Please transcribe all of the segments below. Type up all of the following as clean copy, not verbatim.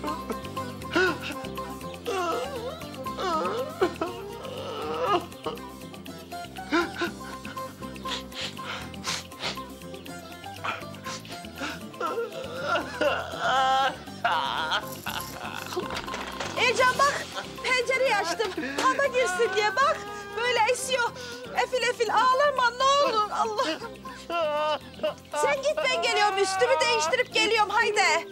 Ercan bak, pencereyi açtım. Hava girsin diye bak. Böyle esiyor. Efil efil ağlama ne olur Allah. Sen git ben geliyorum. Üstümü değiştirip geliyorum haydi.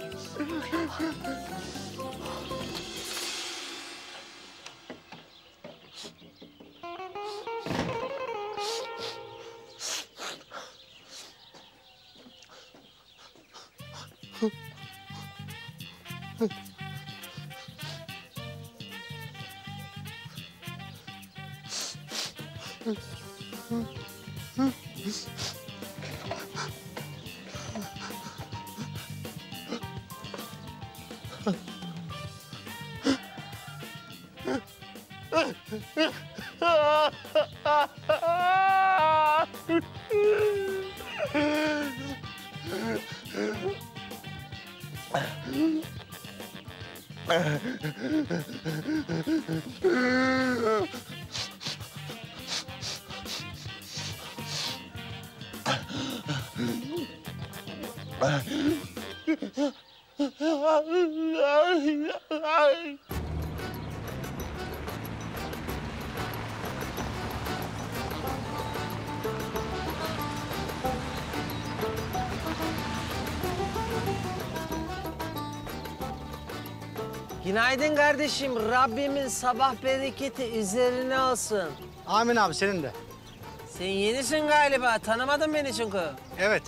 Günaydın kardeşim. Rabbimin sabah bereketi üzerine olsun. Amin abi senin de. Sen yenisin galiba. Tanımadın beni çünkü. Evet.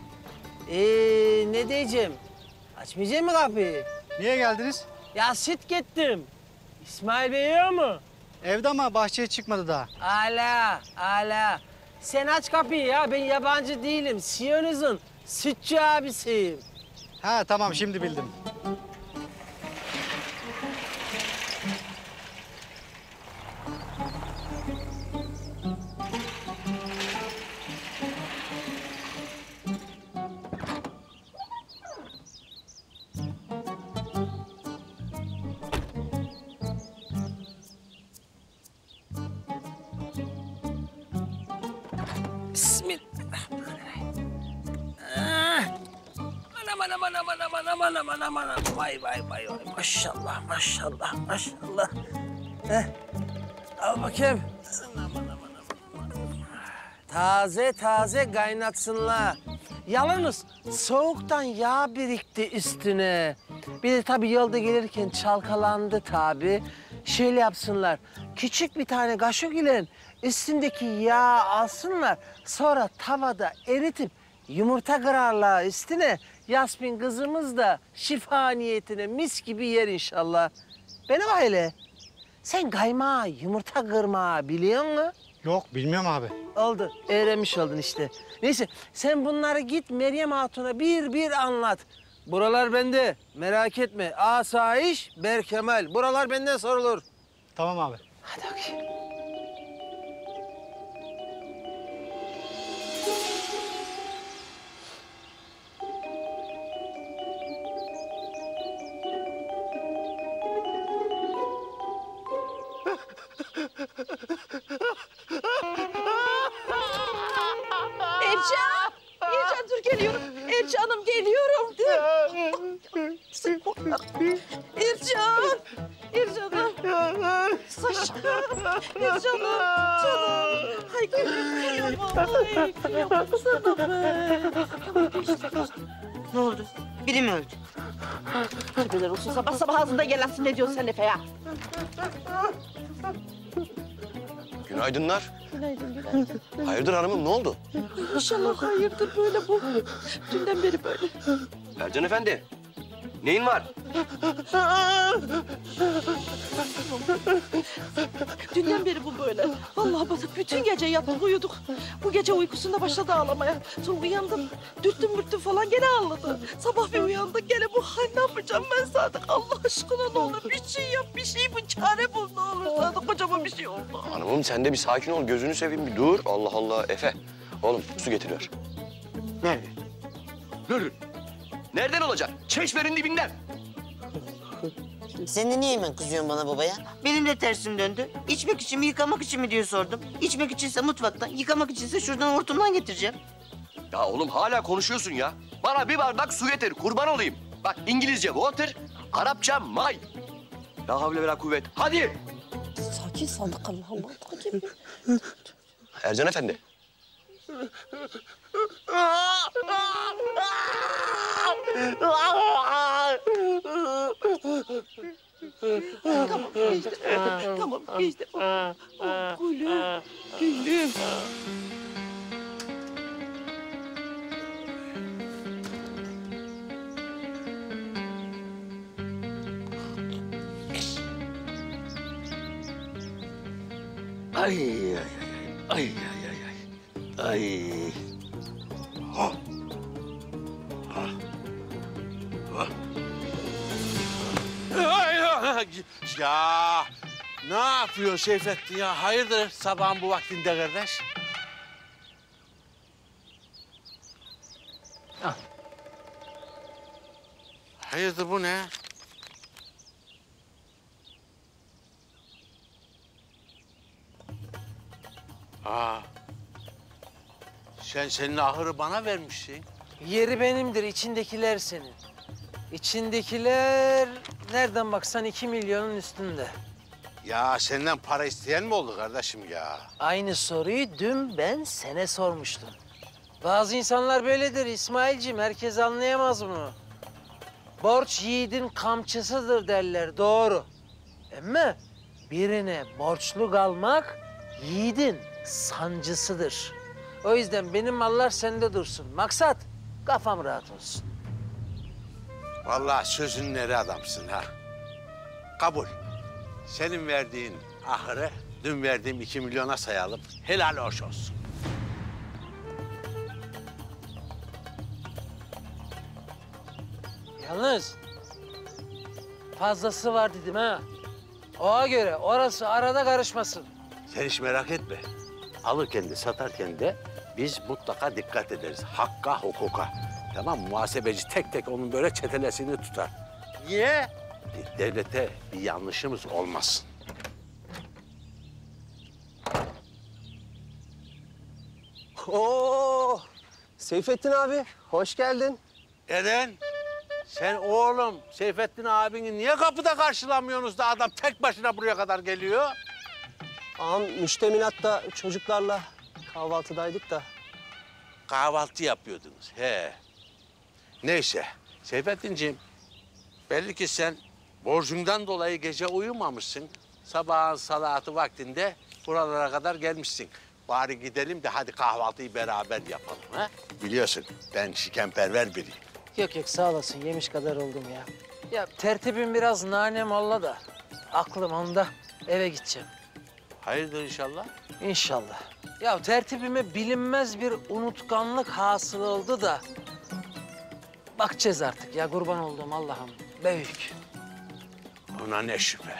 Ne diyeceğim? Açmayacak mı kapıyı? Niye geldiniz? Ya süt gettim. İsmail Bey yiyor mu? Evde ama bahçeye çıkmadı daha. Ala. Sen aç kapıyı ya. Ben yabancı değilim. Siyonizm sütçü abisiyim. Ha tamam şimdi bildim. Bismillahirrahmanirrahim. Aman. Vay. Maşallah. Al bakayım. Taze kaynatsınlar. Yalnız soğuktan yağ birikti üstüne. Bir de tabii yolda gelirken çalkalandı tabii. Şöyle yapsınlar. Küçük bir tane kaşık ile üstündeki yağı alsınlar. Sonra tavada eritip yumurta kırarlar üstüne. Yasmin kızımız da şifa niyetine mis gibi yer inşallah. Benim aile. Sen kaymağı, yumurta kırmağı biliyor musun? Yok bilmiyorum abi. Oldu. Öğrenmiş oldun işte. Neyse sen bunları git Meryem Hatun'a bir anlat. Buralar bende. Merak etme. Asayiş Berkemal. Buralar benden sorulur. Tamam abi. Hadi bakayım. Ercan dur geliyorum. Ercan'ım geliyorum. Dur. Ercan'ım. Saçım. Ercan'ım. Canım. Ay kıyamam. Ay kıyamam sana be. Ne oldu? Biri mi öldü? Tövbeler olsun sabah ağzında gelesin ne diyorsun sen Efe ya? Günaydınlar. Günaydın. Hayırdır hanımım ne oldu? İnşallah hayırdır böyle bu. Dünden beri böyle. Ercan Efendi. Neyin var? Dünden beri bu böyle. Vallahi bak bütün gece yattık uyuduk. Bu gece uykusunda başladı ağlamaya. Sonra uyandım. Dürttüm falan gene ağladı. Sabah bir uyandık gene bu hal ne yapacağım ben Sadık? Allah aşkına ne olur bir şey yap bir şey bu çare bul ne olur Sadık kocama bir şey oldu. Hanımım sen de bir sakin ol gözünü seveyim bir dur. Allah Allah Efe. Oğlum su getiriver. Nerede? Nerede? Nereden olacak? Çeşmenin dibinden. Sen de niye hemen kızıyorsun bana babaya? Benim de tersim döndü. İçmek için mi yıkamak için mi diye sordum. İçmek içinse mutfaktan, yıkamak içinse şuradan hortumdan getireceğim. Ya oğlum hala konuşuyorsun ya. Bana bir bardak su getir, kurban olayım. Bak İngilizce water, Arapça my. La havle ve la kuvvet. Hadi. Sakin Sadık Allah Allah. Sakin. Ercan Efendi. Tamam geçti. Tamam geçti. Oh, gülüm. Gülüm. Ay ay ay ay ay ay. Ay. Ha. Ha. Ha. Ya ne yapıyor Seyfettin ya? Hayırdır sabahın bu vaktinde kardeş? Hayırdır bu ne? Aa, senin ahırı bana vermişsin. Yeri benimdir, içindekiler senin. İçindekiler nereden baksan 2 milyonun üstünde. Ya senden para isteyen mi oldu kardeşim ya? Aynı soruyu dün ben sana sormuştum. Bazı insanlar böyledir İsmailciğim, herkes anlayamaz bunu. Borç yiğidin kamçısıdır derler, doğru. Ama birine borçlu kalmak yiğidin sancısıdır. O yüzden benim mallar sende dursun. Maksat kafam rahat olsun. Vallahi sözün neri adamsın ha. Kabul. Senin verdiğin ahırı dün verdiğim 2 milyona sayalım. Helal hoş olsun. Yalnız fazlası var dedim ha. Ona göre orası arada karışmasın. Sen hiç merak etme. Alırken de satarken de biz mutlaka dikkat ederiz. Hakka, hukuka. Tamam mı? Muhasebeci tek tek onun böyle çetelesini tutar. Niye? Devlete bir yanlışımız olmasın. Oo, Seyfettin abi, hoş geldin. Eren, sen oğlum Seyfettin abini niye kapıda karşılamıyorsunuz da adam tek başına buraya kadar geliyor? Ağam müştemilatta çocuklarla kahvaltıdaydık da. Kahvaltı yapıyordunuz, he. Neyse, Seyfettinciğim, belli ki sen borcundan dolayı gece uyumamışsın. Sabahın salatı vaktinde buralara kadar gelmişsin. Bari gidelim de hadi kahvaltıyı beraber yapalım, ha? Biliyorsun, ben şikenperver biriyim. Yok yok sağ olasın, yemiş kadar oldum ya. Ya tertibim biraz nanem olla da aklım onda, eve gideceğim. Hayırdır inşallah? İnşallah. Ya tertibime bilinmez bir unutkanlık hasıl oldu da bakacağız artık ya, kurban olduğum Allah'ım. Büyük. Ona ne şüphe.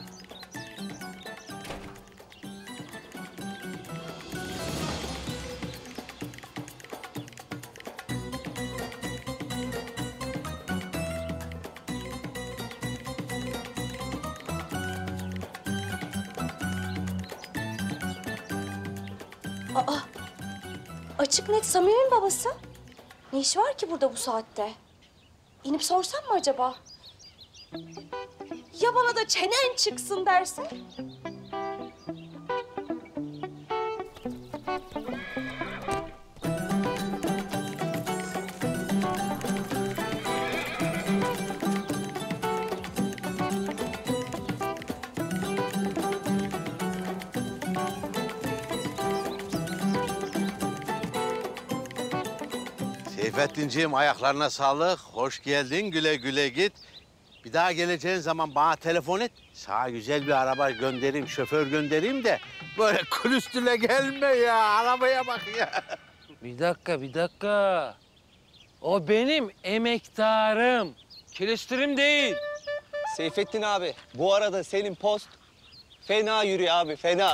Aa, açık net Samir'in babası. Ne işi var ki burada bu saatte? İnip sorsam mı acaba? Ya bana da çenen çıksın derse? Seyfettinciğim ayaklarına sağlık. Hoş geldin. Güle güle git. Bir daha geleceğin zaman bana telefon et. Sana güzel bir araba göndereyim, şoför göndereyim de böyle külüstüle gelme ya. Arabaya bak ya. Bir dakika. O benim emektarım. Külüstürüm değil. Seyfettin abi, bu arada senin post fena yürüyor abi, fena.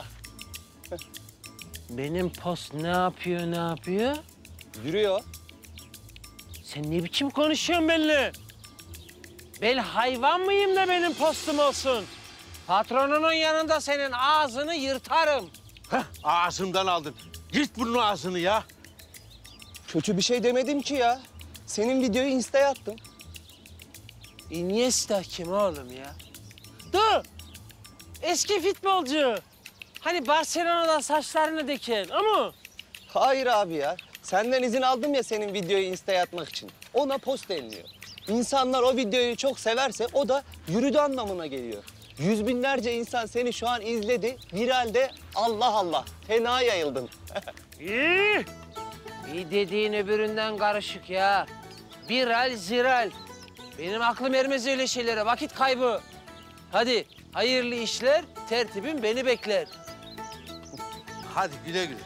Benim post ne yapıyor? Yürüyor. Sen ne biçim konuşuyorsun benimle? Ben hayvan mıyım da benim postum olsun? Patronunun yanında senin ağzını yırtarım. Heh, ağzımdan aldın. Yırt bunun ağzını ya. Kötü bir şey demedim ki ya. Senin videoyu Insta'ya attım. Iniesta kim oğlum ya? Dur! Eski futbolcu. Hani Barcelona'da saçlarını diken, o mu? Hayır abi ya. Senden izin aldım ya senin videoyu Insta'ya atmak için. Ona post deniliyor. İnsanlar o videoyu çok severse o da yürüdü anlamına geliyor. Yüz binlerce insan seni şu an izledi. Viralde Allah Allah. Fena yayıldın. İyi. İyi dediğin öbüründen karışık ya. Viral, ziral. Benim aklım ermez öyle şeylere. Vakit kaybı. Hadi hayırlı işler, tertibim beni bekler. Hadi güle güle.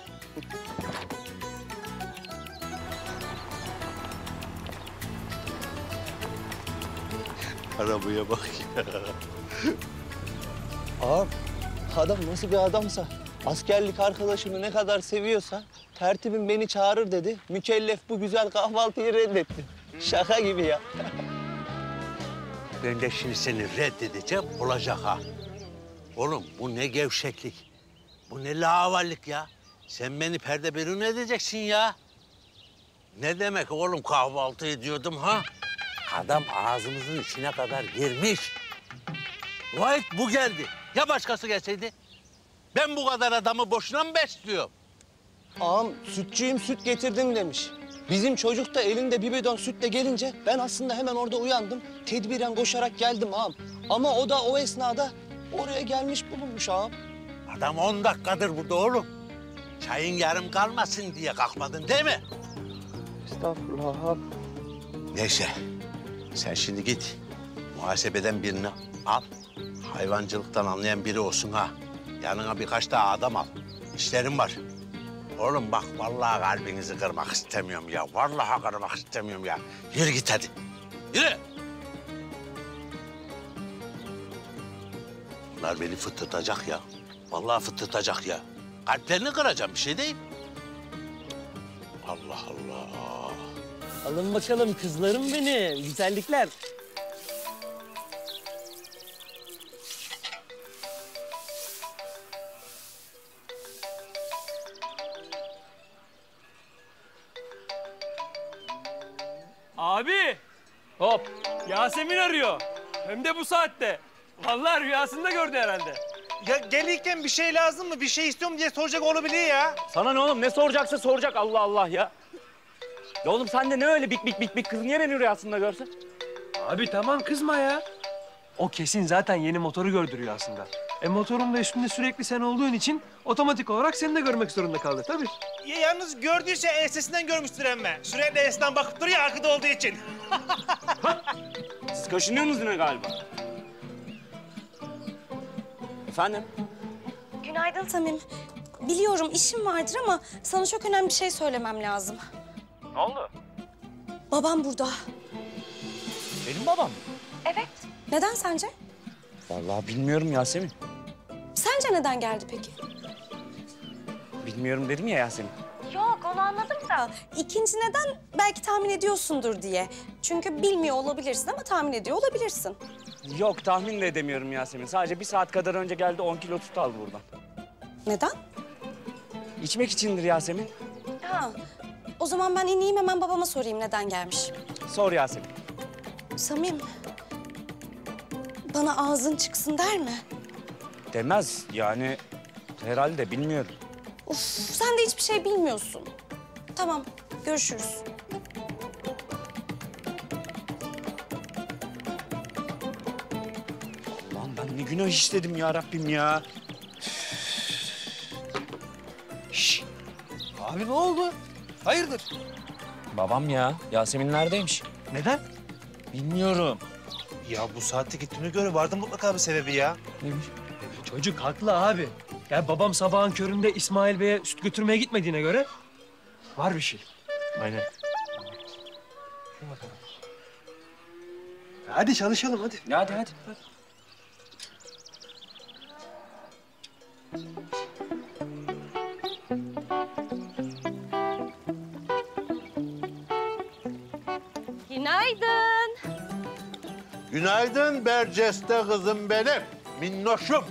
Arabaya bak ya. Ağam, adam nasıl bir adamsa, askerlik arkadaşımı ne kadar seviyorsa tertibim beni çağırır dedi. Mükellef bu güzel kahvaltıyı reddetti. Şaka gibi ya. Ben de şimdi seni reddedeceğim, olacak ha. Oğlum bu ne gevşeklik, bu ne lavallik ya. Sen beni perde berun edeceksin ya. Ne demek oğlum kahvaltı ediyordum ha? Adam ağzımızın içine kadar girmiş. Vay bu geldi. Ya başkası gelseydi? Ben bu kadar adamı boşuna mı besliyorum? Ağam sütçüyüm süt getirdim demiş. Bizim çocuk da elinde bir bidon sütle gelince ben aslında hemen orada uyandım. Tedbiren koşarak geldim ağam. Ama o da o esnada oraya gelmiş bulunmuş ağam. Adam 10 dakikadır burada oğlum. Çayın yarım kalmasın diye kalkmadın değil mi? Estağfurullah ağam. Neyse. Sen şimdi git. Muhasebeden birini al. Hayvancılıktan anlayan biri olsun ha. Yanına birkaç daha adam al. İşlerim var. Oğlum bak vallahi kalbinizi kırmak istemiyorum ya. Vallahi kırmak istemiyorum ya. Yürü git hadi. Yürü. Bunlar beni fıttırtacak ya. Vallahi fıttırtacak ya. Kalplerini kıracağım bir şey değil. Allah Allah. Alın bakalım kızlarım benim, güzellikler. Abi! Hop! Yasemin arıyor. Hem de bu saatte. Vallahi rüyasında gördü herhalde. Ya gelirken bir şey lazım mı? Bir şey istiyorum diye soracak olabilir ya. Sana ne oğlum? Ne soracaksa soracak Allah Allah ya. Ya oğlum sen de ne öyle bik kız niye beni rüyasında görsün? Abi tamam kızma ya. O kesin zaten yeni motoru gördü rüyasında. Motorun da üstünde sürekli sen olduğun için otomatik olarak seni de görmek zorunda kaldı tabii. Ya yalnız gördüyse ensesinden görmüştür emme. Sürekli ensesinden bakıp duruyor arkada olduğu için. Siz kaşınıyorsunuz yine galiba. Efendim? Günaydın Samim. Biliyorum işim vardır ama sana çok önemli bir şey söylemem lazım. Ne oldu? Babam burada. Benim babam. Evet. Neden sence? Vallahi bilmiyorum Yasemin. Sence neden geldi peki? Bilmiyorum dedim ya Yasemin. Yok onu anladım da. İkinci neden belki tahmin ediyorsundur diye. Çünkü bilmiyor olabilirsin ama tahmin ediyor olabilirsin. Yok tahmin de edemiyorum Yasemin. Sadece bir saat kadar önce geldi 10 kilo tut aldı buradan. Neden? İçmek içindir Yasemin. Ha. O zaman ben ineyim hemen babama sorayım neden gelmiş. Sor Yasemin. Samim. Bana ağzın çıksın der mi? Demez yani herhalde bilmiyorum. Uf, sen de hiçbir şey bilmiyorsun. Tamam, görüşürüz. Lan ben ne günah işledim ya Rabbim ya. Şşş. Abi ne oldu? Hayırdır? Babam ya. Yasemin neredeymiş? Neden? Bilmiyorum. Ya bu saatte gittiğine göre vardı mutlaka bir sebebi ya. Neymiş? Çocuk haklı abi. Ya babam sabahın köründe İsmail Bey'e süt götürmeye gitmediğine göre var bir şey. Aynen. Hadi çalışalım hadi. Hadi. Günaydın. Günaydın Berceste kızım benim. Minnoşum.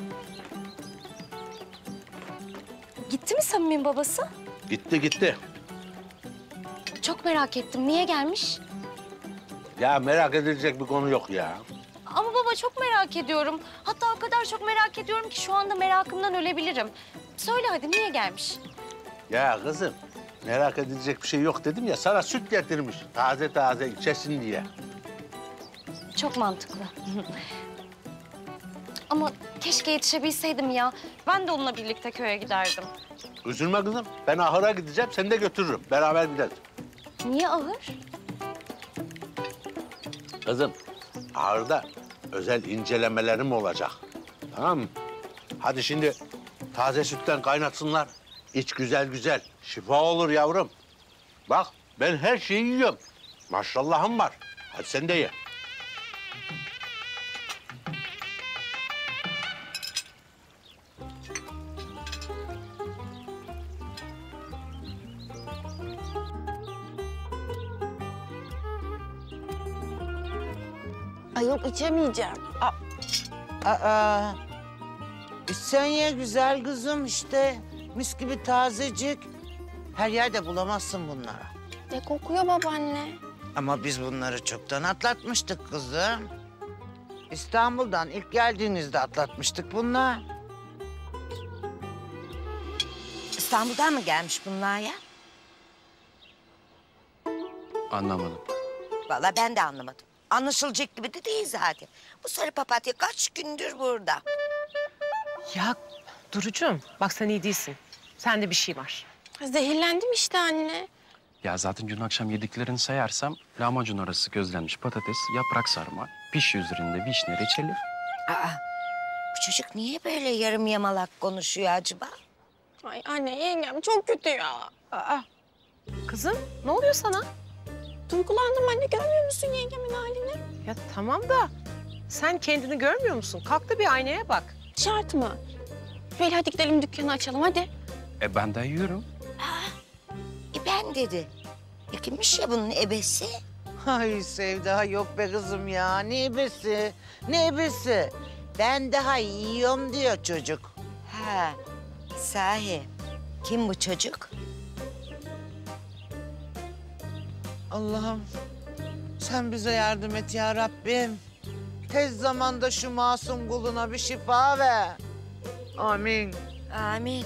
Gitti mi Samim'in babası? Gitti. Çok merak ettim. Niye gelmiş? Ya merak edilecek bir konu yok ya. Ama baba çok merak ediyorum. Hatta o kadar çok merak ediyorum ki şu anda merakımdan ölebilirim. Söyle hadi niye gelmiş? Ya kızım merak edilecek bir şey yok dedim ya. Sana süt getirmiş. Taze taze içesin diye. Çok mantıklı. Ama keşke yetişebilseydim ya. Ben de onunla birlikte köye giderdim. Üzülme kızım. Ben ahıra gideceğim. Seni de götürürüm. Beraber gideriz. Niye ahır? Kızım ahırda özel incelemelerim olacak. Tamam mı? Hadi şimdi taze sütten kaynatsınlar. İç güzel güzel. Şifa olur yavrum. Bak ben her şeyi yiyorum. Maşallahım var. Hadi sen de ye. Ay yok içemeyeceğim. Sen ye güzel kızım işte. Mis gibi tazecik. Her yerde bulamazsın bunları. Ne kokuyor babaanne? Ama biz bunları çoktan atlatmıştık kızım. İstanbul'dan ilk geldiğinizde atlatmıştık bunlar. İstanbul'dan mı gelmiş bunlar ya? Anlamadım. Vallahi ben de anlamadım. Anlaşılacak gibi de değil zaten. Bu sarı papatya kaç gündür burada? Ya Durucuğum bak sen iyi değilsin. Sende bir şey var. Zehirlendim işte anne. Ya zaten dün akşam yediklerini sayarsam lahmacun arası közlenmiş patates, yaprak sarma, piş üzerinde vişne reçeli. Bu çocuk niye böyle yarım yamalak konuşuyor acaba? Ay anne yengem çok kötü ya. Kızım ne oluyor sana? Duygulandım anne, görmüyor musun yengemin halini? Ya tamam da sen kendini görmüyor musun? Kalk da bir aynaya bak. Şart mı? Böyle hadi gidelim dükkanı açalım hadi. Ben de yiyorum. Ben dedi. Kimmiş ya bunun ebesi? Ay Sevda yok be kızım ya. Ne ebesi? Ne ebesi? Ben daha yiyorum diyor çocuk. Ha, sahi. Kim bu çocuk? Allah'ım sen bize yardım et ya Rabbim. Tez zamanda şu masum kuluna bir şifa ver. Amin. Amin.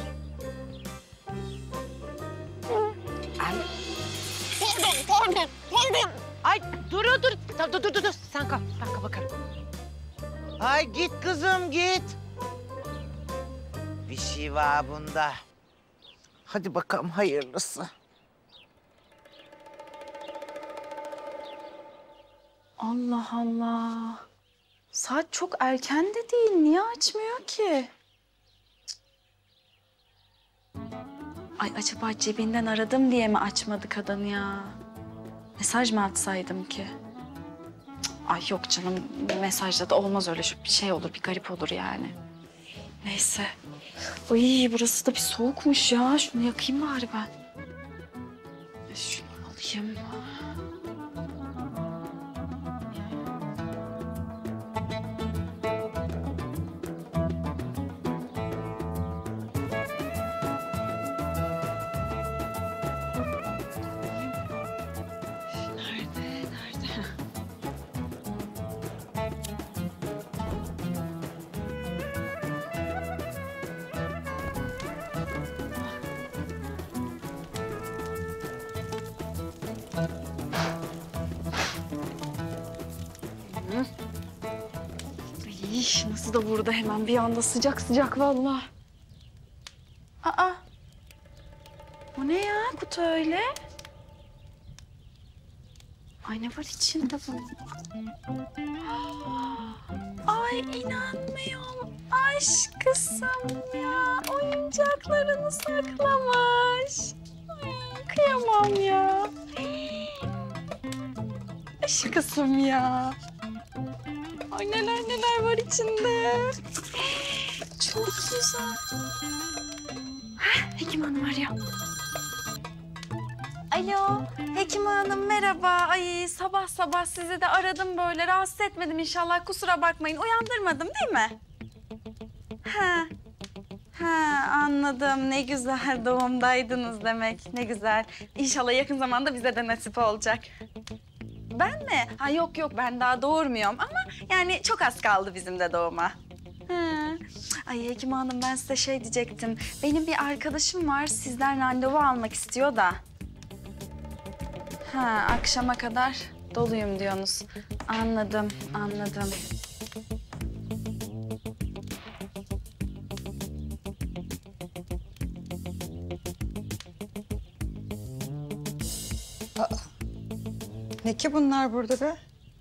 Pardon. Ay dur. Dur. Sen kalk. Ben bakarım. Ay git kızım git. Bir şey var bunda. Hadi bakalım hayırlısı. Allah Allah. Saat çok erken de değil. Niye açmıyor ki? Ay acaba cebinden aradım diye mi açmadı kadın ya? Mesaj mı atsaydım ki? Ay yok canım, mesajda da olmaz öyle. Bir şey olur, bir garip olur yani. Neyse. Ay burası da bir soğukmuş ya. Şunu yakayım bari ben. Şunu alayım. Ay, nasıl da burada hemen bir anda sıcak sıcak vallahi. Aa, bu ne ya kutu öyle? Ay ne var içinde bu? Ay inanmıyorum. Aşkısım ya. Oyuncaklarını saklamış. Ay, kıyamam ya. Aşkısım ya. Ay neler var içinde. Çok güzel. Hekim Hanım arıyor. Alo Alo, Hekim Hanım merhaba. Ay sabah sabah sizi de aradım böyle. Rahatsız etmedim inşallah. Kusura bakmayın. Uyandırmadım değil mi? Ha. Ha anladım. Ne güzel doğumdaydınız demek. Ne güzel. İnşallah yakın zamanda bize de nasip olacak. Ben mi? Ha yok yok ben daha doğurmuyorum ama yani çok az kaldı bizim de doğuma. Hı. Ay Hekim Hanım ben size şey diyecektim. Benim bir arkadaşım var sizden randevu almak istiyor da. Ha akşama kadar doluyum diyorsunuz. Anladım, anladım. Ne ki bunlar burada be?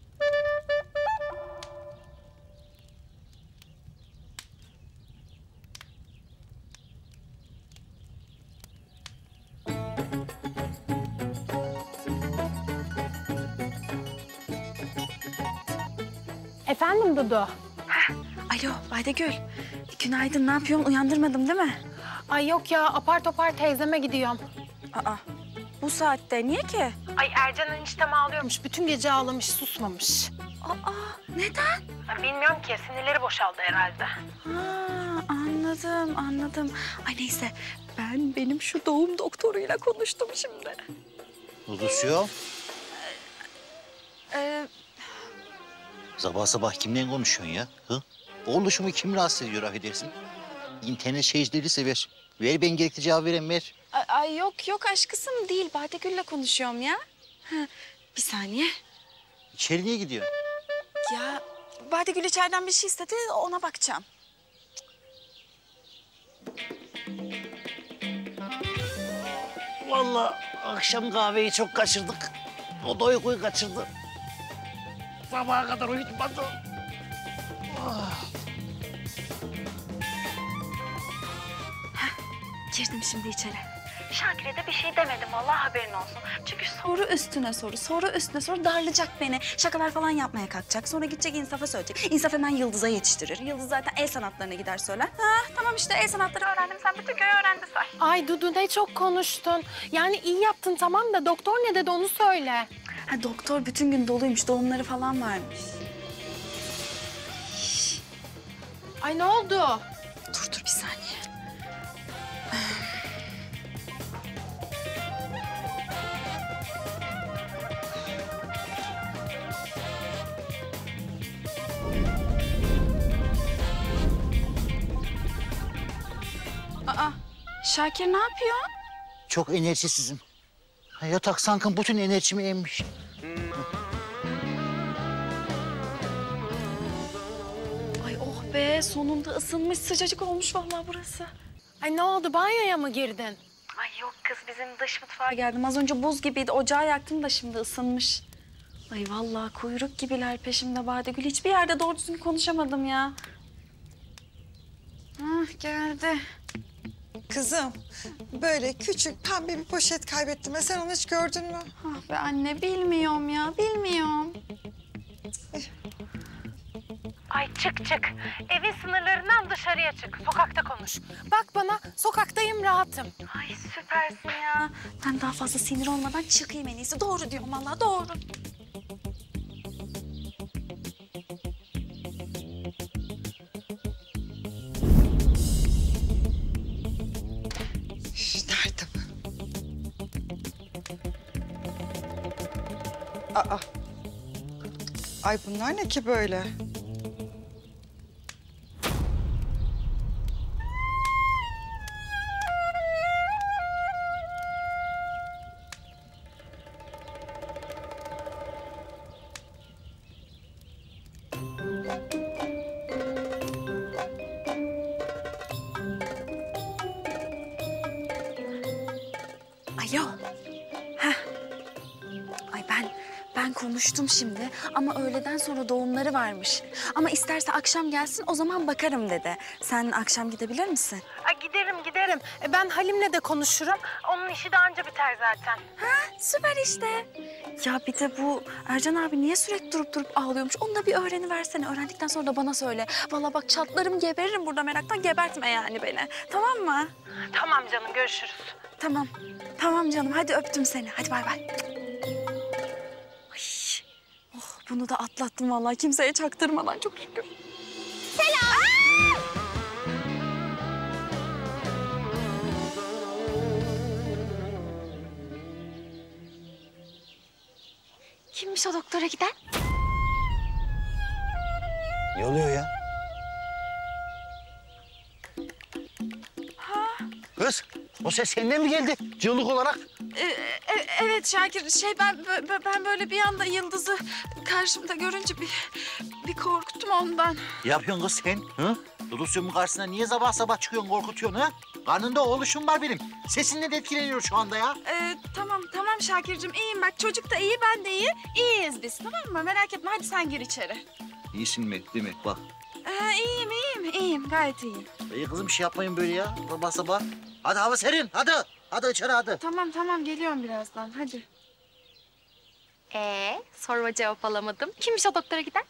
Efendim Dudu? Alo Baydegül. Günaydın ne yapıyorsun? Uyandırmadım değil mi? Ay yok ya apar topar teyzeme gidiyorum. Aa bu saatte niye ki? Ay Ercan eniştem ağlıyormuş. Bütün gece ağlamış susmamış. Aa neden? Bilmiyorum ki sinirleri boşaldı herhalde. Ha anladım anladım. Ay neyse ben benim şu doğum doktoruyla konuştum şimdi. Dudusuyor. Ee, Sabah sabah kimle konuşuyorsun ya? Hı? Oluşumu kim rahatsız ediyor affedersin? İnternet şeycileri sever. Ver ben gerekli cevap veren ver. ay yok yok aşkısım değil. Badegül'le konuşuyorum ya. Ha, bir saniye. İçeri niye gidiyorsun? Ya Badegül içeriden bir şey istedi ona bakacağım. Vallahi akşam kahveyi çok kaçırdık. O da uykuyu kaçırdı. Sabaha kadar uyutmadı. Girdim şimdi içeri. Şakir'e de bir şey demedim vallahi haberin olsun. Çünkü soru üstüne soru, soru üstüne soru darlayacak beni. Şakalar falan yapmaya kalkacak. Sonra gidecek İnsaf'a söyleyecek. İnsaf hemen Yıldız'a yetiştirir. Yıldız zaten el sanatlarına gider söyler. Ha tamam işte el sanatları öğrendim. Sen bütün köyü öğrendi say. Ay Dudu ne çok konuştun. Yani iyi yaptın tamam da doktor ne dedi onu söyle. Ha doktor bütün gün doluymuş. Doğumları falan varmış. Ay ne oldu? Dur bir saniye. Aa, Şakir ne yapıyor? Çok enerjisizim. Yatak sanki bütün enerjimi emmiş. Ay oh be sonunda ısınmış sıcacık olmuş vallahi burası. Ay ne oldu banyoya mı girdin? Ay yok kız bizim dış mutfağa geldim. Az önce buz gibiydi ocağı yaktım da şimdi ısınmış. Ay vallahi kuyruk gibiler peşimde Badegül. Hiçbir yerde doğru düzgün konuşamadım ya. Hah geldi. Kızım, böyle küçük pembe bir poşet kaybettim. Sen onu hiç gördün mü? Ah be anne bilmiyorum ya bilmiyorum. Ay çık çık. Evin sınırlarından dışarıya çık. Sokakta konuş. Bak bana sokaktayım rahatım. Ay süpersin ya. Ben daha fazla sinir olmadan çıkayım en iyisi. Doğru diyorum vallahi doğru. Nerede bu? Aa. Ay bunlar ne ki böyle? Alo. Heh. Ay ben konuştum şimdi ama öğleden sonra doğumları varmış. Ama isterse akşam gelsin o zaman bakarım dedi. Sen akşam gidebilir misin? Giderim. Ben Halim'le de konuşurum. Onun işi de anca biter zaten. Ha, süper işte. Ya bir de bu Ercan abi niye sürekli durup ağlıyormuş? Onu da bir öğreniversene. Öğrendikten sonra da bana söyle. Vallahi bak çatlarım, geberirim burada meraktan. Gebertme yani beni. Tamam mı? Tamam canım, görüşürüz. Tamam. Tamam canım. Hadi öptüm seni. Hadi bay bay. Ay. Oh, bunu da atlattım vallahi. Kimseye çaktırmadan çok şükür. Selam. Kimmiş o doktora giden? Ne oluyor ya? Kız, o ses senden mi geldi? Cığlık olarak. Evet Şakir. Ben böyle bir anda Yıldız'ı karşımda görünce bir korktum ondan. Ne yapıyorsun kız sen? Hı? Rusya'nın karşısına niye sabah çıkıyorsun, korkutuyorsun ha? Karnında oğluşum var benim. Sesinle de etkileniyor şu anda ya. Tamam Şakir'cim. İyiyim bak. Çocuk da iyi, ben de iyi. İyiyiz biz, tamam mı? Merak etme. Hadi sen gir içeri. İyisin mi? Değil mi? Bak. İyiyim. Gayet iyiyim. İyi kızım, bir şey yapmayın böyle ya. Sabah. Hadi hava serin. Hadi içeri hadi. Tamam. Geliyorum birazdan. Hadi. Soruma cevap alamadım. Kimmiş o doktora giden?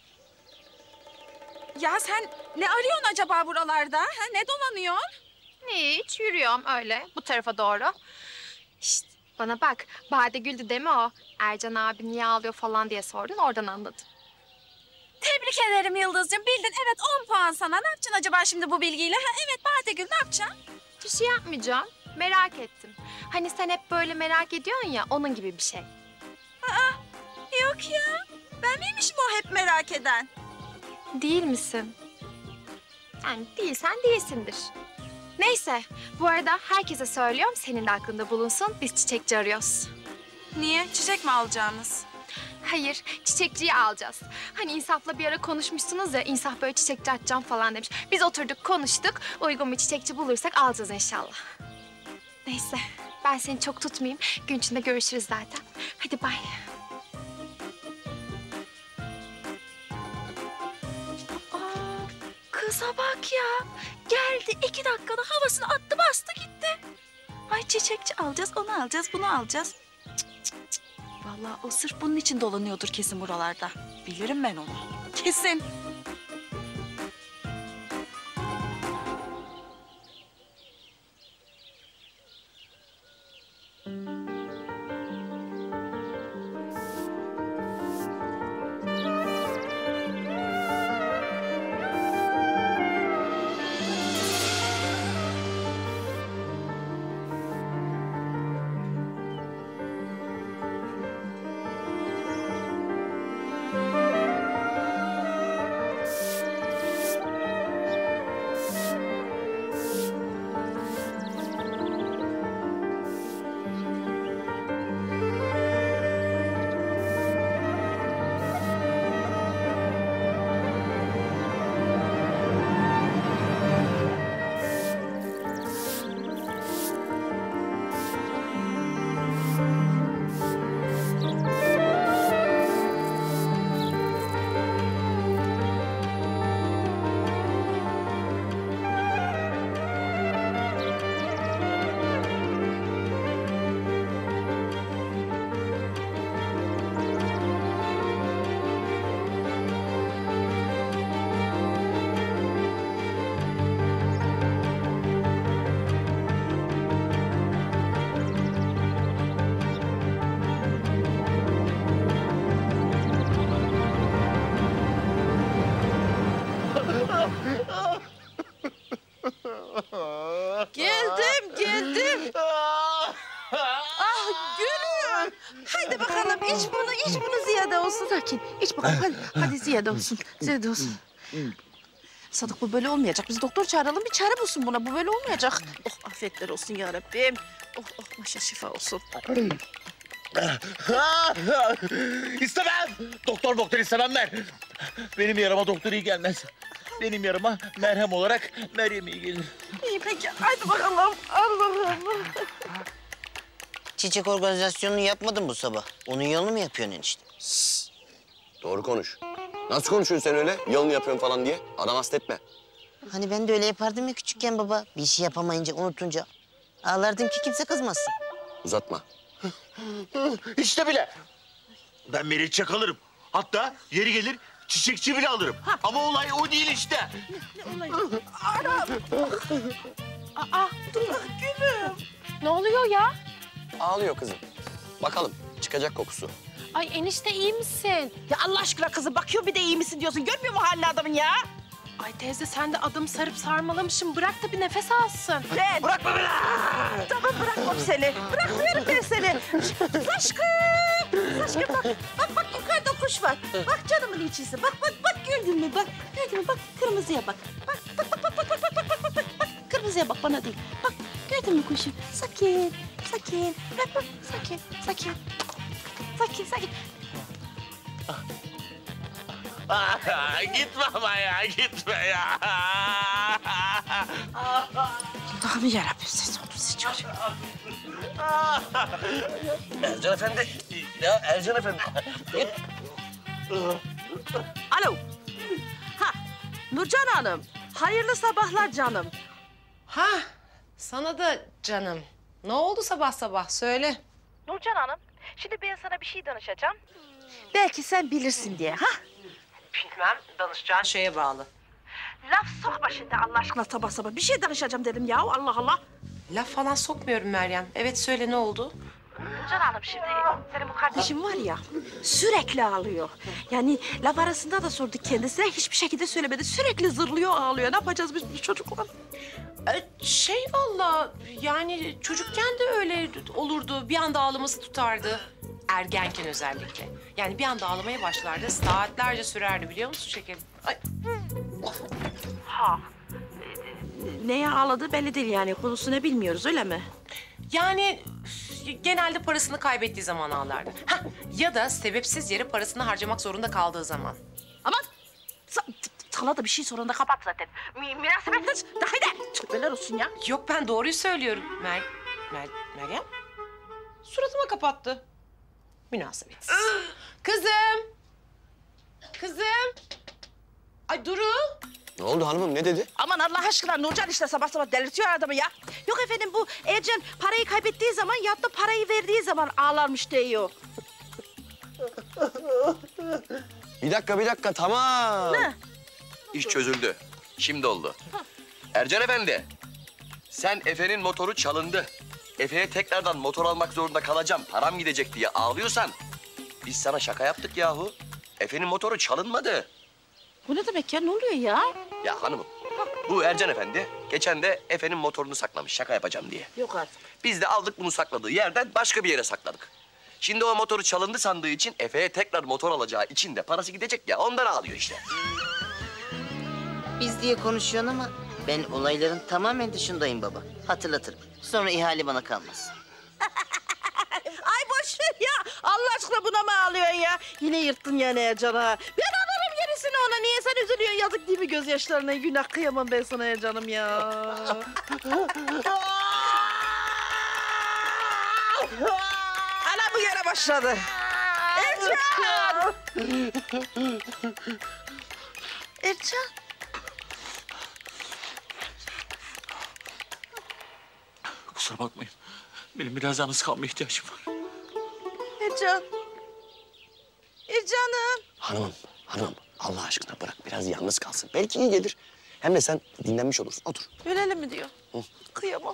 Ya sen ne arıyorsun acaba buralarda? Ha? Ne dolanıyorsun? Hiç, yürüyorum öyle bu tarafa doğru. Şişt, bana bak, Bade güldü değil mi o? Ercan abi niye ağlıyor falan diye sordun, oradan anladım. Tebrik ederim Yıldız'cığım. Bildin, evet 10 puan sana. Ne yapacaksın acaba şimdi bu bilgiyle? Ha, evet Badegül, ne yapacaksın? Bir şey yapmayacağım, merak ettim. Hani sen hep böyle merak ediyorsun ya, onun gibi bir şey. Yok ya. Ben miymişim o hep merak eden? Değil misin? Yani değilsen değilsindir. Neyse, bu arada herkese söylüyorum, senin de aklında bulunsun. Biz çiçekçi arıyoruz. Niye? Çiçek mi alacağınız? Hayır, çiçekçiyi alacağız. Hani İnsaf'la bir ara konuşmuşsunuz ya, İnsaf böyle çiçekçi açacağım falan demiş. Biz oturduk, konuştuk. Uygun bir çiçekçi bulursak alacağız inşallah. Neyse, ben seni çok tutmayayım. Gün içinde görüşürüz zaten. Hadi bay. Kıza bak ya. Geldi 2 dakikada havasını attı, bastı gitti. Ay çiçekçi alacağız, onu alacağız, bunu alacağız. Cık. Vallahi o sırf bunun için dolanıyordur kesin buralarda. Bilirim ben onu. Kesin. Geldim. Ah gülüm. Haydi bakalım iç bunu ziyade olsun. Sakin. İç bakalım hadi ziyade olsun. Sadık bu böyle olmayacak. Biz doktor çağıralım, bir çare bulsun buna. Bu böyle olmayacak. Oh afiyetler olsun ya Rabbim. Oh maşa şifa olsun. İstemem. Doktor istemem ben. Benim yarama doktor iyi gelmez. Benim yarama merhem olarak Meryem iyi gelir. İyi peki. Haydi bakalım. Allah. Çiçek organizasyonunu yapmadın bu sabah. Onun yolunu mu yapıyorsun enişte? Doğru konuş. Nasıl konuşuyorsun sen öyle? Yalını yapıyorum falan diye. Adam hasta etme. Hani ben de öyle yapardım ya küçükken baba. Bir şey yapamayınca, unutunca. Ağlardım ki kimse kızmasın. Uzatma. İşte bile. Ben Meriç Çakalırım. Hatta yeri gelir çiçekçi bile alırım. Ama olay o değil işte. Anam. Aa, dur gülüm. Ne oluyor ya? Ağlıyor kızım. Bakalım çıkacak kokusu. Ay enişte iyi misin? Ya Allah aşkına kızım bakıyor bir de iyi misin diyorsun. Görmüyor mu halini adamın ya? Ay teyze sen de adım sarıp sarmalamışsın. Bırak da bir nefes alsın. Ben. Bırakma beni. Tamam bırakmam seni. Bırakmıyorum ben seni. Saşkım. Saşkım bak yukarıda kuş var. Bak canımın içisi. Bak gördün mü bak. Gördün mü bak kırmızıya bak. Bak. Kırmızıya bak bana değil. Bak gördün mü kuşu? Sakin. Bak sakin. Gitme ama ya, gitme ya. Allah'ım yarabbim ses oldu siz çocuğum. Ercan Efendi. Ya Ercan Efendi. Alo. Ha Nurcan Hanım. Hayırlı sabahlar canım. Ha, sana da canım. Ne oldu sabah sabah? Söyle. Nurcan Hanım, şimdi ben sana bir şey danışacağım. Belki sen bilirsin diye, ha? Bilmem, danışacağın şeye bağlı. Laf sokma şimdi Allah aşkına sabah sabah. Bir şey danışacağım dedim ya, Allah Allah. Laf falan sokmuyorum Meryem. Evet söyle ne oldu? Nurcan Hanım, şimdi senin bu kardeşin var ya, sürekli ağlıyor. Yani laf arasında da sorduk kendisine, hiçbir şekilde söylemedi. Sürekli zırlıyor, ağlıyor. Ne yapacağız biz bu çocukla? Vallahi yani çocukken de öyle olurdu. Bir anda ağlaması tutardı. Ergenken özellikle. Yani bir anda ağlamaya başlardı. Saatlerce sürerdi biliyor musun şekerim? Ay. Ha. Neye ağladığı belli değil yani. Konusunu bilmiyoruz öyle mi? Yani genelde parasını kaybettiği zaman ağlardı. Hah, ya da sebepsiz yere parasını harcamak zorunda kaldığı zaman. Aman sana da bir şey sorun da kapat zaten. Münasebetsiz. Daha ne? Tövbeler olsun ya. Yok ben doğruyu söylüyorum. Meryem suratıma kapattı. Münasebetsiz. Kızım. Ay Duru. Ne oldu hanımım ne dedi? Aman Allah aşkına Nurcan işte sabah sabah delirtiyor adamı ya. Yok efendim bu Ercan parayı kaybettiği zaman ya da parayı verdiği zaman ağlarmış diyor. Bir dakika tamam. Ne? İş çözüldü. Şimdi oldu. Ercan Efendi. Sen Efe'nin motoru çalındı. Efe'ye tekrardan motor almak zorunda kalacağım. Param gidecek diye ağlıyorsan. Biz sana şaka yaptık yahu. Efe'nin motoru çalınmadı. Bu ne demek ya? Ne oluyor ya? Ya hanımım. Bu Ercan Efendi geçen de Efe'nin motorunu saklamış şaka yapacağım diye. Yok artık. Biz de aldık bunu sakladığı yerden başka bir yere sakladık. Şimdi o motoru çalındı sandığı için Efe'ye tekrar motor alacağı için de parası gidecek ya ondan ağlıyor işte. Biz diye konuşuyorsun ama ben olayların tamamen dışındayım baba. Hatırlatırım. Sonra ihale bana kalmaz. Ay boş ver ya. Allah aşkına buna mı ağlıyorsun ya? Yine yırttın yani Ercan'a. Ben alırım gerisini ona. Niye sen üzülüyorsun? Yazık değil mi gözyaşlarına? Günah kıyamam ben sana Ercan'ım ya. Ana bu yere başladı. Ercan! Ercan! Kusura bakmayın. Benim biraz yalnız kalmaya ihtiyacım var. Ercan! Ercan'ım! Hanımım Allah aşkına bırak biraz yalnız kalsın. Belki iyi gelir. Hem de sen dinlenmiş olursun. Otur. Ölelim mi diyor? Hı. Kıyamam.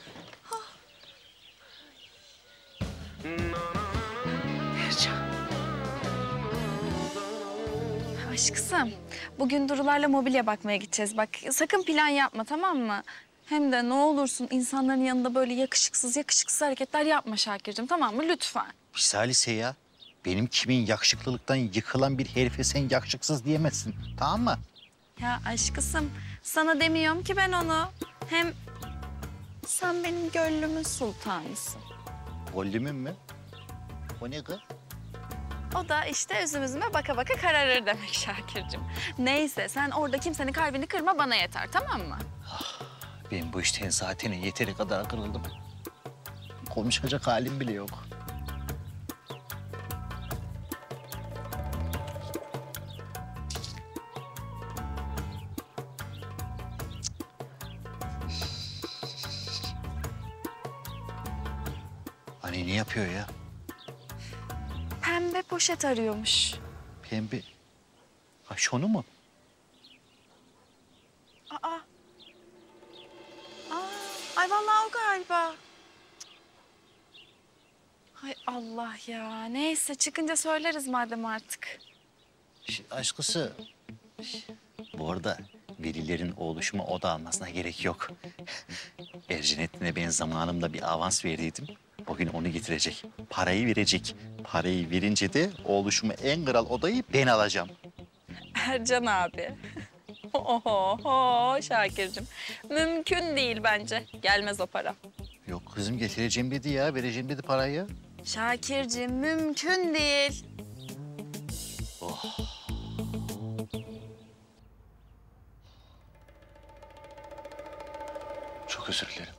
Aşkısım, bugün Durularla mobilya bakmaya gideceğiz. Bak sakın plan yapma tamam mı? Hem de ne olursun insanların yanında böyle yakışıksız hareketler yapma Şakir'cim tamam mı? Lütfen. Bir salise ya. Benim kimin yakışıklılıktan yıkılan bir herife sen yakışıksız diyemezsin. Tamam mı? Ya aşkısım, sana demiyorum ki ben onu. Hem sen benim gönlümün sultanısın. Gollümün mü? O ne kız? O da işte üzüm baka baka kararır demek Şakir'cim. Neyse sen orada kimsenin kalbini kırma bana yeter tamam mı? Ben bu işten zaten yeteri kadar kırıldım. Konuşacak halim bile yok. Hani ne yapıyor ya? Pembe poşet arıyormuş. Pembe. Ha şunu mu? Aa. Ay vallahi o galiba. Hay Allah ya. Neyse çıkınca söyleriz madem artık. Aşkısı. Bu arada velilerin oğluşuma oda almasına gerek yok. Ercinettin'e ben zamanımda bir avans verdiydim. Bugün onu getirecek. Parayı verecek. Parayı verince de oğluşuma en kral odayı ben alacağım. Ercan abi. Oho Şakir'cim. Mümkün değil bence. Gelmez o para. Yok kızım getireceğim dedi ya. Vereceğim dedi parayı. Şakir'cim mümkün değil. Oh. Çok özür dilerim.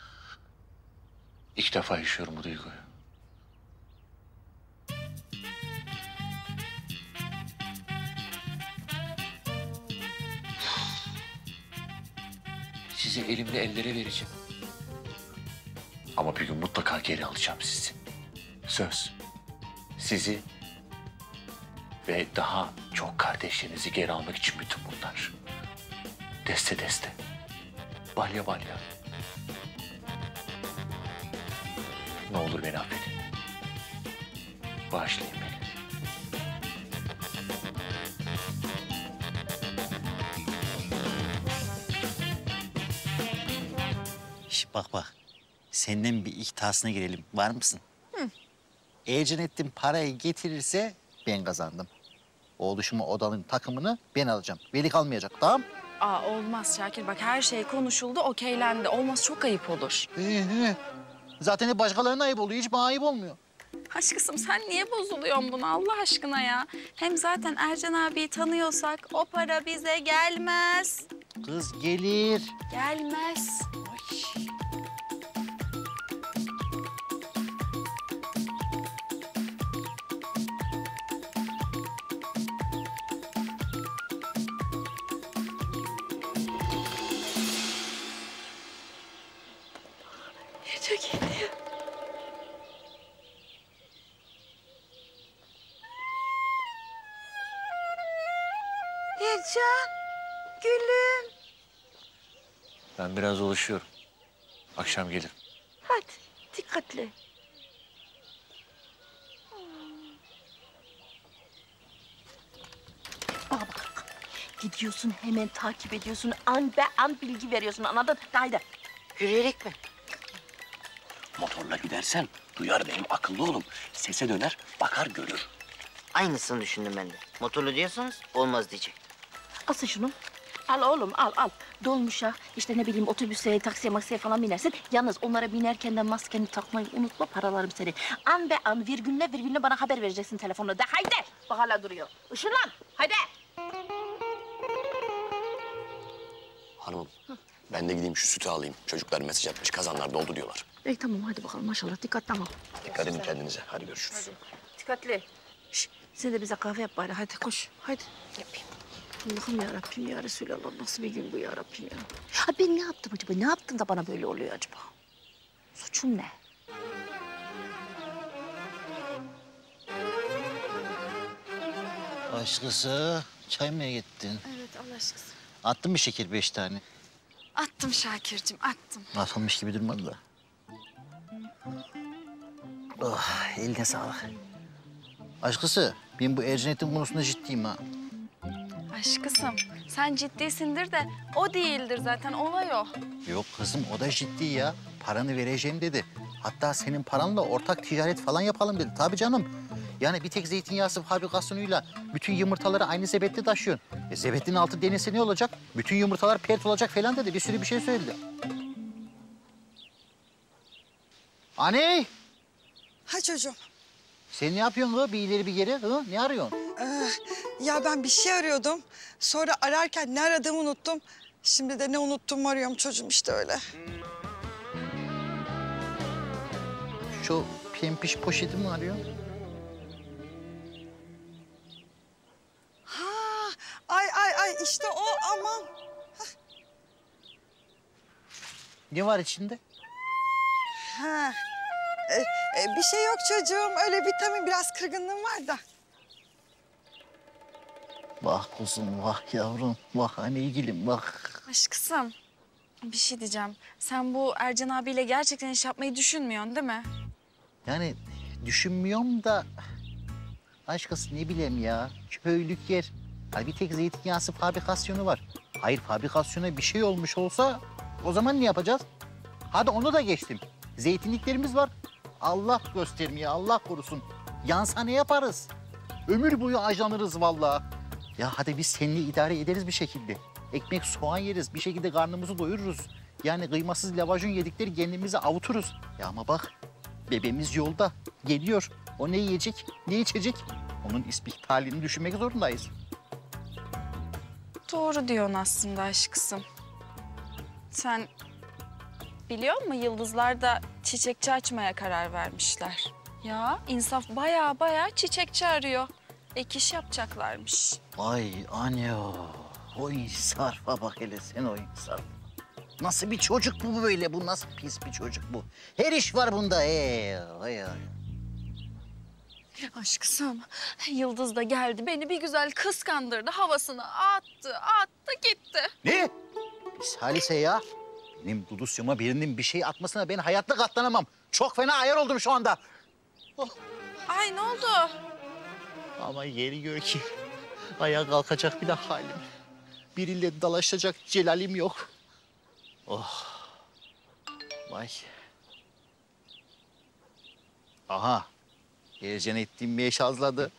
İlk defa yaşıyorum bu duyguyu. Sizi elimle ellere vereceğim. Ama bir gün mutlaka geri alacağım sizi. Söz. Sizi ve daha çok kardeşlerinizi geri almak için bütün bunlar. Deste deste. Balya balya. Ne olur beni affedin. Bağışlayın beni. Bak. Senden bir ihtasına girelim. Var mısın? Hı. Ercinettin parayı getirirse ben kazandım. Oğluşuma odanın takımını ben alacağım. Veli kalmayacak, tamam? Aa olmaz Şakir bak her şey konuşuldu, okeylendi. Olmaz çok ayıp olur. Zaten hep başkalarına ayıp oluyor. Hiç bana ayıp olmuyor. Aşkısım sen niye bozuluyorsun buna Allah aşkına ya? Hem zaten Ercan abiyi tanıyorsak o para bize gelmez. Kız gelir. Gelmez. Çok iyi. Ercan, gülüm. Ben biraz dolaşıyorum. Akşam gelirim. Hadi dikkatli. Bana bak. Gidiyorsun hemen takip ediyorsun. An be an bilgi veriyorsun anladın? Haydi. Yürüyerek mi? Motorla gidersen duyar benim akıllı oğlum. Sese döner, bakar görür. Aynısını düşündüm ben de. Motorlu diyorsanız olmaz diyecek. Asıl şunu. Al oğlum al. Dolmuşa işte ne bileyim otobüse, taksiye, maksiye falan binersin. Yalnız onlara binerken de maskeni takmayı unutma paralarım seni. An be an virgülle bana haber vereceksin telefonla. De haydi. Bak hala duruyor. Işınlan haydi. Hanımım, ben de gideyim şu sütü alayım. Çocuklar mesaj atmış, kazanlar doldu diyorlar. İyi tamam hadi bakalım maşallah dikkatli ama. Dikkat edin kendinize. Hadi görüşürüz. Hadi. Dikkatli. Şişt, sen de bize kahve yap bari hadi koş. Haydi. Yapayım. Allah'ım yarabbim ya Resulallah nasıl bir gün bu yarabbim ya. Ha ben ne yaptım acaba? Ne yaptım da bana böyle oluyor acaba? Suçum ne? Aşkısı, çay mı gittin? Evet Allah aşkına. Attın mı şeker 5 tane? Attım Şakir'cim attım. Atılmış gibi durmadı da. Oh, eline sağlık. Aşkısı, ben bu Ercinettin konusunda ciddiyim ha. Aşkısım sen ciddisindir de o değildir zaten olay o. Yok kızım, o da ciddi ya. Paranı vereceğim dedi. Hatta senin paranla ortak ticaret falan yapalım dedi. Tabii canım. Yani bir tek zeytinyağı fabrikasyonuyla bütün yumurtaları aynı sepette taşıyorsun. Sepetin altı denizse ne olacak? Bütün yumurtalar pert olacak falan dedi. Bir sürü bir şey söyledi. Anne! Ha çocuğum. Sen ne yapıyorsun kız? Bir ileri bir geri. Hı? Ne arıyorsun? Ya ben bir şey arıyordum. Sonra ararken ne aradığımı unuttum. Şimdi de ne unuttuğumu arıyorum çocuğum işte öyle. Şu pempiş poşeti mi arıyorsun? Ha, ay işte o aman. Ne var içinde? Ha, Bir şey yok çocuğum. Öyle vitamin biraz kırgınlığım var da. Vah kuzum, vah yavrum, vah anneciğim, vah. Aşkısım, bir şey diyeceğim. Sen bu Ercan abiyle gerçekten iş yapmayı düşünmüyorsun değil mi? Yani düşünmüyorum da... Aşkısı ne bileyim ya, köylük yer. Hani bir tek zeytinyağısı fabrikasyonu var. Hayır, fabrikasyona bir şey olmuş olsa o zaman ne yapacağız? Hadi onu da geçtim. Zeytinliklerimiz var. Allah göstermiyor, Allah korusun. Yansa ne yaparız? Ömür boyu ajanırız vallahi. Ya hadi biz seninle idare ederiz bir şekilde. Ekmek, soğan yeriz, bir şekilde karnımızı doyururuz. Yani kıymasız lavajın yedikleri kendimizi avuturuz. Ya ama bak, bebeğimiz yolda, geliyor. O ne yiyecek, ne içecek? Onun istihdalini düşünmek zorundayız. Doğru diyorsun aslında aşkısım. Sen biliyor musun yıldızlar da çiçekçi açmaya karar vermişler. Ya insaf bayağı çiçekçi arıyor. Ek iş yapacaklarmış. Vay anne, o insarfa bak hele sen, o insarfa. Nasıl bir çocuk bu böyle? Bu nasıl pis bir çocuk bu? Her iş var bunda. Ay. Aşkısım, Yıldız da geldi. Beni bir güzel kıskandırdı. Havasını attı gitti. Ne? Salise ya. Benim Dudusyum'a birinin bir şey atmasına ben hayatta katlanamam. Çok fena ayar oldum şu anda. Oh. Ay ne oldu? Ama yeri gör ki ayağa kalkacak bile halim. Biriyle dalaşacak celalim yok. Oh. Vay. Aha. Ercan ettiğim meş azladı.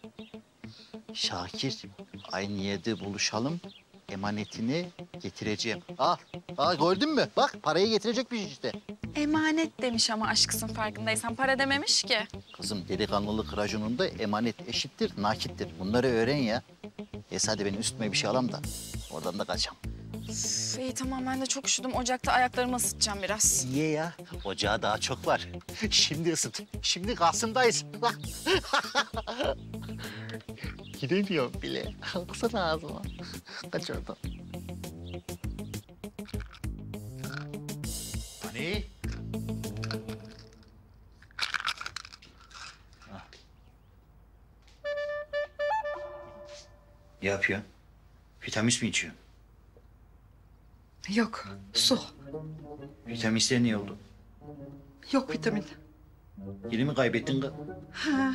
Şakir, aynı yerde buluşalım. Emanetini getireceğim. Al gördün mü? Bak parayı getirecekmiş işte. Emanet demiş ama aşkısın farkındaysan. Para dememiş ki. Kızım delikanlılık raconunda emanet eşittir, nakittir. Bunları öğren ya. Hadi ben üstüme bir şey alayım da oradan da kaçacağım. İyi tamam ben de çok üşüdüm. Ocakta ayaklarımı ısıtacağım biraz. Niye ya? Ocağı daha çok var. Şimdi ısıt. Şimdi Kasım'dayız. Giremiyorum bile. Kalksana ağzıma. Kaç oradan. Hani? Ne yapıyorsun? Vitamin mi içiyorsun? Yok, su. Vitaminler ne oldu? Yok vitamin. Yeni mi kaybettin? Ha.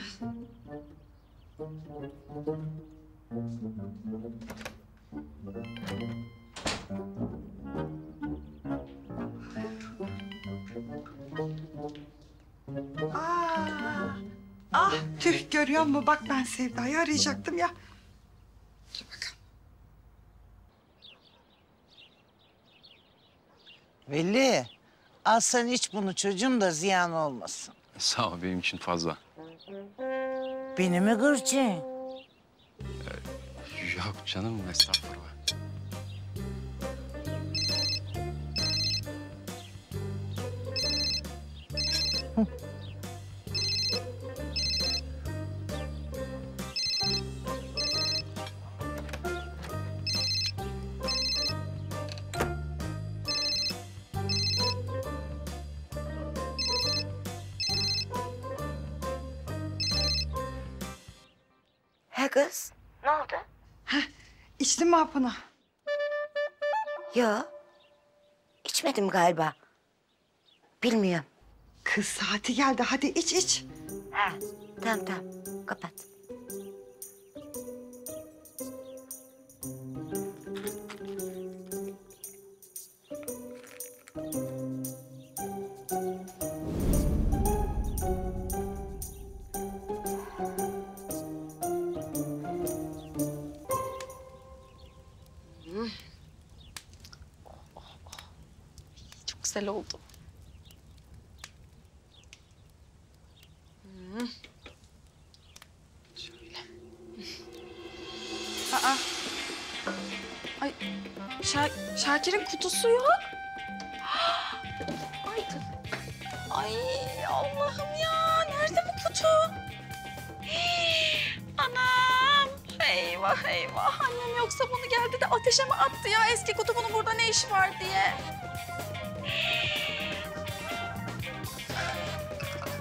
Tüh görüyor musun? Bak ben Sevda'yı arayacaktım ya. Dur bakalım. Veli, al sen iç bunu çocuğum da ziyan olmasın. Sağ ol, benim için fazla. Beni mi kıracaksın? Yok canım, estağfurullah. He kız, ne oldu? İçtin mi hapını? Yok, içmedim galiba. Bilmiyorum. Kız saati geldi, hadi iç. Ha, tamam, kapat. Çok güzel oldu. Şöyle. Ay, Şakir'in kutusu yok. Ay Allah'ım ya, nerede bu kutu? Anam, eyvah. Annem yoksa bunu geldi de ateşe mi attı ya? Eski kutu bunun burada ne işi var diye.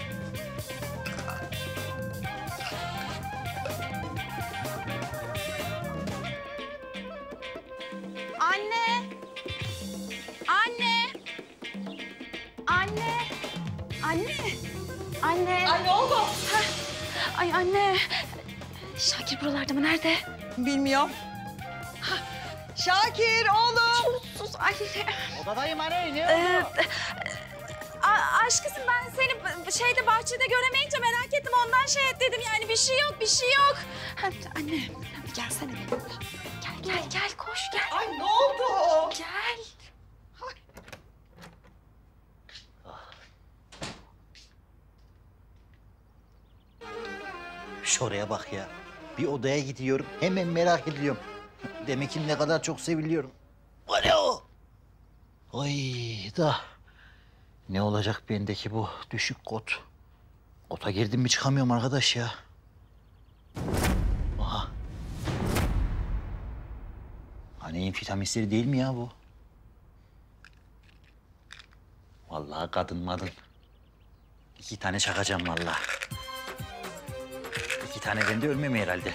Anne. Ay ne oldu? Ay anne. Şakir buralarda mı? Nerede? Bilmiyorum. Şakir oğlum. Sus anne. Odadayım anne, ne oldu? Aşkısım ben seni şeyde bahçede göremeyince merak ettim. Ondan şey dedim yani bir şey yok, bir şey yok. Anne bir gelsene. Gel koş gel. Ay ne oldu? Gel. Şuraya bak ya. Bir odaya gidiyorum, hemen merak ediyorum. Demek ki ne kadar çok seviliyorum. Var ya o. Ay da. Ne olacak bendeki bu düşük kot? Kota girdim mi çıkamıyorum arkadaş ya. Aha. Hani vitaminleri değil mi ya bu? Vallahi kadın madın. 2 tane çakacağım vallahi. 2 tane ben de ölmem herhalde.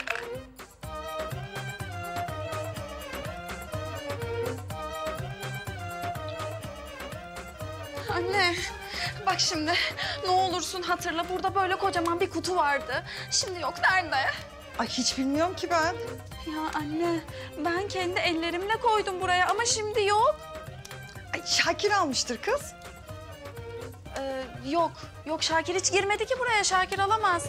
Anne bak şimdi ne olursun hatırla burada böyle kocaman bir kutu vardı. Şimdi yok nerede? Ay hiç bilmiyorum ki ben. Ya anne ben kendi ellerimle koydum buraya ama şimdi yok. Ay Şakir almıştır kız. Yok Şakir hiç girmedi ki buraya. Şakir alamaz.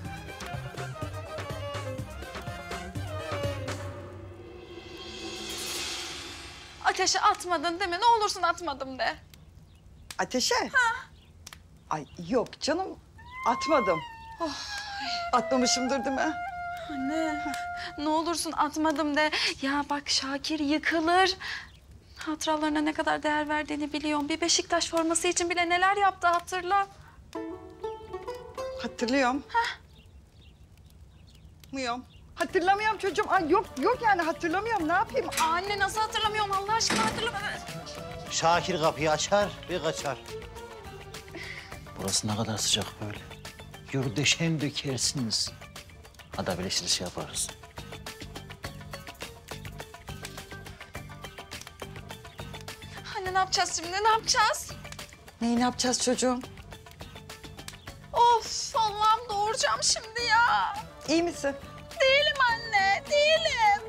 Ateşe atmadın değil mi? Ne olursun atmadım de. Ateşe? Ha. Ay yok canım atmadım. Atmamışımdır değil mi? Anne ne olursun atmadım de. Ya bak Şakir yıkılır. Hatıralarına ne kadar değer verdiğini biliyorum. Bir Beşiktaş forması için bile neler yaptı hatırla. Hatırlıyorum. Hatırlamıyorum çocuğum. Ay yok yani hatırlamıyorum. Ne yapayım? Anne nasıl hatırlamıyorum Allah aşkına hatırlamıyorum. Şakir kapıyı açar ve kaçar. Burası ne kadar sıcak böyle. Yurdeşen dökersiniz. Hadi böyle şey yaparız. Anne ne yapacağız şimdi? Ne yapacağız? Neyi ne yapacağız çocuğum? Of Allah'ım doğuracağım şimdi ya. İyi misin? Değilim anne, değilim.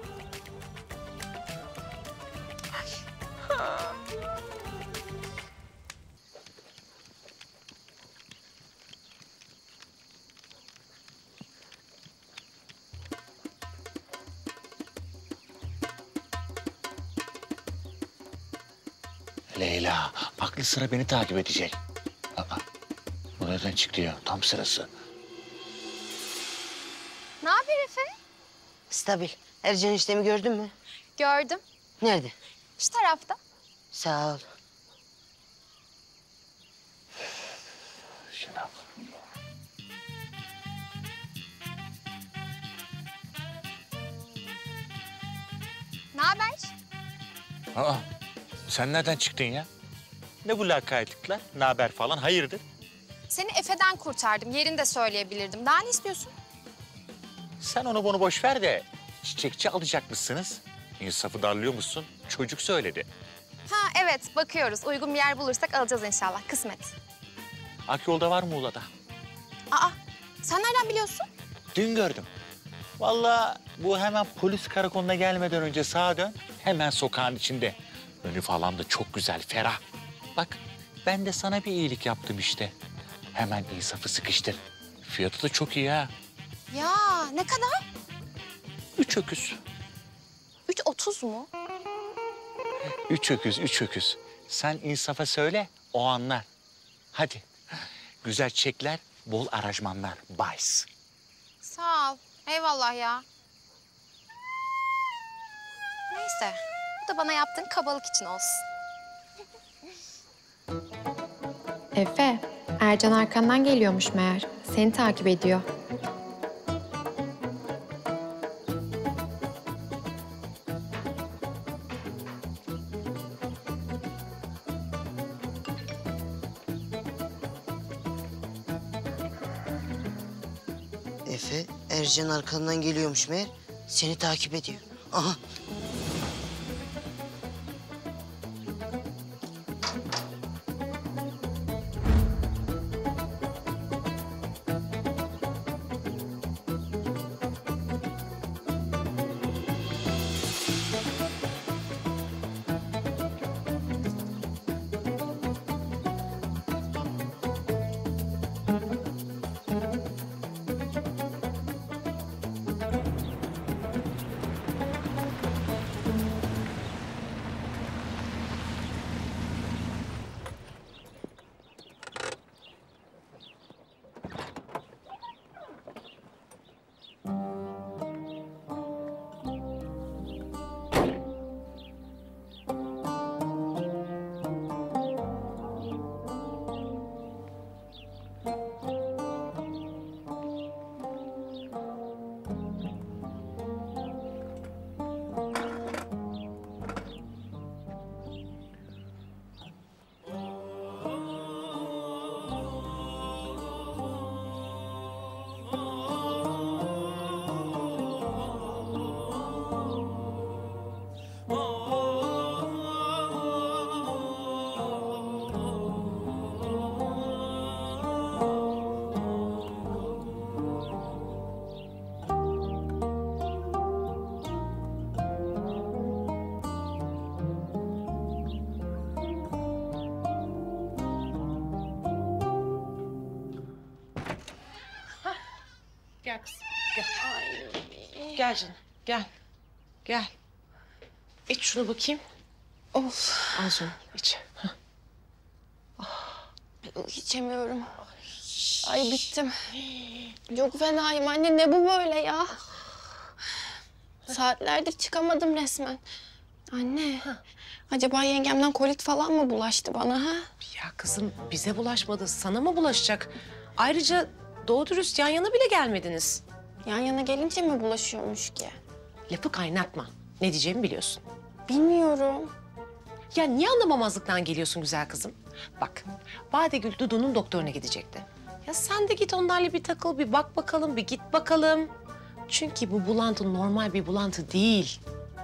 Leyla, aklı sıra beni takip edecek. Aa, bu nereden çıktı ya? Tam sırası. Ne haber Efe? Stabil. Ercan işlemi gördün mü? Gördüm. Nerede? Şu tarafta. Sağ ol. Şuna bak. Ne haber? Aa, sen nereden çıktın ya? Ne bu lakaytlıklar? Ne haber falan? Hayırdır? Seni Efe'den kurtardım. Yerini de söyleyebilirdim. Daha ne istiyorsun? Sen onu bunu boş ver de çiçekçi alacakmışsınız. İnsafı darlıyor musun? Çocuk söyledi. Ha evet bakıyoruz. Uygun bir yer bulursak alacağız inşallah. Kısmet. Akyol'da var Muğla'da. Aa sen nereden biliyorsun? Dün gördüm. Vallahi bu hemen polis karakoluna gelmeden önce sağa dön. Hemen sokağın içinde. Önü falan da çok güzel, ferah. Bak ben de sana bir iyilik yaptım işte. Hemen insafı sıkıştır. Fiyatı da çok iyi ha. Ya ne kadar? 3 öküz. 3.30 mu? 3 öküz, 3 öküz. Sen insafa söyle, o anlar. Hadi. Güzel çiçekler, bol aranjmanlar. Bays. Sağ ol. Eyvallah ya. Neyse. Bu da bana yaptığın kabalık için olsun. Efe, Ercan arkandan geliyormuş meğer. Seni takip ediyor. Efe, Ercan arkandan geliyormuş meğer. Seni takip ediyor. Aha. kızım. Gel canım, gel. Gel. İç şunu bakayım. Of. Al şunu, iç. İçemiyorum. Ay bittim. Çok fenayım anne. Ne bu böyle ya? Saatlerdir çıkamadım resmen. Anne, acaba yengemden kolit falan mı bulaştı bana ha? Ya kızım bize bulaşmadı, sana mı bulaşacak? Ayrıca doğru dürüst yan yana bile gelmediniz. Yan yana gelince mi bulaşıyormuş ki? Lafı kaynatma. Ne diyeceğimi biliyorsun. Bilmiyorum. Ya niye anlamamazlıktan geliyorsun güzel kızım? Bak, Badegül Dudu'nun doktoruna gidecekti. Ya sen de git onlarla bir takıl, bir bak bakalım, bir git bakalım. Çünkü bu bulantı normal bir bulantı değil.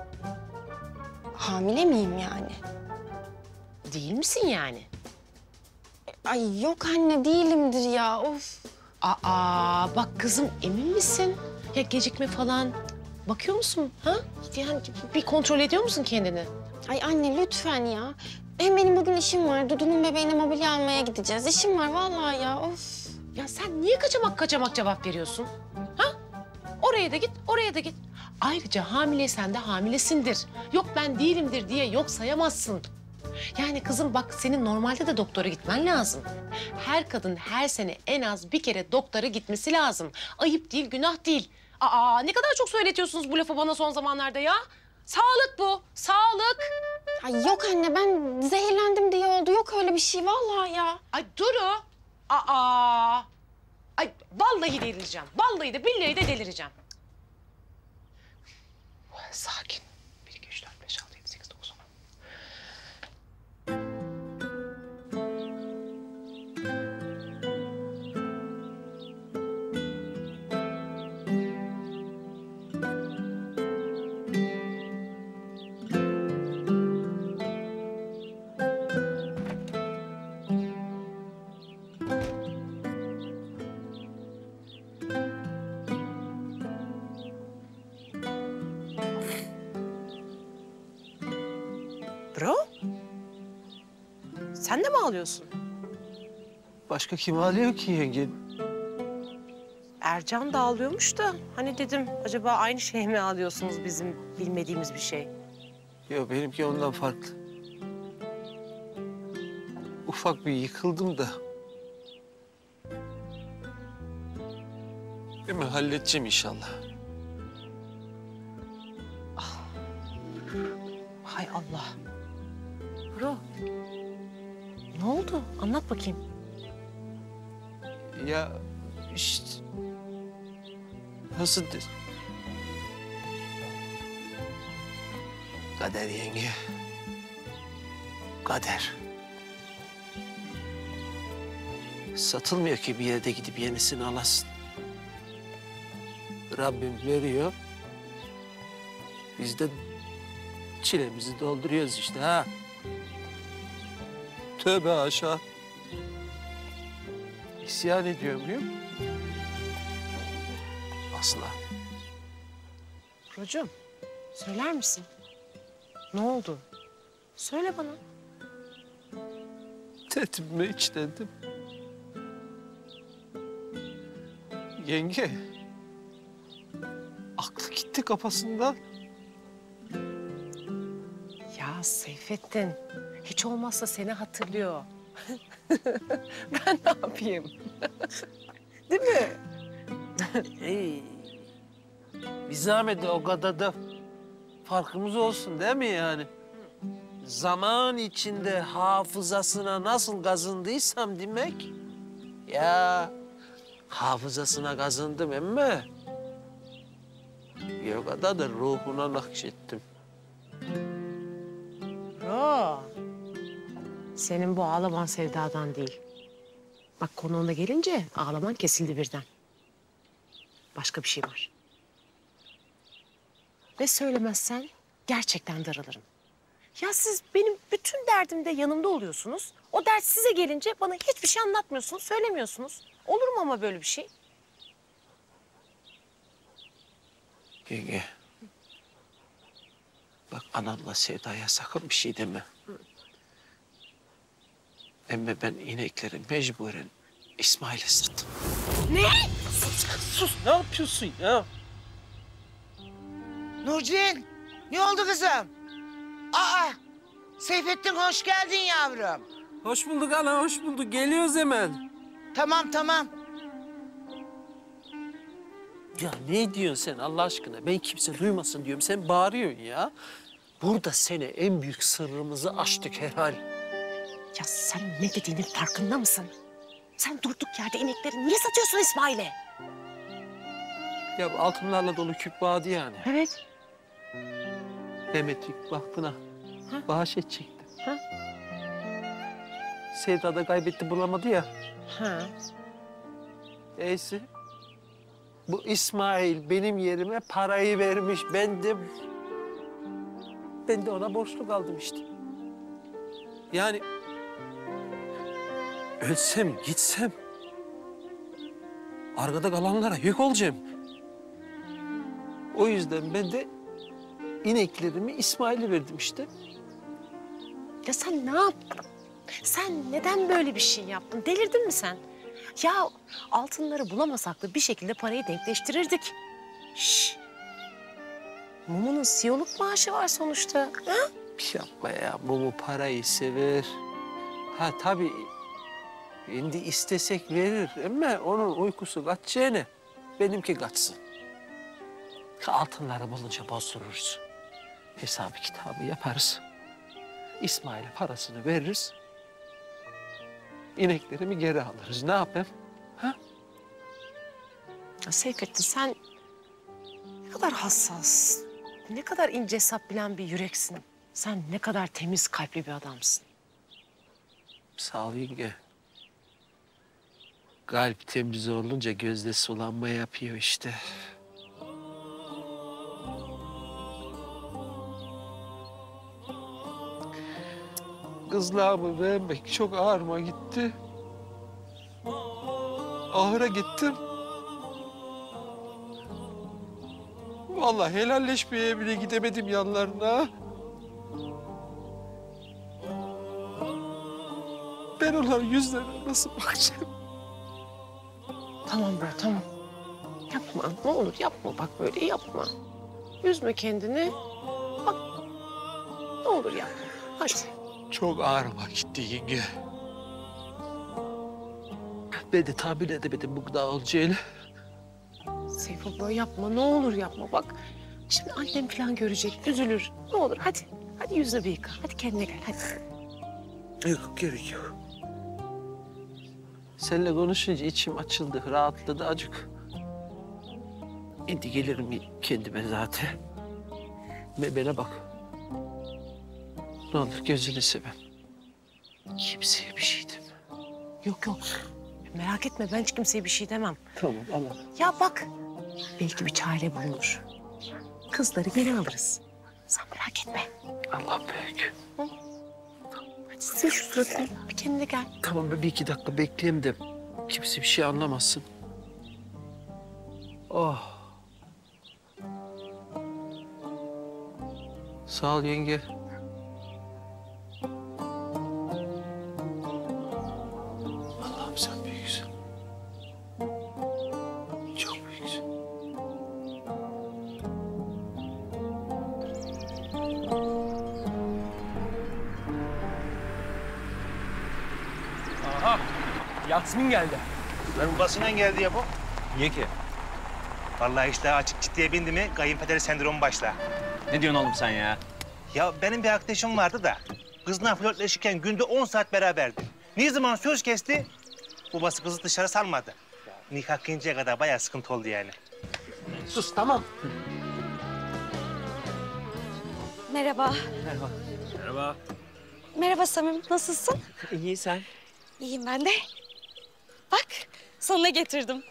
Hamile miyim yani? Değil misin yani? Ay yok anne değilimdir ya. Of. Aa bak kızım emin misin? Ya gecikme falan bakıyor musun ha? Yani bir kontrol ediyor musun kendini? Ay anne lütfen ya. Hem benim bugün işim var. Dudu'nun bebeğine mobilya almaya gideceğiz. İşim var vallahi ya. Of. Ya sen niye kaçamak cevap veriyorsun? Ha? Oraya da git, oraya da git. Ayrıca hamileysen de hamilesindir. Yok ben değilimdir diye yok sayamazsın. Yani kızım bak senin normalde de doktora gitmen lazım. Her kadın her sene en az bir kere doktora gitmesi lazım. Ayıp değil, günah değil. Aa ne kadar çok söyletiyorsunuz bu lafı bana son zamanlarda ya. Sağlık bu, sağlık. Ay yok anne ben zehirlendim diye oldu. Yok öyle bir şey vallahi ya. Ay Duru. Aa. Ay vallahi delireceğim. Vallahi de billahi de delireceğim. Sakin. 1, 2, 3, 4, 5, 6, 7, 8, 9, 10. Bro? Sen de mi ağlıyorsun? Başka kim ağlıyor ki yenge? Ercan da ağlıyormuş da hani dedim acaba aynı şey mi ağlıyorsunuz bizim bilmediğimiz bir şey? Yok benimki ondan farklı. Ufak bir yıkıldım da. Hemen halledeceğim inşallah. Hay Allah. Bro. Ne oldu? Anlat bakayım. Ya işte... Nasıl de... Kader yenge. Kader. Satılmıyor ki bir yerde gidip yenisini alasın. Rabbim veriyor. Biz de çilemizi dolduruyoruz işte ha. Tövbe haşa. İsyan ediyor muyum? Asla. Brocuğum, söyler misin? Ne oldu? Söyle bana. Tetimime içlendim. Yenge. Aklı gitti kafasından. Ya Seyfettin, hiç olmazsa seni hatırlıyor. Ben ne yapayım? Değil mi? Hey. Bir zahmet o kadar da farkımız olsun değil mi yani? Zaman içinde hafızasına nasıl kazındıysam demek... Ya hafızasına kazındım emme. Bir o kadar da ruhuna nakşettim. Bro, senin bu ağlaman sevdadan değil. Bak konuğuna gelince ağlaman kesildi birden. Başka bir şey var. Ve söylemezsen gerçekten daralırım. Ya siz benim bütün derdimde yanımda oluyorsunuz. O dert size gelince bana hiçbir şey anlatmıyorsunuz, söylemiyorsunuz. Olur mu ama böyle bir şey? Yenge. Bak anamla Sevda'ya sakın bir şey deme. Ama ben inekleri mecburen İsmail'e sattım. Ne? Sus, ne yapıyorsun ya? Nurcin, ne oldu kızım? Aa, Seyfettin hoş geldin yavrum. Hoş bulduk ana, hoş bulduk. Geliyoruz hemen. Tamam, tamam. Ya ne diyorsun sen Allah aşkına? Ben kimse duymasın diyorum. Sen bağırıyorsun ya. Burada sene en büyük sırrımızı açtık herhal. Ya sen ne dediğinin farkında mısın? Sen durduk yerde inekleri niye satıyorsun İsmail'e? Ya altınlarla dolu küp vardı yani. Evet. Mehmetçik Vakfı'na bağış edecekti. Sevda da kaybetti bulamadı ya. Neyse. Bu İsmail benim yerime parayı vermiş. Ben de ona borçlu kaldım işte. Yani ölsem gitsem arkada kalanlara yük olacağım. O yüzden ben de ineklerimi İsmail'e verdim işte. Ya sen ne yaptın? Sen neden böyle bir şey yaptın? Delirdin mi sen? Ya altınları bulamasak da bir şekilde parayı denkleştirirdik. Şşş. Mumu'nun CEO'luk maaşı var sonuçta. Ha? Yapma ya, Mumu parayı sever. Ha tabii, şimdi istesek verir ama onun uykusu kaçacağına benimki kaçsın. Altınları bulunca bozdururuz. Hesabı kitabı yaparız. İsmail'e parasını veririz. İneklerimi geri alırız. Ne yapayım? Ha? Ya Seyfettin sen ne kadar hassas, ne kadar ince hesap bilen bir yüreksin. Sen ne kadar temiz kalpli bir adamsın. Sağ ol yenge. Kalp temiz olunca gözde sulanma yapıyor işte. Kızlağımı vermek çok ağrıma gitti. Ahıra gittim. Vallahi helalleşmeye bile gidemedim yanlarına. Ben onların yüzlerine nasıl bakacağım? Tamam bro, tamam. Yapma, ne olur yapma bak böyle yapma. Üzme kendini. Bak, ne olur yapma. Hadi. Çok ağrıma gitti yenge. Ben de tahmin edemedim bu kadar olacağını. Seyfo böyle yapma, ne olur yapma bak. Şimdi annem falan görecek, üzülür. Ne olur hadi, hadi yüzünü bir yıka. Hadi kendine gel, hadi. Yok, gerek yok. Seninle konuşunca içim açıldı, rahatladı acık. Şimdi gelirim kendime zaten. Bana bak. Ne olur gözünü seveyim. Kimseye bir şey deme. Yok yok, merak etme ben hiç kimseye bir şey demem. Tamam, Allah. Ya bak, belki bir çare bulunur. Kızları geri alırız. Sen merak etme. Allah büyük. Hı? Hadi sil şu suratını, bir kendine gel. Tamam, bir iki dakika bekleyeyim de kimse bir şey anlamasın. Oh. Sağ ol yenge. Allah'ım sen büyüksün. Çok büyüksün. Aha, Yasmin geldi. Benim basından geldi ya bu. Niye ki? Vallahi işte açık ciddiye bindi mi kayınpeder sendromu başlar. Ne diyorsun oğlum sen ya? Ya benim bir arkadaşım vardı da kızla flörtleşirken günde 10 saat beraberdi. Ne zaman söz kesti, babası kızı dışarı salmadı. Nikah kıyıncaya kadar bayağı sıkıntı oldu yani. Sus, tamam. Merhaba. Merhaba. Merhaba. Merhaba Samim, nasılsın? İyi sen? İyiyim ben de. Bak, sana getirdim.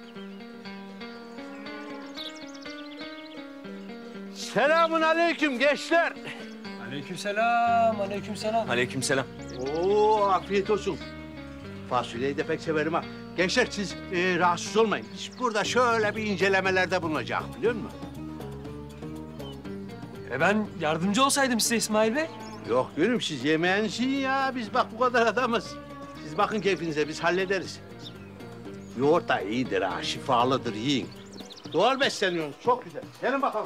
Selamun aleyküm gençler. Aleykümselam, aleykümselam. Aleykümselam. Oo, afiyet olsun. Fasulyeyi de pek severim ha. Gençler siz rahatsız olmayın. Biz burada şöyle bir incelemelerde bulunacağız biliyor musun? Ben yardımcı olsaydım size İsmail Bey. Yok gülüm siz yemeğinizi yiyin ya. Biz bak bu kadar adamız. Siz bakın keyfinize biz hallederiz. Yoğurt da iyidir ha, şifalıdır, yiyin. Doğal besleniyorsunuz, çok güzel. Gelin bakalım.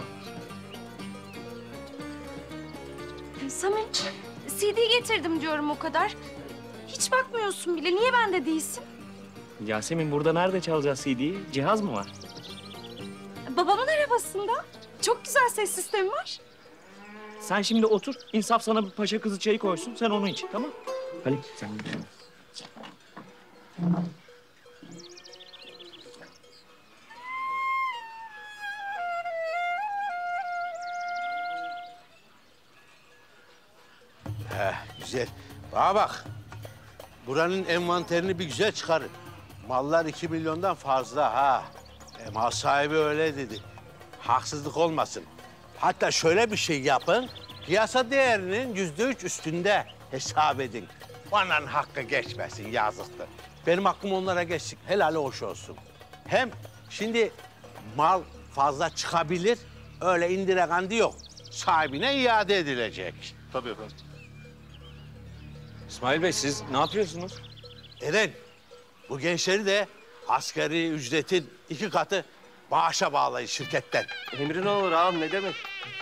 Samet, CD getirdim diyorum o kadar. Hiç bakmıyorsun bile. Niye bende değilsin? Yasemin burada nerede çalacağız CD'yi? Cihaz mı var? Babamın arabasında. Çok güzel ses sistemi var. Sen şimdi otur. İnsaf sana bir paşa kızı çayı koysun. Sen onun için tamam? Halim sen Güzel. Bana bak. Buranın envanterini bir güzel çıkarın. Mallar 2 milyondan fazla ha. Mal sahibi öyle dedi. Haksızlık olmasın. Hatta şöyle bir şey yapın. Piyasa değerinin %3 üstünde hesap edin. Bana hakkı geçmesin, yazıktır. Benim hakkım onlara geçsin. Helali hoş olsun. Hem şimdi mal fazla çıkabilir. Öyle indirekandı yok. Sahibine iade edilecek. Tabii efendim. İsmail Bey siz ne yapıyorsunuz? Eren, bu gençleri de asgari ücretin 2 katı maaşa bağlayın şirketten. Emrin olur ağam, ne demek?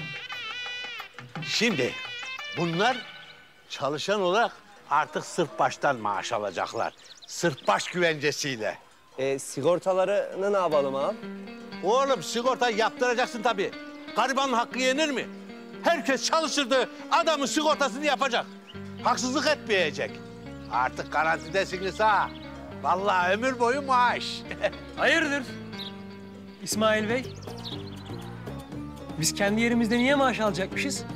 Şimdi bunlar çalışan olarak artık sırf baştan maaş alacaklar. Sırf baş güvencesiyle. Sigortalarını ne yapalım ağam? Oğlum sigorta yaptıracaksın tabii. Garibanın hakkı yenir mi? Herkes çalışırdı, adamın sigortasını yapacak. Haksızlık etmeyecek. Artık garantidesiniz ha. Vallahi ömür boyu maaş. Hayırdır İsmail Bey? Biz kendi yerimizde niye maaş alacakmışız?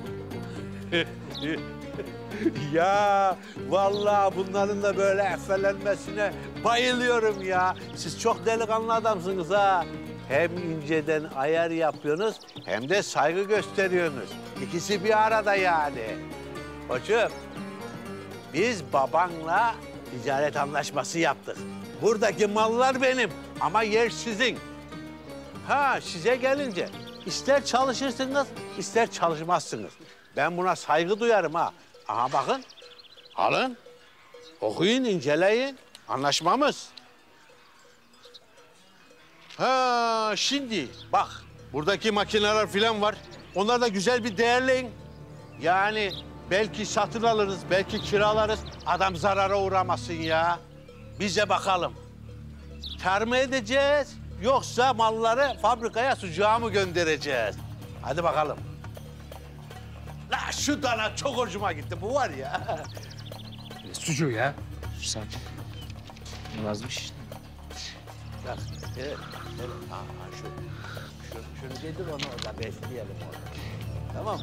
Ya vallahi bunların da böyle effelenmesine bayılıyorum ya. Siz çok delikanlı adamsınız ha. Hem inceden ayar yapıyorsunuz hem de saygı gösteriyorsunuz. İkisi bir arada yani. Koçum, biz babanla ticaret anlaşması yaptık. Buradaki mallar benim ama yer sizin. Ha size gelince ister çalışırsınız ister çalışmazsınız. Ben buna saygı duyarım ha. Aha bakın, alın, okuyun, inceleyin. Anlaşmamız. Ha şimdi bak, buradaki makineler falan var. Onları da güzel bir değerleyin. Yani belki satın alırız, belki kiralarız. Adam zarara uğramasın ya. Bize bakalım. Kâr mı edeceğiz yoksa malları fabrikaya sucuğa mı göndereceğiz? Hadi bakalım. La şu dana çok hoşuma gitti. Bu var ya. Sucuğu ya. Sakin. Vazmış işte. Bak, evet. Şunu getir onu orada besleyelim orada. Tamam mı?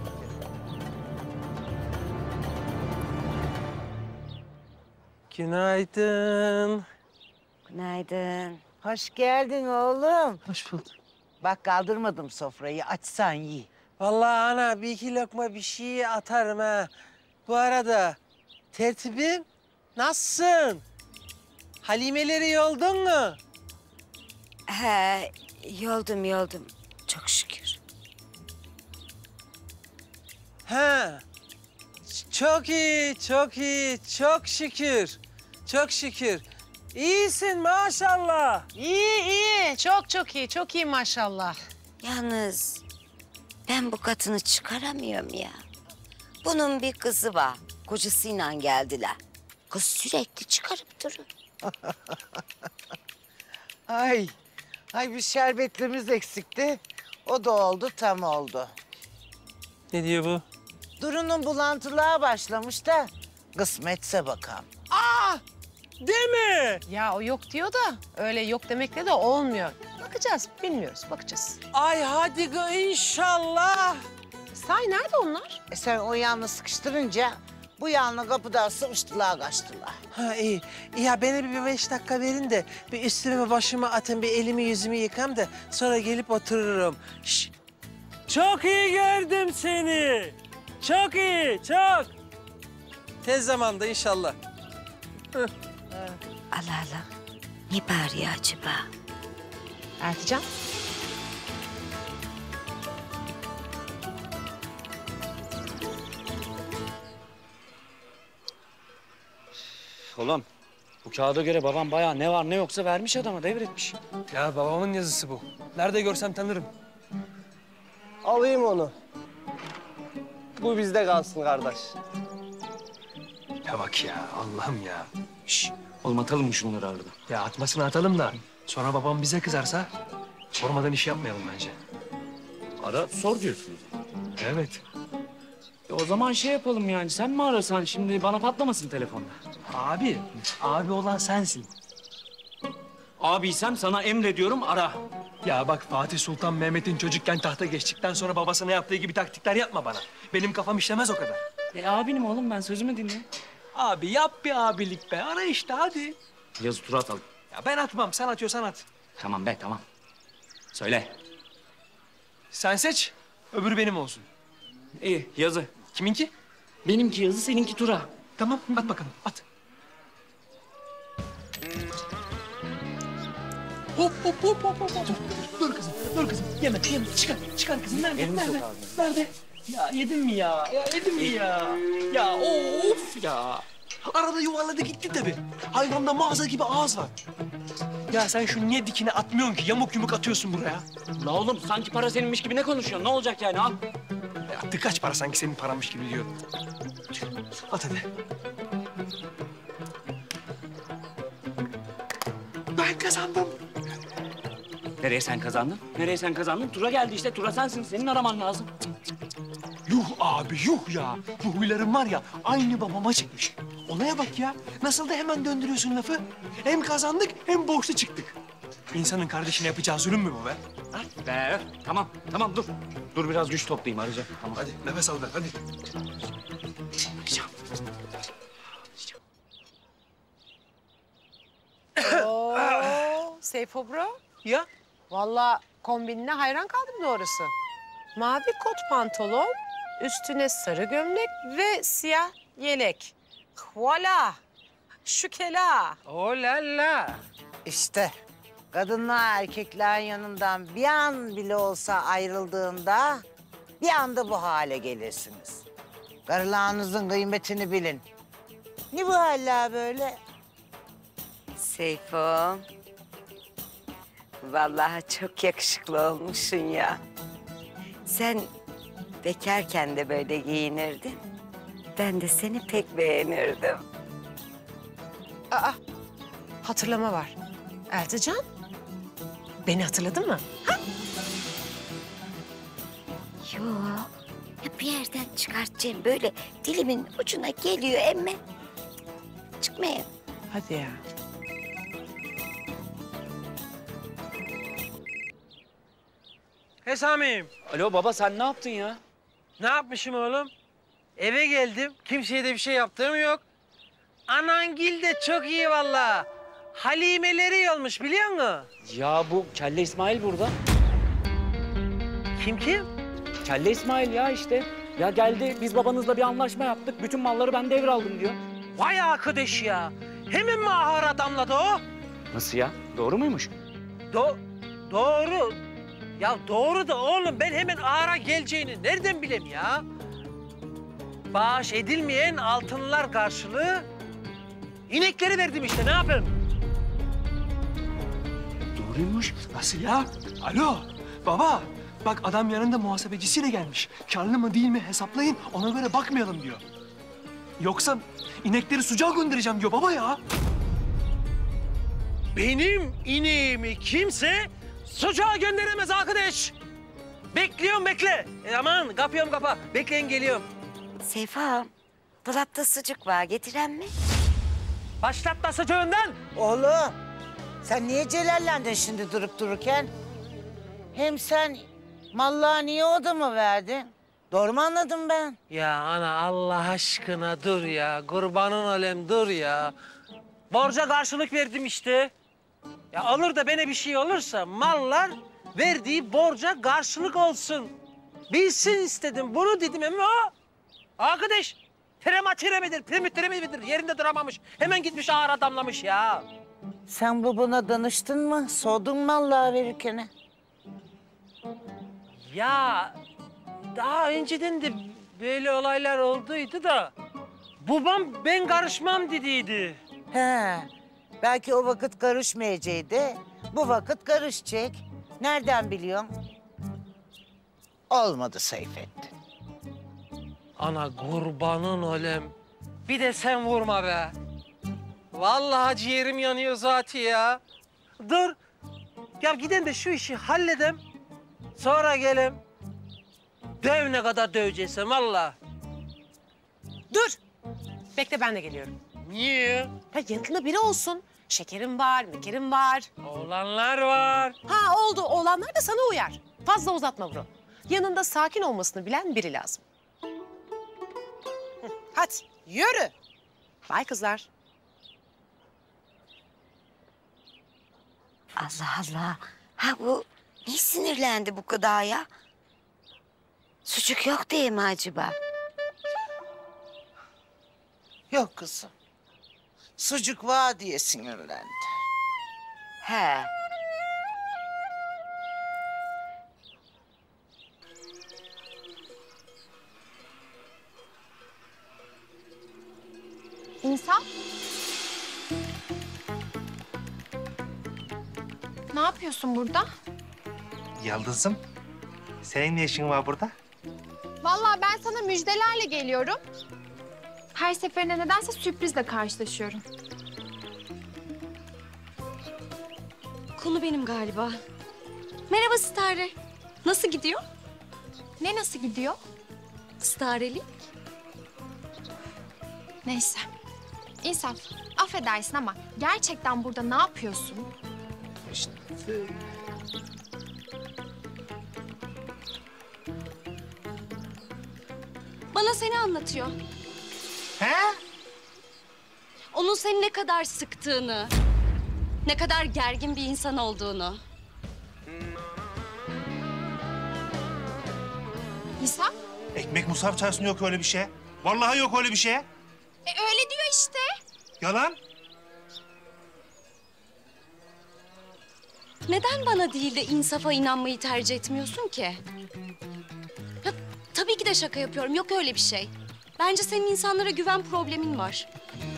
Günaydın. Günaydın. Hoş geldin oğlum. Hoş bulduk. Bak kaldırmadım sofrayı. Açsan yiy. Vallahi ana bir iki lokma bir şey atarım ha. Bu arada tertibim nasılsın? Halimeleri yoldun mu? He, yoldum. Çok şükür. Ha. Çok iyi, çok iyi. Çok şükür. Çok şükür. İyisin maşallah. İyi. Çok iyi. Çok iyi maşallah. Yalnız ben bu katını çıkaramıyorum ya. Bunun bir kızı var. Kocasıyla geldiler. Kız sürekli çıkarıp durur. Ay bir şerbetlimiz eksikti. O da oldu, tam oldu. Ne diyor bu? Duru'nun bulantılığa başlamış da kısmetse bakalım. Deme. Ya o yok diyor da öyle yok demekle de olmuyor. Bakacağız, bilmiyoruz, bakacağız. Ay hadi inşallah. Sahi nerede onlar? Sen o yanını sıkıştırınca bu yanına kapıda sıvıştılar, kaçtılar. Ha iyi. Ya beni bir 5 dakika verin de bir üstümü başımı atın, bir elimi yüzümü yıkam da sonra gelip otururum. Şş. Çok iyi gördüm seni. Çok iyi, çok. Tez zamanda inşallah. Allah. Ne bağırıyor acaba? Ertican. Oğlum Bu kağıda göre babam bayağı ne var ne yoksa vermiş adama, devretmiş. Ya babamın yazısı bu. Nerede görsem tanırım. Alayım onu. Bu bizde kalsın kardeş. Ya bak ya Allah'ım ya. Şş, oğlum atalım mı şunları arada? Ya atmasını atalım da sonra babam bize kızarsa sormadan iş yapmayalım bence. Ara sor diyorsunuz. Evet. O zaman şey yapalım yani, sen mi arasan şimdi, bana patlamasın telefonda. Abi olan sensin. Abiysem sana emrediyorum, ara. Ya bak Fatih Sultan Mehmet'in çocukken tahta geçtikten sonra babasına yaptığı gibi taktikler yapma bana. Benim kafam işlemez o kadar. Abinim oğlum, ben sözümü dinle. Abi yap bir abilik be. Ara işte hadi. Yazı tura atalım. Ya ben atmam. Sen atıyorsan at. Tamam be, tamam. Söyle. Sen seç. Öbürü benim olsun. İyi, yazı. Kiminki? Benimki yazı, seninki tura. Tamam, at bakalım, at. Hop hop hop hop hop. Dur kızım, dur kızım. Yeme, yeme. Çıkar kızım. Nerede? Elimi Nerede? sok ağzına. Nerede? Ya yedin mi ya? Ya yedin mi ya? Ya of ya. Arada yuvarladı gitti tabii. Hayvanda mağaza gibi ağız var. Ya sen şu niye dikine atmıyorsun ki? Yamuk yumuk atıyorsun buraya. La oğlum, sanki para seninmiş gibi ne konuşuyorsun? Ne olacak yani, al. Ya kaç para sanki senin paranmış gibi diyor. At hadi. Ben kazandım. Nereye sen kazandın? Nereye sen kazandın? Tura geldi işte, tura sensin. Senin araman lazım. Yuh abi yuh ya. Bu huyların var ya aynı babama çıkmış. Olaya bak ya. Nasıl da hemen döndürüyorsun lafı. Hem kazandık hem borçlu çıktık. İnsanın kardeşine yapacağı zulüm mü bu be? Be, tamam, tamam dur. Dur biraz güç toplayayım, arayacağım. Tamam. Hadi nefes al ver, hadi. Oo, Seyfo bro. Ya? Vallahi kombinine hayran kaldım doğrusu. Mavi kot pantolon, üstüne sarı gömlek ve siyah yelek. Voila! Şükela! Oh la la. İşte kadınlar erkeklerin yanından bir an bile olsa ayrıldığında bir anda bu hale gelirsiniz. Karılarınızın kıymetini bilin. Ne bu haller böyle? Seyfo. Vallahi çok yakışıklı olmuşsun ya. Sen bekarken de böyle giyinirdin. Ben de seni pek beğenirdim. Aa, hatırlama var. Ertecan, beni hatırladın mı? Yok. Ya bir yerden çıkartacağım böyle dilimin ucuna geliyor emme. Çıkmayın. Hadi ya. Hesamim. Alo baba, sen ne yaptın ya? Ne yapmışım oğlum? Eve geldim. Kimseye de bir şey yaptığım yok. Anangil de çok iyi vallahi. Halimeleri olmuş biliyor musun? Ya bu Kelle İsmail burada. Kim? Kelle İsmail ya işte. Ya geldi, biz babanızla bir anlaşma yaptık. Bütün malları ben devraldım diyor. Vay arkadaş ya. Hemen mi ahara damladı o? Nasıl ya? Doğru muymuş? Doğru. Ya doğru da oğlum ben hemen ahara geleceğini nereden bileyim ya? Bağış edilmeyen altınlar karşılığı inekleri verdim işte ne yapayım? Doğruymuş. Nasıl ya? Alo baba. Bak adam yanında muhasebecisiyle gelmiş. Karlı mı değil mi hesaplayın ona göre bakmayalım diyor. Yoksa inekleri sucuğa göndereceğim diyor baba ya. Benim ineğimi kimse sucuğa gönderemez arkadaş. Bekliyorum bekle. Aman kapıyorum kapa. Bekleyin geliyorum. Seyfo, dolapta sucuk var. Getiren mi? Başlatma sucuğundan. Oğlum, sen niye celallendin şimdi durup dururken? Hem sen mallığa niye odamı verdin? Doğru mu anladım ben? Ya ana Allah aşkına dur ya. Kurbanın olayım dur ya. Borca karşılık verdim işte. Ya olur da bana bir şey olursa mallar verdiği borca karşılık olsun. Bilsin istedim. Bunu dedim ama o arkadaş prematüre midir, prematüre midir? Yerinde duramamış. Hemen gitmiş ağır damlamış ya. Sen babana danıştın mı? Sordun mu mallığa verirken? Ya daha önceden de böyle olaylar olduydu da babam ben karışmam dediydi. He, Belki o vakit karışmayacaktı. Bu vakit karışacak. Nereden biliyorsun? Olmadı Seyfettin. Ana kurbanın olayım. Bir de sen vurma be. Vallahi ciğerim yanıyor zaten ya. Dur. Ya gidin de şu işi halledem. Sonra gelem. Döv ne kadar döveceksin vallahi. Dur. Bekle ben de geliyorum. Niye? Ha, yanında biri olsun. Şekerim var, mekerim var. Oğlanlar var. Ha oldu. Oğlanlar da sana uyar. Fazla uzatma bro. Yanında sakin olmasını bilen biri lazım. Hı, hadi yürü. Bay kızlar. Allah Allah. Ha bu niye sinirlendi bu kadar ya? Sucuk yok diye mi acaba? Yok kızım. Sucuk var diye sinirlendi. He. İnsaf. Ne yapıyorsun burada? Yıldız'ım, senin ne işin var burada? Vallahi ben sana müjdelerle geliyorum. Her seferinde nedense sürprizle karşılaşıyorum. Konu benim galiba. Merhaba Stare. Nasıl gidiyor? Ne nasıl gidiyor? Starelik. Neyse. İnsaf, affedersin ama gerçekten burada ne yapıyorsun? İşte. Bana seni anlatıyor. He? Onun seni ne kadar sıktığını, ne kadar gergin bir insan olduğunu. İnsaf? Ekmek musaf çarşısında yok öyle bir şey. Vallahi yok öyle bir şey. Öyle diyor işte. Yalan. Neden bana değil de insafa inanmayı tercih etmiyorsun ki? Ya, tabii ki de şaka yapıyorum. Yok öyle bir şey. Bence senin insanlara güven problemin var.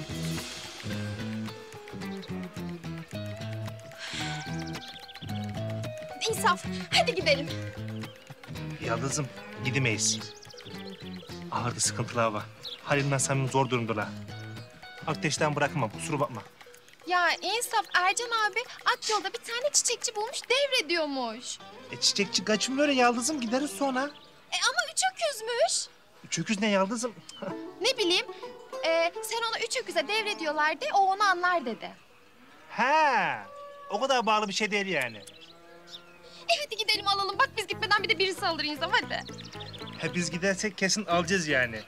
İnsaf, hadi gidelim. Yıldız'ım, gidemeyiz. Ağırdı sıkıntılar var. Halil'den samimi zor durumdalar. Akdeş'ten bırakamam, kusura bakma. Ya İnsaf, Ercan abi Akyol'da bir tane çiçekçi bulmuş, devrediyormuş. Çiçekçi kaçmıyor ya Yıldız'ım, gideriz sonra. Ama üç öküzmüş. Üç öküz ne Yıldız'ım? Ne bileyim, sen ona üç öküze devrediyorlar de, o onu anlar dedi. He, o kadar bağlı bir şey değil yani. Hadi gidelim alalım, bak biz gitmeden bir de birisi alır İnsaf, hadi. He biz gidersek kesin alacağız yani.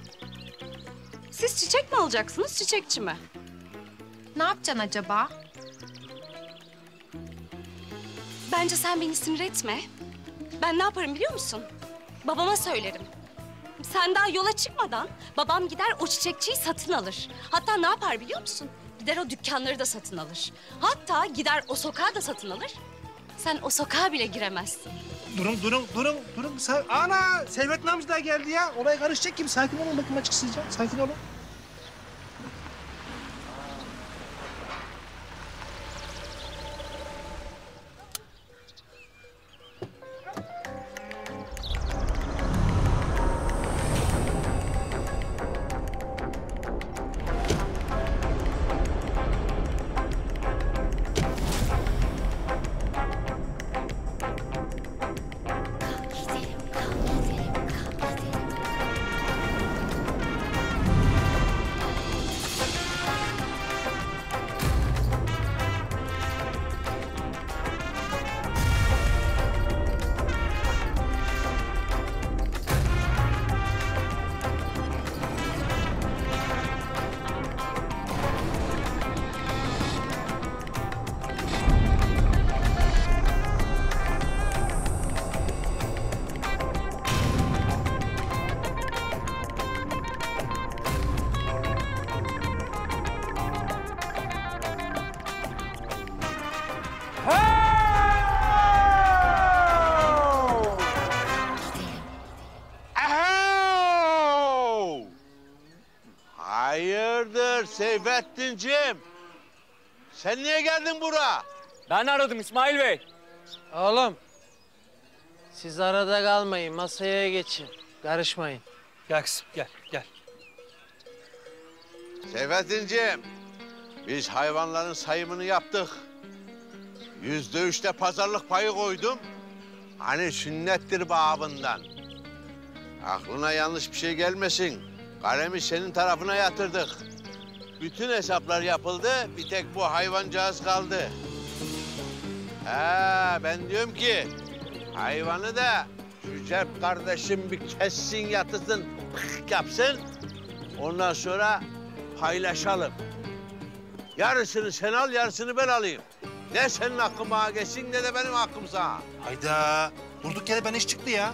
Siz çiçek mi alacaksınız, çiçekçi mi? Ne yapacaksın acaba? Bence sen beni sinir etme. Ben ne yaparım biliyor musun? Babama söylerim. Sen daha yola çıkmadan babam gider o çiçekçiyi satın alır. Hatta ne yapar biliyor musun? Gider o dükkanları da satın alır. Hatta gider o sokağı da satın alır. Sen o sokağa bile giremezsin. Durun. Ana, Servet amca da geldi ya. Olay karışacak gibi. Sakin olun bakın açık sizce. Sakin olun. Hayırdır Seyfettin'cim? Sen niye geldin buraya? Ben aradım İsmail Bey. Oğlum, siz arada kalmayın, masaya geçin. Karışmayın. Gel kızım, gel. Seyfettinciğim, biz hayvanların sayımını yaptık. %3'te pazarlık payı koydum. Hani sünnettir babından. Aklına yanlış bir şey gelmesin. Kalemi senin tarafına yatırdık. Bütün hesaplar yapıldı, bir tek bu hayvancağız kaldı. Ben diyorum ki, hayvanı da şu Cep kardeşim bir kessin, yatırsın, yapsın. Ondan sonra paylaşalım. Yarısını sen al, yarısını ben alayım. Ne senin hakkın bana geçsin, ne de benim hakkım sana. Hayda. Durduk yere ben iş çıktı ya.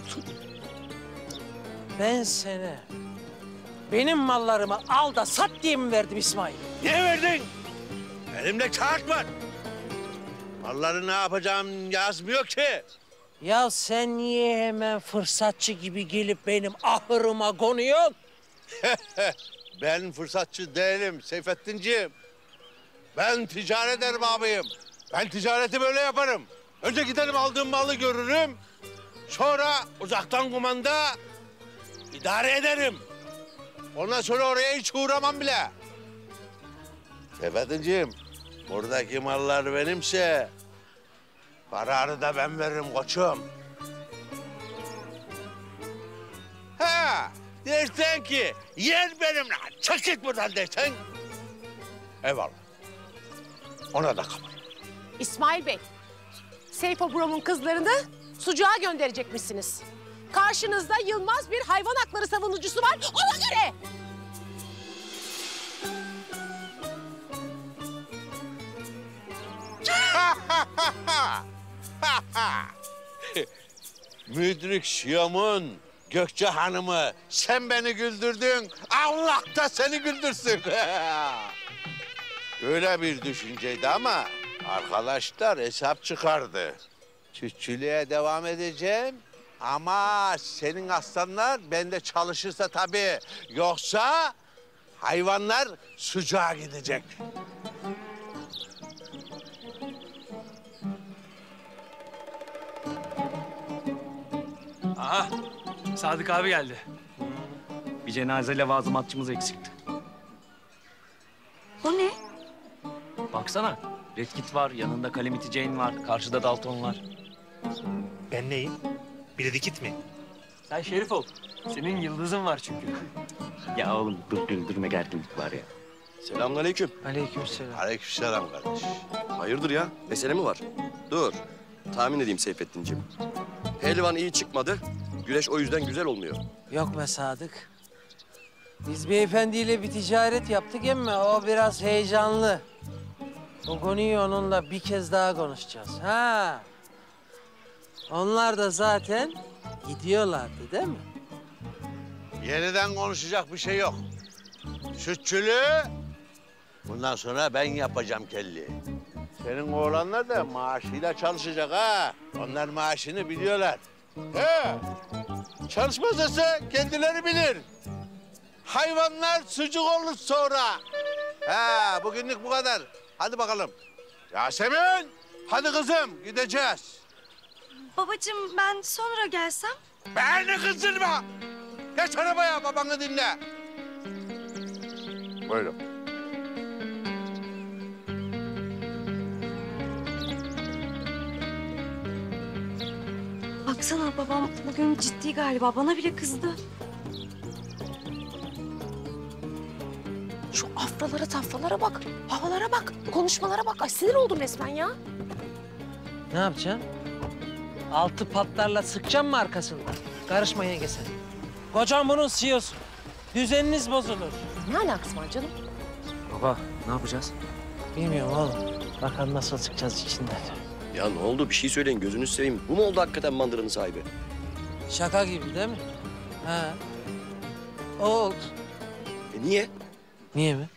Ben sana benim mallarımı al da sat diye mi verdim İsmail? Niye verdin? Elimde kağıt var. Malları ne yapacağım yazmıyor ki. Ya sen niye hemen fırsatçı gibi gelip benim ahırıma konuyorsun? Ben fırsatçı değilim Seyfettinciğim. Ben ticaret erbabıyım. Ben ticareti böyle yaparım. Önce giderim aldığım malı görürüm. Sonra uzaktan kumanda idare ederim. Ondan sonra oraya hiç uğramam bile. Seyfettinciğim, buradaki mallar benimse kararı da ben veririm koçum. Dersen ki yer benimle, çık git buradan dersen. Eyvallah. Ona da kabul. İsmail Bey, Seyfo Brom'un kızlarını sucuğa gönderecekmişsiniz. Karşınızda Yılmaz bir hayvan hakları savunucusu var, ona göre. Müdrik Şiyom'un Gökçe Hanım'ı sen beni güldürdün, Allah da seni güldürsün. Öyle bir düşünceydi ama arkadaşlar hesap çıkardı. Çiftçiliğe devam edeceğim ama senin aslanlar bende çalışırsa tabii. Yoksa hayvanlar sucuğa gidecek. Aha, Sadık abi geldi. Bir cenaze levazımatçımız eksikti. O ne? Baksana, Red Kit var, yanında Calamity Jane var, karşıda Dalton var. Ben neyim? Bir dikit mi? Sen Şerif ol. Senin yıldızın var çünkü. Ya oğlum dur güldürme, gerginlik var ya. Selamünaleyküm. Aleykümselam. Aleykümselam kardeş. Hayırdır ya? Mesele mi var? Dur. Tahmin edeyim Seyfettinciğim. Helvan iyi çıkmadı. Güreş o yüzden güzel olmuyor. Yok be Sadık. Biz beyefendiyle bir ticaret yaptık ama o biraz heyecanlı. O konuyu onunla bir kez daha konuşacağız. Onlar da zaten gidiyorlardı değil mi? Yeniden konuşacak bir şey yok. Sütçülüğü bundan sonra ben yapacağım kelli. Senin oğlanlar da maaşıyla çalışacak ha. Onlar maaşını biliyorlar. Çalışmazsa kendileri bilir. Hayvanlar sucuk olur sonra. Bugünlük bu kadar. Hadi bakalım. Yasemin, hadi kızım gideceğiz. Babacığım ben sonra gelsem? Beni kızdırma. Geç arabaya, babanı dinle. Buyurun. Baksana babam bugün ciddi galiba. Bana bile kızdı. Şu afralara tafralara bak, havalara bak, konuşmalara bak. Ay sinir oldum resmen ya. Ne yapacaksın? Altı patlarla sıkacaksın mı arkasından? Karışma yenge sen. Kocam bunun CEO'su. Düzeniniz bozulur. Ne alakası var canım? Baba ne yapacağız? Bilmiyorum oğlum. Bakalım nasıl çıkacağız içinden. Ya ne oldu? Bir şey söyleyin. Gözünüzü seveyim. Bu mu oldu hakikaten mandıranın sahibi? Şaka gibi değil mi? O oldu. Niye? Niye mi?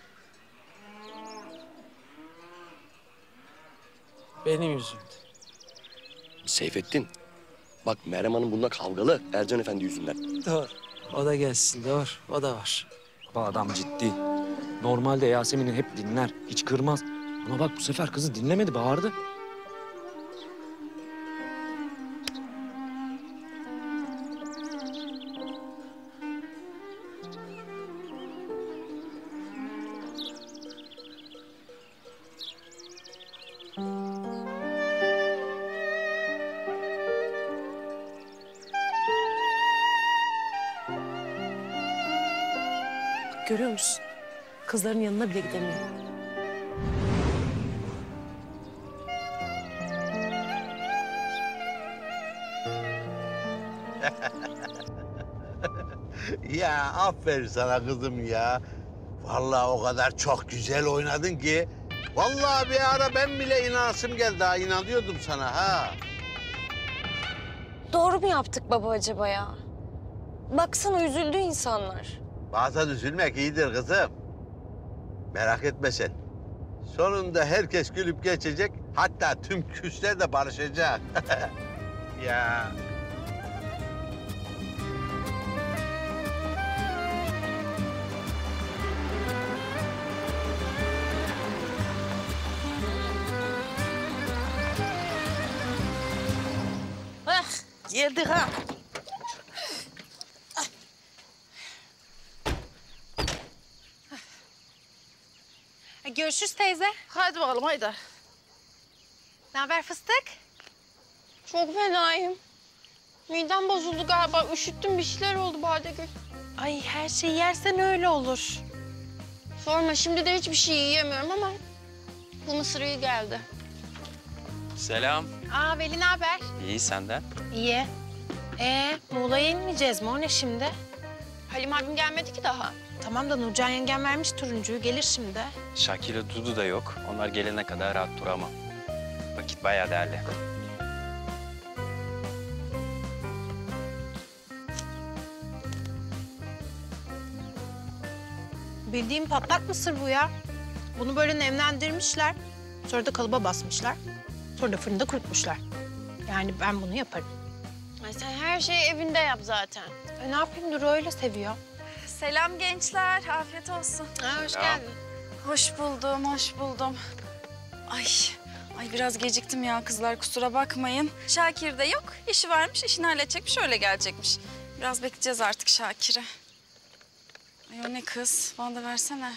Benim yüzümden. Seyfettin. Bak Meryem Hanım bununla kavgalı Ercan Efendi yüzünden. Doğru. O da gelsin doğru. O da var. Baba adam ciddi. Normalde Yasemin'i hep dinler, hiç kırmaz. Ama bak bu sefer kızı dinlemedi, bağırdı. Görüyor musun? Kızların yanına bile gidemiyor. Ya aferin sana kızım ya. Vallahi o kadar çok güzel oynadın ki. Vallahi bir ara ben bile inansım geldi ha. İnanıyordum sana ha. Doğru mu yaptık baba acaba ya? Baksana üzüldü insanlar. Bazen üzülmek iyidir kızım. Merak etme sen. Sonunda herkes gülüp geçecek. Hatta tüm küsler de barışacak. Ya. Hah, geldik ha. Görüşürüz teyze. Hadi bakalım haydi. Ne haber fıstık? Çok fenayım. Midem bozuldu galiba. Üşüttüm, bir şeyler oldu Badegül. Ay her şeyi yersen öyle olur. Sorma, şimdi de hiçbir şey yiyemiyorum ama bu mısır iyi geldi. Selam. Aa Veli ne haber? İyi senden. İyi. Muğla'ya inmeyeceğiz mi? O ne şimdi? Halim abim gelmedi ki daha. Tamam da Nurcan yengem vermiş turuncuyu. Gelir şimdi. Şakir ile Dudu da yok. Onlar gelene kadar rahat duramam. Vakit bayağı değerli. Bildiğim patlak mısır bu ya. Bunu böyle nemlendirmişler. Sonra da kalıba basmışlar. Sonra da fırında kurutmuşlar. Yani ben bunu yaparım. Ay sen her şeyi evinde yap zaten. Ne yapayım, Duru öyle seviyor. Selam gençler, afiyet olsun. Hoş geldin. Hoş buldum, hoş buldum. Ay biraz geciktim ya kızlar, kusura bakmayın. Şakir de yok, işi varmış, işini halledecekmiş, öyle gelecekmiş. Biraz bekleyeceğiz artık Şakir'i. Ay o ne kız, bana da versene.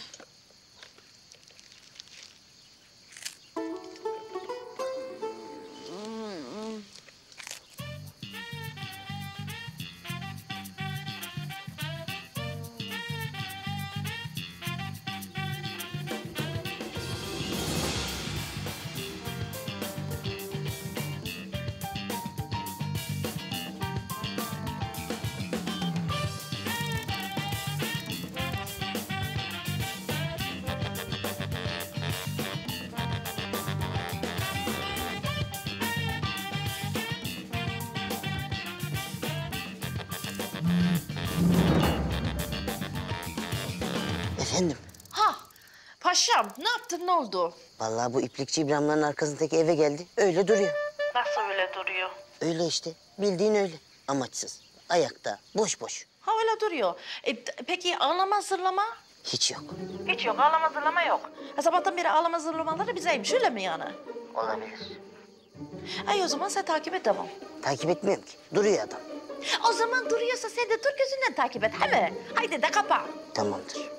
Efendim? Ha, paşam ne yaptın, ne oldu? Vallahi bu iplikçi İbrahim'lerin arkasındaki eve geldi. Öyle duruyor. Nasıl öyle duruyor? Öyle işte. Bildiğin öyle. Amaçsız. Ayakta. Boş boş. Ha öyle duruyor. Peki ağlama zırlama? Hiç yok. Hiç yok, ağlama zırlama yok. Sabahtan beri ağlama zırlamaları bizeymiş, öyle mi yani? Olabilir. Ay o zaman sen takip et, devam. Takip etmiyorum ki. Duruyor adam. O zaman duruyorsa sen de dur gözünden takip et, he mi? Haydi de kapa. Tamamdır.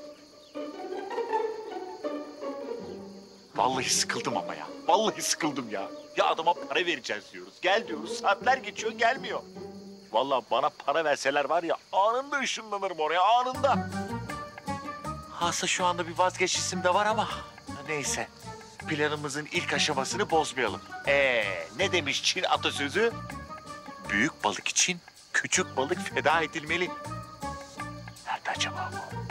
Vallahi sıkıldım ama ya. Vallahi sıkıldım ya. Ya adama para vereceğiz diyoruz. Gel diyoruz. Saatler geçiyor, gelmiyor. Vallahi bana para verseler var ya, anında ışınlanırım oraya, anında. Aslında şu anda bir vazgeçisim de var ama neyse. Planımızın ilk aşamasını bozmayalım. Ne demiş Çin atasözü? Büyük balık için küçük balık feda edilmeli. Nerede acaba bu?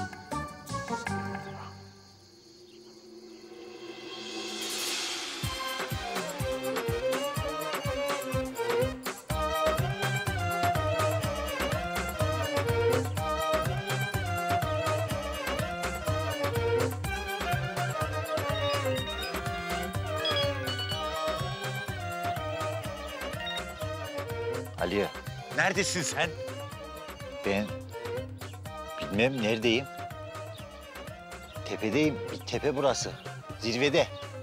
Aliye. Neredesin sen? Ben bilmem neredeyim. Tepedeyim. Bir tepe burası. Zirvede.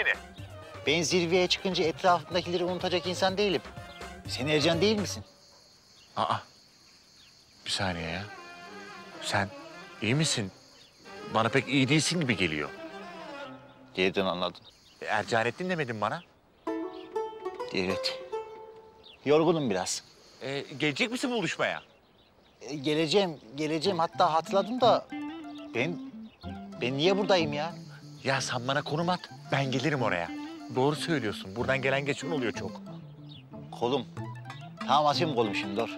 beni? Ben zirveye çıkınca etrafımdakileri unutacak insan değilim. Sen Ercan değil misin? Aa, bir saniye ya. Sen iyi misin? Bana pek iyi değilsin gibi geliyor. Nereden anladın? Ercanettin demedin bana. Evet. Yorgunum biraz. Gelecek misin buluşmaya? Geleceğim. Hatta hatırladım da ben niye buradayım ya? Ya sen bana konum at, ben gelirim oraya. Doğru söylüyorsun, buradan gelen geçen oluyor çok. Kolum. Tamam atayım kolum şimdi dur.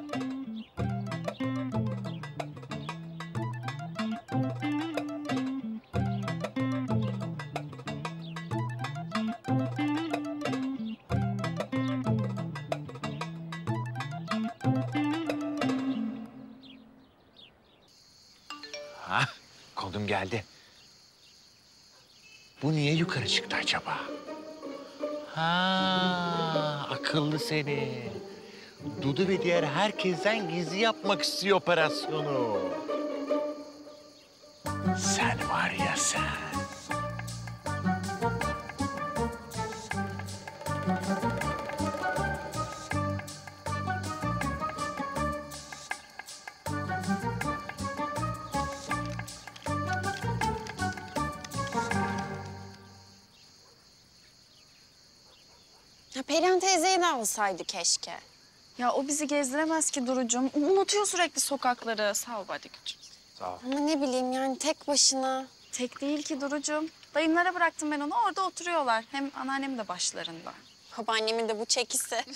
Ha, kolum geldi. Bu niye yukarı çıktı acaba? Ha, akıllı seni. Dudu ve diğer herkesten gizli yapmak istiyor operasyonu. Sen var ya sen. Ya Perihan teyzeyi de alsaydı keşke. Ya o bizi gezdiremez ki Duru'cum. Unutuyor sürekli sokakları. Sağ ol Badegül'cüm. Sağ ol. Ama ne bileyim yani tek başına. Tek değil ki Duru'cum. Dayımlara bıraktım ben onu. Orada oturuyorlar. Hem anneannem de başlarında. Babaannemin de bu çekisi.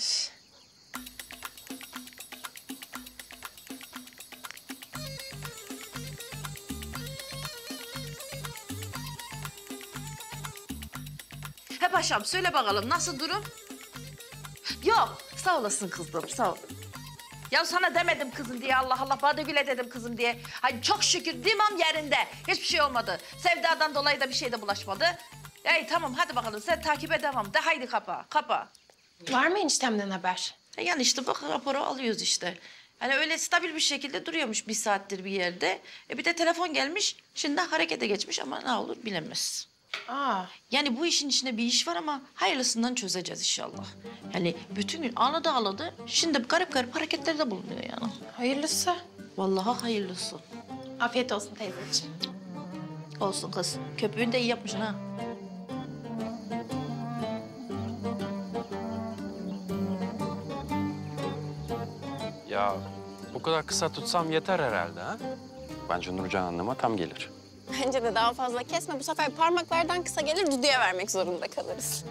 He paşam söyle bakalım nasıl durum? Yok sağ olasın kızım sağ ol. Ya sana demedim kızım diye Allah Allah Badegül'e dedim kızım diye. Ay çok şükür dimam yerinde. Hiçbir şey olmadı. Sevdadan dolayı da bir şey de bulaşmadı. Tamam hadi bakalım sen takibe devam. De haydi kapa. Var mı eniştemden haber? Yani işte bak raporu alıyoruz işte. Hani öyle stabil bir şekilde duruyormuş bir saattir bir yerde. Bir de telefon gelmiş. Şimdi harekete geçmiş ama ne olur bilemez. Aa. Yani bu işin içinde bir iş var ama hayırlısından çözeceğiz inşallah. Yani bütün gün ağladı. Şimdi garip hareketlerde bulunuyor yani. Hayırlısı. Vallahi hayırlısı. Afiyet olsun teyzeciğim. Olsun kız. Köpüğünü de iyi yapmışsın ha. Ya bu kadar kısa tutsam yeter herhalde ha? Bence Nurcan Hanım'a tam gelir. Bence de daha fazla kesme. Bu sefer parmaklardan kısa gelir, Dudu'ya vermek zorunda kalırız.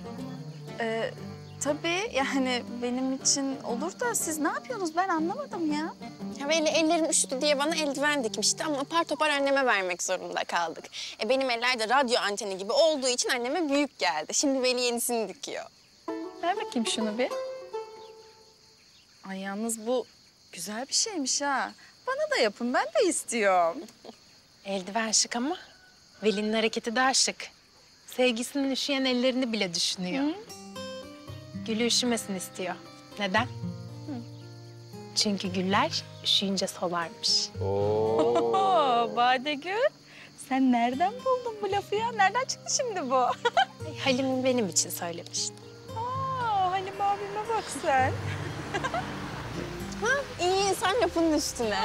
Tabii yani benim için olur da siz ne yapıyorsunuz ben anlamadım ya. Ya böyle ellerim üşüdü diye bana eldiven dikmişti ama apar topar anneme vermek zorunda kaldık. Benim eller de radyo anteni gibi olduğu için anneme büyük geldi. Şimdi Veli yenisini dikiyor. Ver bakayım şunu bir. Ay yalnız bu güzel bir şeymiş ha. Bana da yapın ben de istiyorum. Eldiven şık ama Veli'nin hareketi daha şık. Sevgisinin üşüyen ellerini bile düşünüyor. Gülü üşümesin istiyor. Neden? Çünkü güller üşüyünce solarmış. Oo, Badegül. Sen nereden buldun bu lafı ya? Nereden çıktı şimdi bu? Halim benim için söylemişti. Aa, Halim abime bak sen. İyi insan lafının üstüne.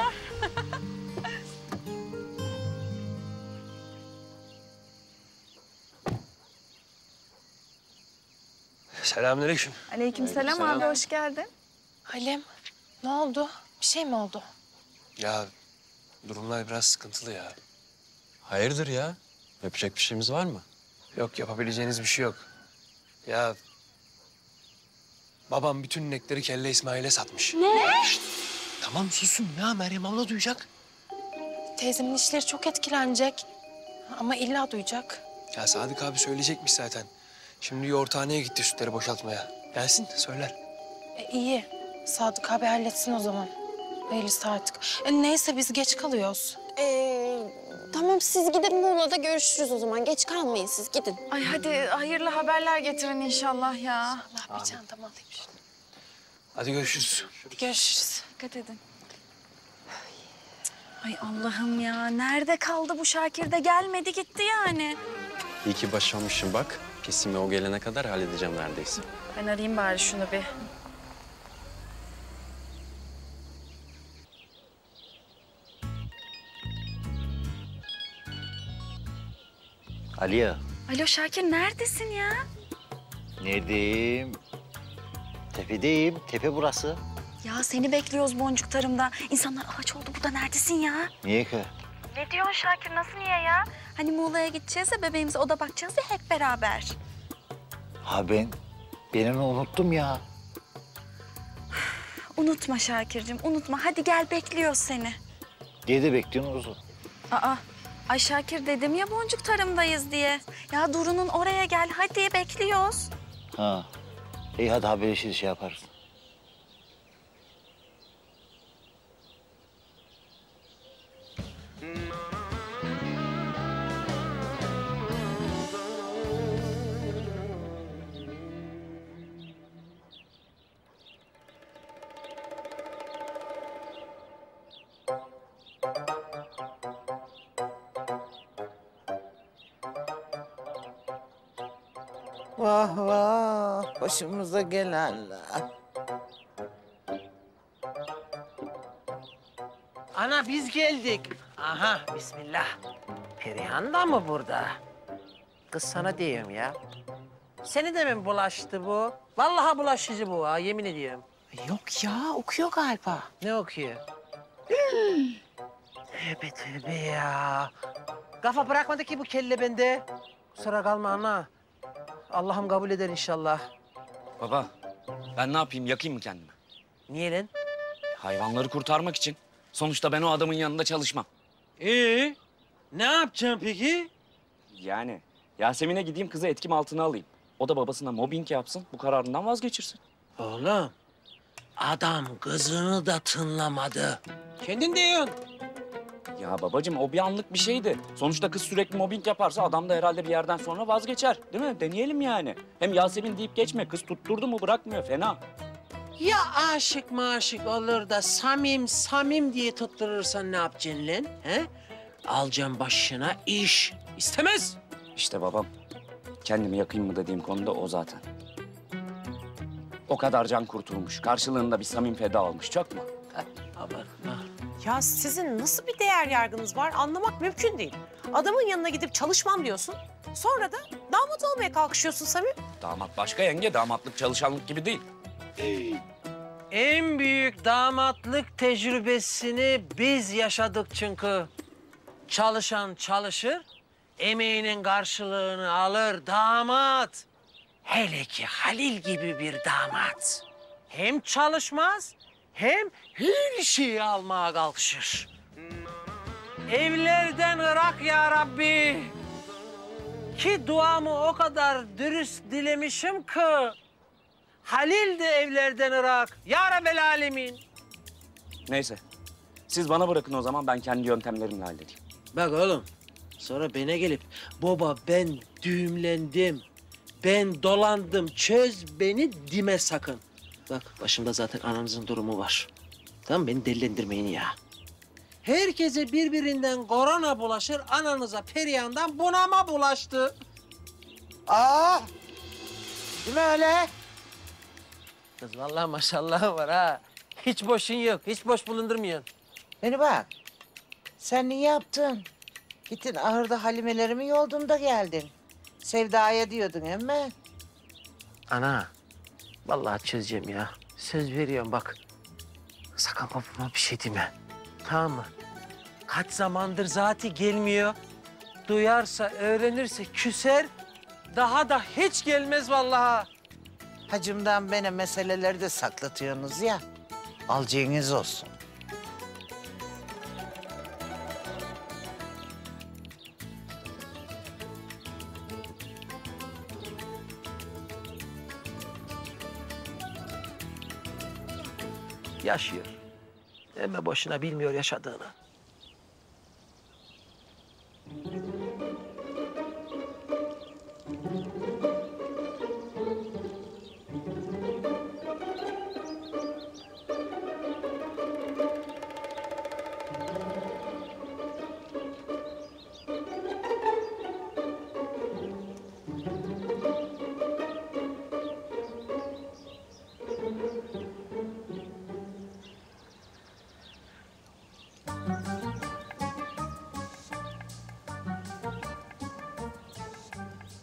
Selamünaleyküm. Aleykümselam abi hoş geldin. Halim ne oldu? Bir şey mi oldu? Ya durumlar biraz sıkıntılı ya. Hayırdır ya? Yapacak bir şeyimiz var mı? Yok yapabileceğiniz bir şey yok. Ya babam bütün inekleri Kelle İsmail'e satmış. Ne? Şişt, tamam susun ya Meryem abla duyacak. Teyzemin işleri çok etkilenecek. Ama illa duyacak. Ya Sadık abi söyleyecekmiş zaten. Şimdi yoğurthaneye gitti sütleri boşaltmaya. Gelsin söyler. İyi. Sadık abi halletsin o zaman. Hayırlısı artık. Neyse biz geç kalıyoruz. Tamam siz gidin Muğla'da görüşürüz o zaman. Geç kalmayın siz gidin. Ay hadi hayırlı haberler getirin inşallah ya. Allah bir çantamı alayım şunu. Hadi görüşürüz. Hadi görüşürüz. Dikkat edin. Ay Allah'ım ya nerede kaldı bu Şakir de gelmedi gitti yani. İyi ki başlamışım bak. Kesimi o gelene kadar halledeceğim neredeyse. Ben arayayım bari şunu bir. Aliye, Alo Şakir neredesin ya? neredeyim? Tepedeyim, tepe burası. Ya seni bekliyoruz boncuklarımda. İnsanlar ağaç oldu burada neredesin ya? Niye ki? Ne diyorsun Şakir nasıl niye ya? Hani Muğla'ya gideceğiz ya bebeğimize oda bakacağız ya hep beraber. Ha ben onu unuttum ya. Unutma Şakir'cim unutma. Hadi gel bekliyoruz seni. Nerede bekliyorsunuz? Aa, ay Şakir dedim ya boncuk tarımdayız diye. Ya Duru'nun oraya gel hadi bekliyoruz. Ha. İyi hadi haberleşiriz şey yaparız. Vah vah başımıza gelenler. Ana biz geldik. Aha bismillah. Perihan da mı burada? Kız sana diyorum ya. Seni de mi bulaştı bu? Vallahi bulaşıcı bu ha yemin ediyorum. Yok ya okuyor galiba. Ne okuyor? Tövbe tövbe ya. Kafa bırakmadı ki bu kelle bende. Kusura kalma ana. Allah'ım kabul eder inşallah. Baba, ben ne yapayım? Yakayım mı kendimi? Niye lan? Hayvanları kurtarmak için. Sonuçta ben o adamın yanında çalışmam. Ne yapacağım peki? Yani Yasemin'e gideyim kızı etkim altına alayım. O da babasına mobbing yapsın, bu kararından vazgeçirsin. Oğlum, adam kızını da tınlamadı. Kendin diyorsun. Ya babacığım o bir anlık bir şeydi. Sonuçta kız sürekli mobbing yaparsa adam da herhalde bir yerden sonra vazgeçer. Değil mi? Deneyelim yani. Hem Yasemin deyip geçme. Kız tutturdu mu bırakmıyor. Fena. Ya aşık maşık olur da samim diye tutturursan ne yapacaksın lan? He? Alacaksın başına iş. İstemez. İşte babam. Kendimi yakayım mı dediğim konuda o zaten. O kadar can kurtulmuş. Karşılığında bir samim feda almış. Çok mu? Abartma. Ya sizin nasıl bir değer yargınız var anlamak mümkün değil. Adamın yanına gidip çalışmam diyorsun. Sonra da damat olmaya kalkışıyorsun Samim. Damat başka yenge. Damatlık çalışanlık gibi değil. En büyük damatlık tecrübesini biz yaşadık çünkü. Çalışan çalışır, emeğinin karşılığını alır damat. Hele ki Halil gibi bir damat. Hem çalışmaz hem her şeyi almaya kalkışır. Evlerden ırak ya Rabbi. Ki duamı o kadar dürüst dilemişim ki... Halil de evlerden ırak. Ya Rabbel Alemin. Neyse. Siz bana bırakın o zaman. Ben kendi yöntemlerimle halledeyim. Bak oğlum, sonra bana gelip baba ben düğümlendim, ben dolandım, çöz beni deme sakın. Bak başımda zaten ananızın durumu var. Tamam beni delilendirmeyin ya. Herkese birbirinden korona bulaşır, ananıza Perihan'dan bunama bulaştı. Aa! Değil mi öyle? Kız vallahi maşallah var ha. Hiç boşun yok, hiç boş bulundurmuyorsun. Beni bak. Sen ne yaptın? Gittin ahırda halimelerimi yoldun da geldin. Sevda'ya diyordun emme. Ana, vallahi çözeceğim ya. Söz veriyorum bak. Sakın babama bir şey deme. Tamam mı? Kaç zamandır zaten gelmiyor. Duyarsa, öğrenirse küser. Daha da hiç gelmez vallahi. Hacımdan bana meseleleri de saklatıyorsunuz ya. Alacağınız olsun. Yaşıyor. Ama boşuna bilmiyor yaşadığını.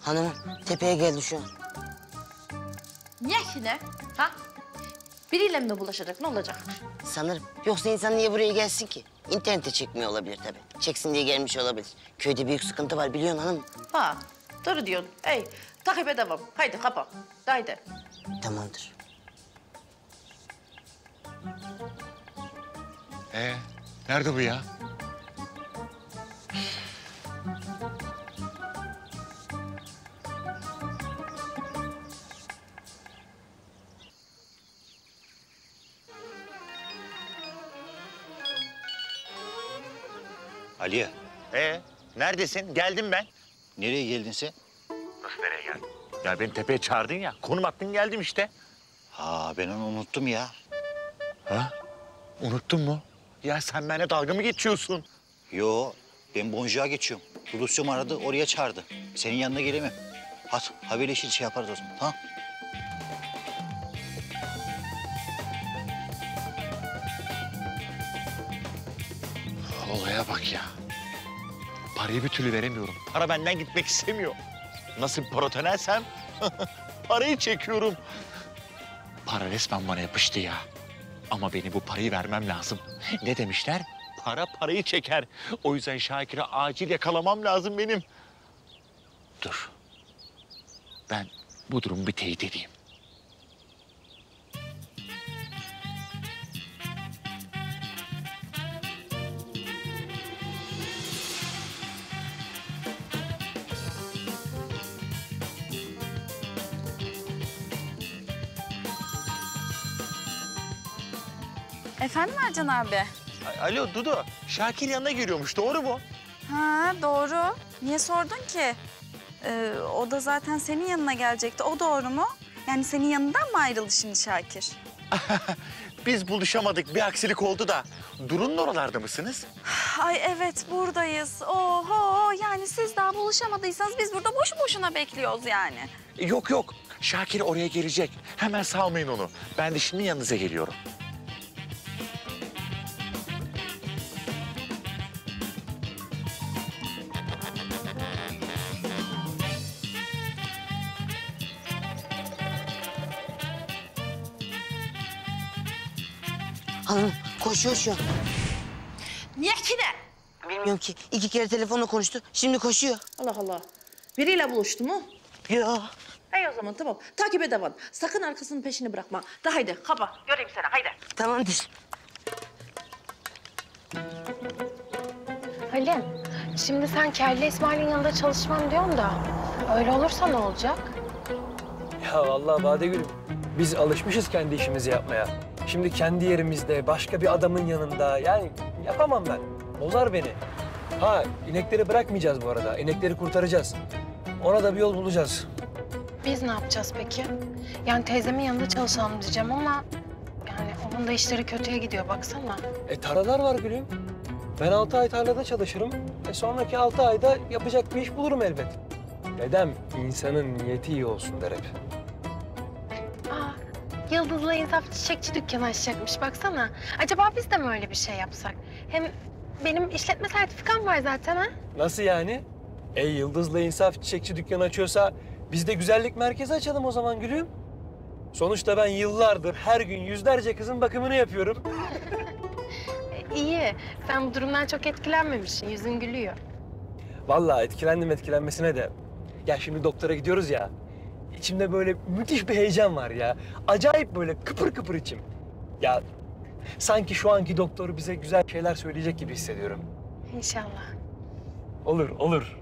Hanımım tepeye geldi şu an. Niye ki ne? Ha? Biriyle mi bulaşacak? Ne olacak? Sanırım. Yoksa insan niye buraya gelsin ki? İnternete çekmiyor olabilir tabii. Çeksin diye gelmiş olabilir. Köyde büyük sıkıntı var biliyorsun hanım. Ha, doğru diyorsun. Ey, takibe devam. Haydi kapa. Haydi. Tamamdır. Nerede bu ya? Aliye. Neredesin? Geldim ben. Nereye geldin sen? Nasıl nereye geldin? Ya beni tepeye çağırdın ya. Konum attın geldim işte. Ha ben onu unuttum ya. Ha? Unuttun mu? Ya sen benimle dalga mı geçiyorsun? Yo ben Boncuk'a geçiyorum. Dulus'cum aradı oraya çağırdı. Senin yanına gelemem. Hadi haberleşir şey yaparız o zaman tamam. Olaya bak ya. Parayı bir türlü veremiyorum. Para benden gitmek istemiyor. Nasıl bir paratonersem parayı çekiyorum. Para resmen bana yapıştı ya. Ama benim bu parayı vermem lazım. Ne demişler? Para parayı çeker. O yüzden Şakir'i acil yakalamam lazım benim. Dur. Ben bu durumu bir teyit edeyim. Efendim Ercan abi? Alo Dudu, Şakir yanına geliyormuş, doğru mu? Ha doğru. Niye sordun ki? O da zaten senin yanına gelecekti. O doğru mu? Yani senin yanından mı ayrıldı şimdi Şakir? Biz buluşamadık, bir aksilik oldu da. Duru'nun oralarda mısınız? Ay evet buradayız. Oho yani siz daha buluşamadıysanız biz burada boşu boşuna bekliyoruz yani. Yok yok, Şakir oraya gelecek. Hemen salmayın onu. Ben de şimdi yanınıza geliyorum. Hanım koşuyor şu an. Niye ki ne? Bilmiyorum ki. 2 kere telefonla konuştu. Şimdi koşuyor. Allah Allah. Biriyle buluştu mu? Yok. Hey o zaman tamam. Takibe devam. Sakın arkasının peşini bırakma. De haydi kapa. Göreyim seni haydi. Tamamdır. Halim, şimdi sen Kelli İsmail'in yanında çalışmam diyorsun da öyle olursa ne olacak? Ya vallahi Badegül'üm, biz alışmışız kendi işimizi yapmaya. Şimdi kendi yerimizde, başka bir adamın yanında. Yani yapamam ben. Bozar beni. Ha, inekleri bırakmayacağız bu arada. İnekleri kurtaracağız. Ona da bir yol bulacağız. Biz ne yapacağız peki? Yani teyzemin yanında çalışalım diyeceğim ama yani onun da işleri kötüye gidiyor baksana. Tarlalar var gülüm. Ben 6 ay tarlada çalışırım. Sonraki 6 ayda yapacak bir iş bulurum elbet. Dedem insanın niyeti iyi olsun der hep. Yıldız'la İnsaf çiçekçi dükkanı açacakmış baksana. Acaba biz de mi öyle bir şey yapsak? Hem benim işletme sertifikam var zaten ha. Nasıl yani? Yıldız'la İnsaf çiçekçi dükkanı açıyorsa biz de güzellik merkezi açalım o zaman gülüm. Sonuçta ben yıllardır her gün yüzlerce kızın bakımını yapıyorum. İyi. Sen bu durumdan çok etkilenmemişsin. Yüzün gülüyor. Vallahi etkilenmesine de. Ya şimdi doktora gidiyoruz ya. İçimde böyle müthiş bir heyecan var ya. Acayip böyle kıpır kıpır içim. Ya sanki şu anki doktor bize güzel şeyler söyleyecek gibi hissediyorum. İnşallah. Olur, olur.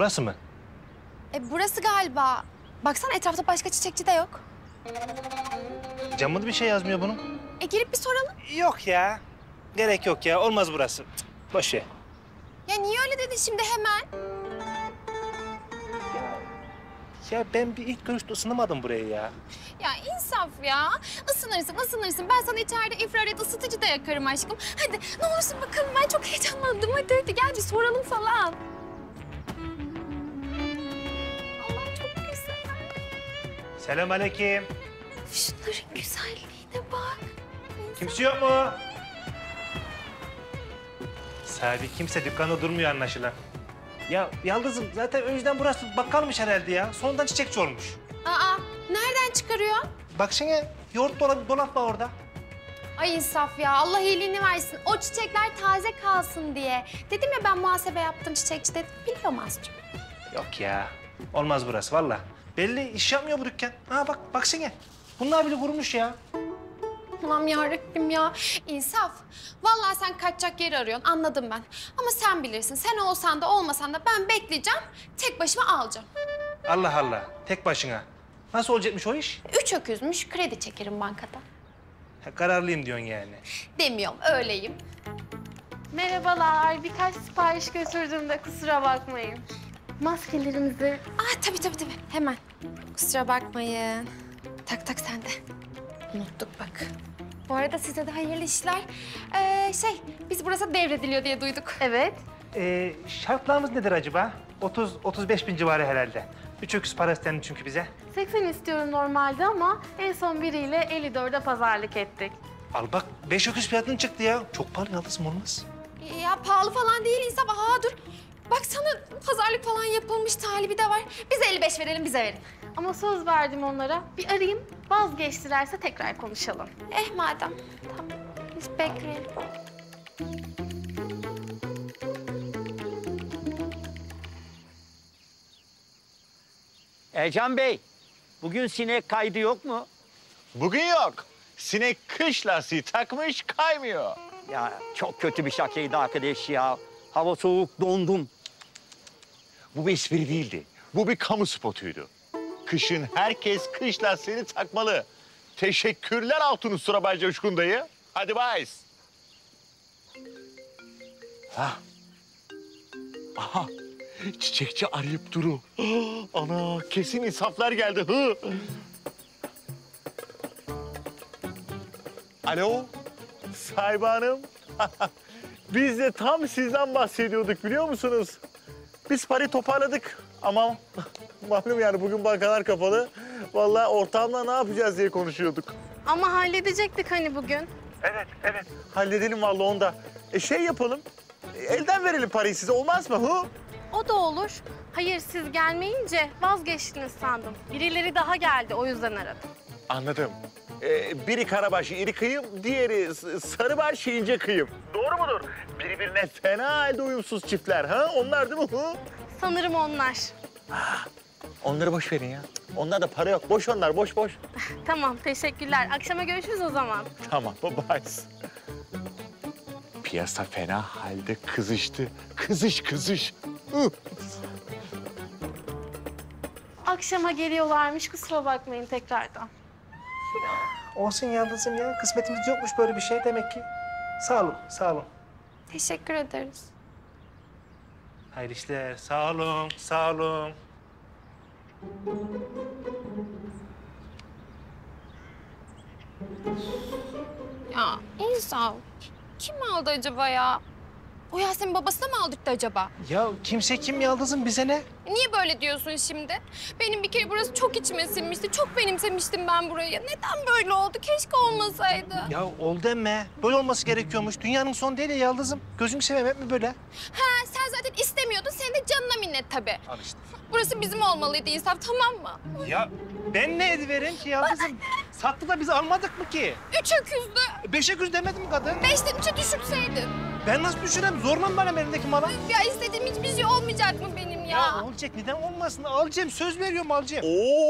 Burası mı? Burası galiba. Baksana etrafta başka çiçekçi de yok. Camında bir şey yazmıyor bunun. Gelip bir soralım. Yok ya. Gerek yok ya. Olmaz burası. Cık, boş ver. Ya niye öyle dedin şimdi hemen? Ya ben bir ilk görüşte ısınamadım buraya ya. Ya insaf ya. Isınırsın. Ben sana içeride infrared ısıtıcı da yakarım aşkım. Hadi ne olursun bakalım, ben çok heyecanlandım. Hadi gel bir soralım falan. Allah'ım çok güzel. Selamünaleyküm. Şunların güzelliğine bak. Kimse yok mu? Sahibi kimse dükkanda durmuyor anlaşılan. Ya Yaldız'ım zaten önceden burası bakkalmış herhalde ya. Sonradan çiçekçi olmuş. Aa, nereden çıkarıyor? Baksana yoğurt dolap var orada. Ay insaf ya, Allah iyiliğini versin. O çiçekler taze kalsın diye. Dedim ya ben muhasebe yaptım çiçekçi dedim. Biliyorum azıcık. Yok ya. Olmaz burası valla. Belli iş yapmıyor bu dükkan. Ha bak baksana. Bunlar bile kurumuş ya. Allah'ım yarabbim ya. İnsaf. Vallahi sen kaçacak yer arıyorsun, anladım ben. Ama sen bilirsin. Sen olsan da olmasan da ben bekleyeceğim. Tek başıma alacağım. Allah Allah. Tek başına. Nasıl olacakmış o iş? 3 öküzmüş, kredi çekerim bankada. Ha, kararlıyım diyorsun yani. Demiyorum, öyleyim. Merhabalar. Birkaç sipariş götürdüm de kusura bakmayın. Maskelerimizi... Tabii. Hemen. Kusura bakmayın. Tak sen de. Unuttuk bak. Bu arada size de hayırlı işler. Biz burası devrediliyor diye duyduk. Evet. Şartlarımız nedir acaba? 30-35 bin civarı herhalde. 3 öküz para istendi çünkü bize. 80 istiyorum normalde ama en son biriyle 54'e pazarlık ettik. Al bak 5 öküz fiyatın çıktı ya. Çok pahalı Yaldız'ım olmaz. Ya pahalı falan değil insaf. Dur. Baksana pazarlık falan yapılmış, talibi de var. Biz 55 verelim, bize verin. Ama söz verdim onlara. Bir arayayım, vazgeçtilerse tekrar konuşalım. Madem. Tamam, biz bekleyelim. Ercan Bey, bugün sinek kaydı yok mu? Bugün yok. Sinek kış lastiği takmış kaymıyor. Ya çok kötü bir şakaydı arkadaş ya. Hava soğuk, dondum. Bu bir espri değildi. Bu bir kamu spotuydu. Kışın herkes kış lastiğini takmalı. Teşekkürler Altın Ustura Bay Coşkun dayı. Hadi bayız. Aha, çiçekçi arayıp duru. Ana, kesin insaflar geldi. Hı. Alo, sahibi hanım. Biz de tam sizden bahsediyorduk biliyor musunuz? Biz parayı toparladık ama malum yani bugün bankalar kapalı. Vallahi ortağımla ne yapacağız diye konuşuyorduk. Ama halledecektik hani bugün. Evet. Halledelim vallahi onda. Şey yapalım, elden verelim parayı size olmaz mı? Hı? O da olur. Hayır siz gelmeyince vazgeçtiniz sandım. Birileri daha geldi o yüzden aradım. Anladım. Biri karabaşı iri kıyım, diğeri sarıbaş ince kıyım. Doğru mudur? Birbirine fena halde uyumsuz çiftler. Ha? Onlar değil mi? Hı? Sanırım onlar. Onları boş verin ya. Onlar da para yok. Boş onlar, boş. Tamam teşekkürler. Akşama görüşürüz o zaman. Tamam, bye. Piyasa fena halde kızıştı. Kızış. Hı. Akşama geliyorlarmış kusura bakmayın tekrardan. Olsun Yaldız'ım ya. Kısmetimiz yokmuş böyle bir şey demek ki. Sağ olun. Teşekkür ederiz. Hayırlı işler. Sağ olun. Ya insaf. Kim aldı acaba ya? O Yasemin babasına mı aldırdı acaba? Ya kimse kim Yaldız'ım bize ne? Niye böyle diyorsun şimdi? Benim bir kere burası çok içime sinmişti. Çok benimsemiştim ben burayı. Neden böyle oldu? Keşke olmasaydı. Ya oldu emme. Böyle olması gerekiyormuş. Dünyanın sonu değil ya Yaldız'ım. Gözünü seveyim hep mi böyle? Sen zaten istemiyordun. Senin de canına minnet tabii. Al işte. Burası bizim olmalıydı insaf, tamam mı? Ya ben ne ediverim ki Yaldız'ım? Sattı da biz almadık mı ki? 3 öküzdü. 5 öküz demedim mi kadın? 5'ten 3'e düşürseydin. Ben nasıl düşüreyim? Zorla mı benim elimdeki mala? Ya istediğim hiçbir şey olmayacak mı benim ya? Ya olacak. Neden olmasın? Alacağım. Söz veriyorum alacağım.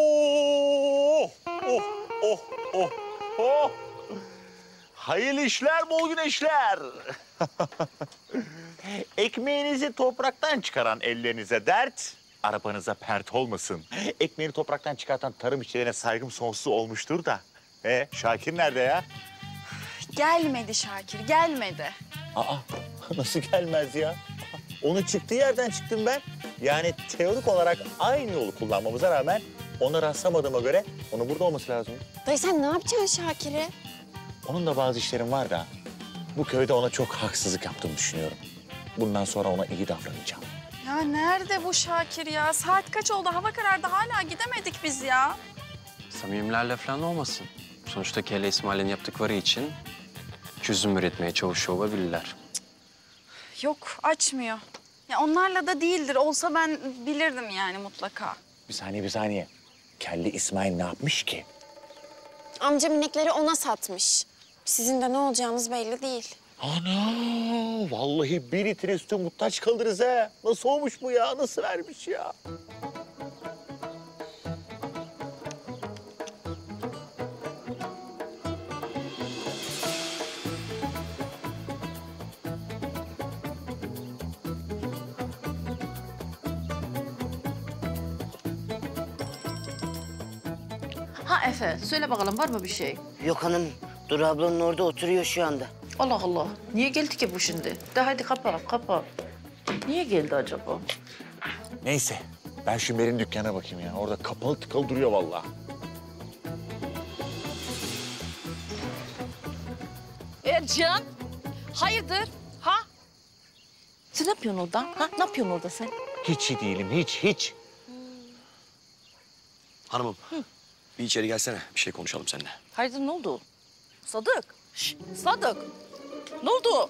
Oh. Hayırlı işler, bol güneşler. Ekmeğinizi topraktan çıkaran ellerinize dert, arabanıza pert olmasın. Ekmeğini topraktan çıkartan tarım işçilerine saygım sonsuz olmuştur da. Şakir nerede ya? Gelmedi Şakir, gelmedi. Aa, nasıl gelmez ya? Onun çıktığı yerden çıktım ben. Yani teorik olarak aynı yolu kullanmamıza rağmen ona rastlamadığıma göre onun burada olması lazım. Dayı sen ne yapacaksın Şakir'e? Onun da bazı işlerim var da bu köyde ona çok haksızlık yaptığımı düşünüyorum. Bundan sonra ona iyi davranacağım. Ya nerede bu Şakir ya? Saat kaç oldu? Hava karardı. Hala gidemedik biz ya. Samimilerle falan olmasın. Sonuçta Kelle İsmail'in yaptıkları için çözüm üretmeye çalışıyor olabilirler. Yok, açmıyor. Ya onlarla da değildir. Olsa ben bilirdim yani mutlaka. Bir saniye. Kelle İsmail ne yapmış ki? Amcam inekleri ona satmış. Sizin de ne olacağınız belli değil. Ana! Vallahi 1 litre sütü muhtaç kalırız ha. Nasıl olmuş bu ya? Nasıl vermiş ya? Ha Efe, söyle bakalım var mı bir şey? Yok hanım, Duru ablanın orada oturuyor şu anda. Allah Allah, niye geldi ki bu şimdi? De hadi kapa. Niye geldi acaba? Neyse, ben şu Mer'in dükkana bakayım ya. Orada kapalı tıkalı duruyor vallahi. Ercan, hayırdır? Ha? Sen ne yapıyorsun orada? Ha? Ne yapıyorsun orada sen? Hiç iyi değilim, hiç. Hanımım, bir içeri gelsene. Bir şey konuşalım seninle. Hayırdır ne oldu? Sadık, Sadık. Ne oldu?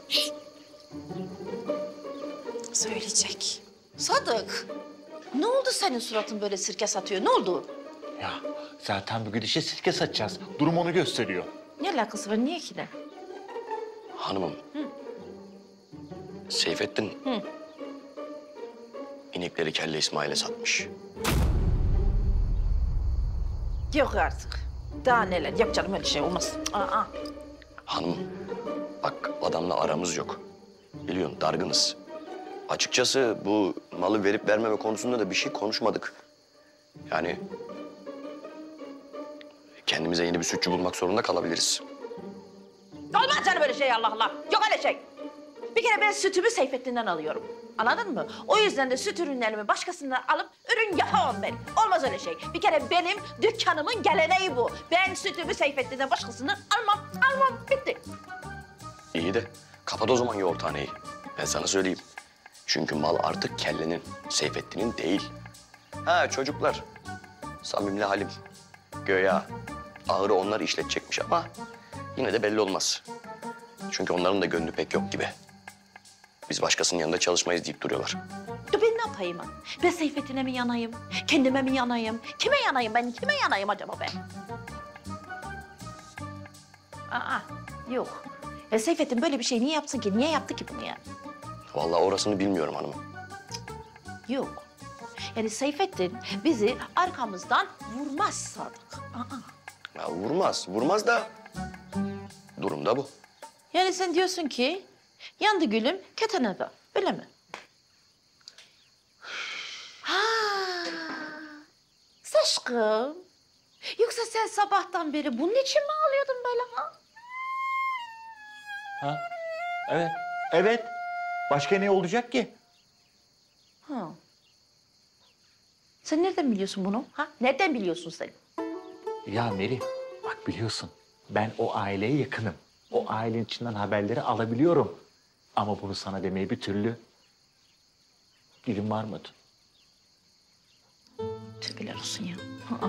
Söyleyecek. Sadık, ne oldu senin suratın böyle sirke satıyor? Ne oldu? Ya zaten bugün işe sirke satacağız. Durum onu gösteriyor. Ne alakası var? Niye ki ne? Hanımım. Seyfettin inekleri Kelle İsmail'e satmış. Yok artık. Daha neler? Yok canım öyle şey olmaz. Aa. Hanımım, bak adamla aramız yok. Biliyorsun dargınız. Açıkçası bu malı verip vermeme konusunda da bir şey konuşmadık. Yani kendimize yeni bir sütçü bulmak zorunda kalabiliriz. Olmaz canım öyle şey Allah Allah. Yok öyle şey. Bir kere ben sütümü Seyfettin'den alıyorum. Anladın mı? O yüzden de süt ürünlerimi başkasından alıp ürün yapamam ben. Olmaz öyle şey. Bir kere benim dükkanımın geleneği bu. Ben sütümü Seyfettin'den başkasından almam. Bitti. İyi de kapat o zaman yoğurthaneyi. Ben sana söyleyeyim. Çünkü mal artık Kelle'nin, Seyfettin'in değil. Ha çocuklar, Samim'le Halim. Göya ahırı onlar işletecekmiş ama yine de belli olmaz. Çünkü onların da gönlü pek yok gibi. Biz başkasının yanında çalışmayız deyip duruyorlar. Ya ben ne yapayım? Ben Seyfettin'e mi yanayım? Kendime mi yanayım? Kime yanayım ben? Kime yanayım acaba ben? Yok. Seyfettin böyle bir şey niye yapsın ki? Niye yaptı ki bunu ya? Vallahi orasını bilmiyorum hanımım. Yok. Yani Seyfettin bizi arkamızdan vurmaz Sadık. Ya vurmaz da durum da bu. Yani sen diyorsun ki yandı gülüm ketenede, öyle mi? Ha, Saşkım. Yoksa sen sabahtan beri bunun için mi ağlıyordun böyle ha? Ha? Evet. Başka ne olacak ki? Ha. Sen nereden biliyorsun bunu? Ha? Nereden biliyorsun sen? Ya Meri, bak biliyorsun ben o aileye yakınım. O ailenin içinden haberleri alabiliyorum. Ama bunu sana demeye bir türlü dilim varmadı. Tövbeler olsun ya.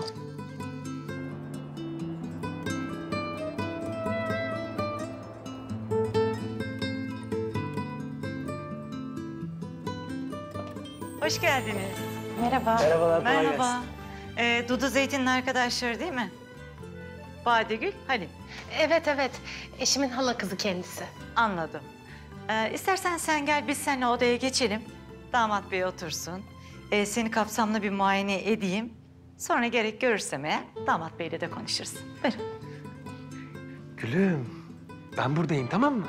Hoş geldiniz. Merhaba. Merhabalar, kolay Merhaba. Dudu Zeytin'in arkadaşları değil mi? Badegül, Halim. Evet. Eşimin hala kızı kendisi. Anladım. İstersen sen gel, biz seninle odaya geçelim. Damat bey otursun. Seni kapsamlı bir muayene edeyim. Sonra gerek görürsem eğer damat beyle de konuşuruz. Buyurun. Gülüm, ben buradayım tamam mı?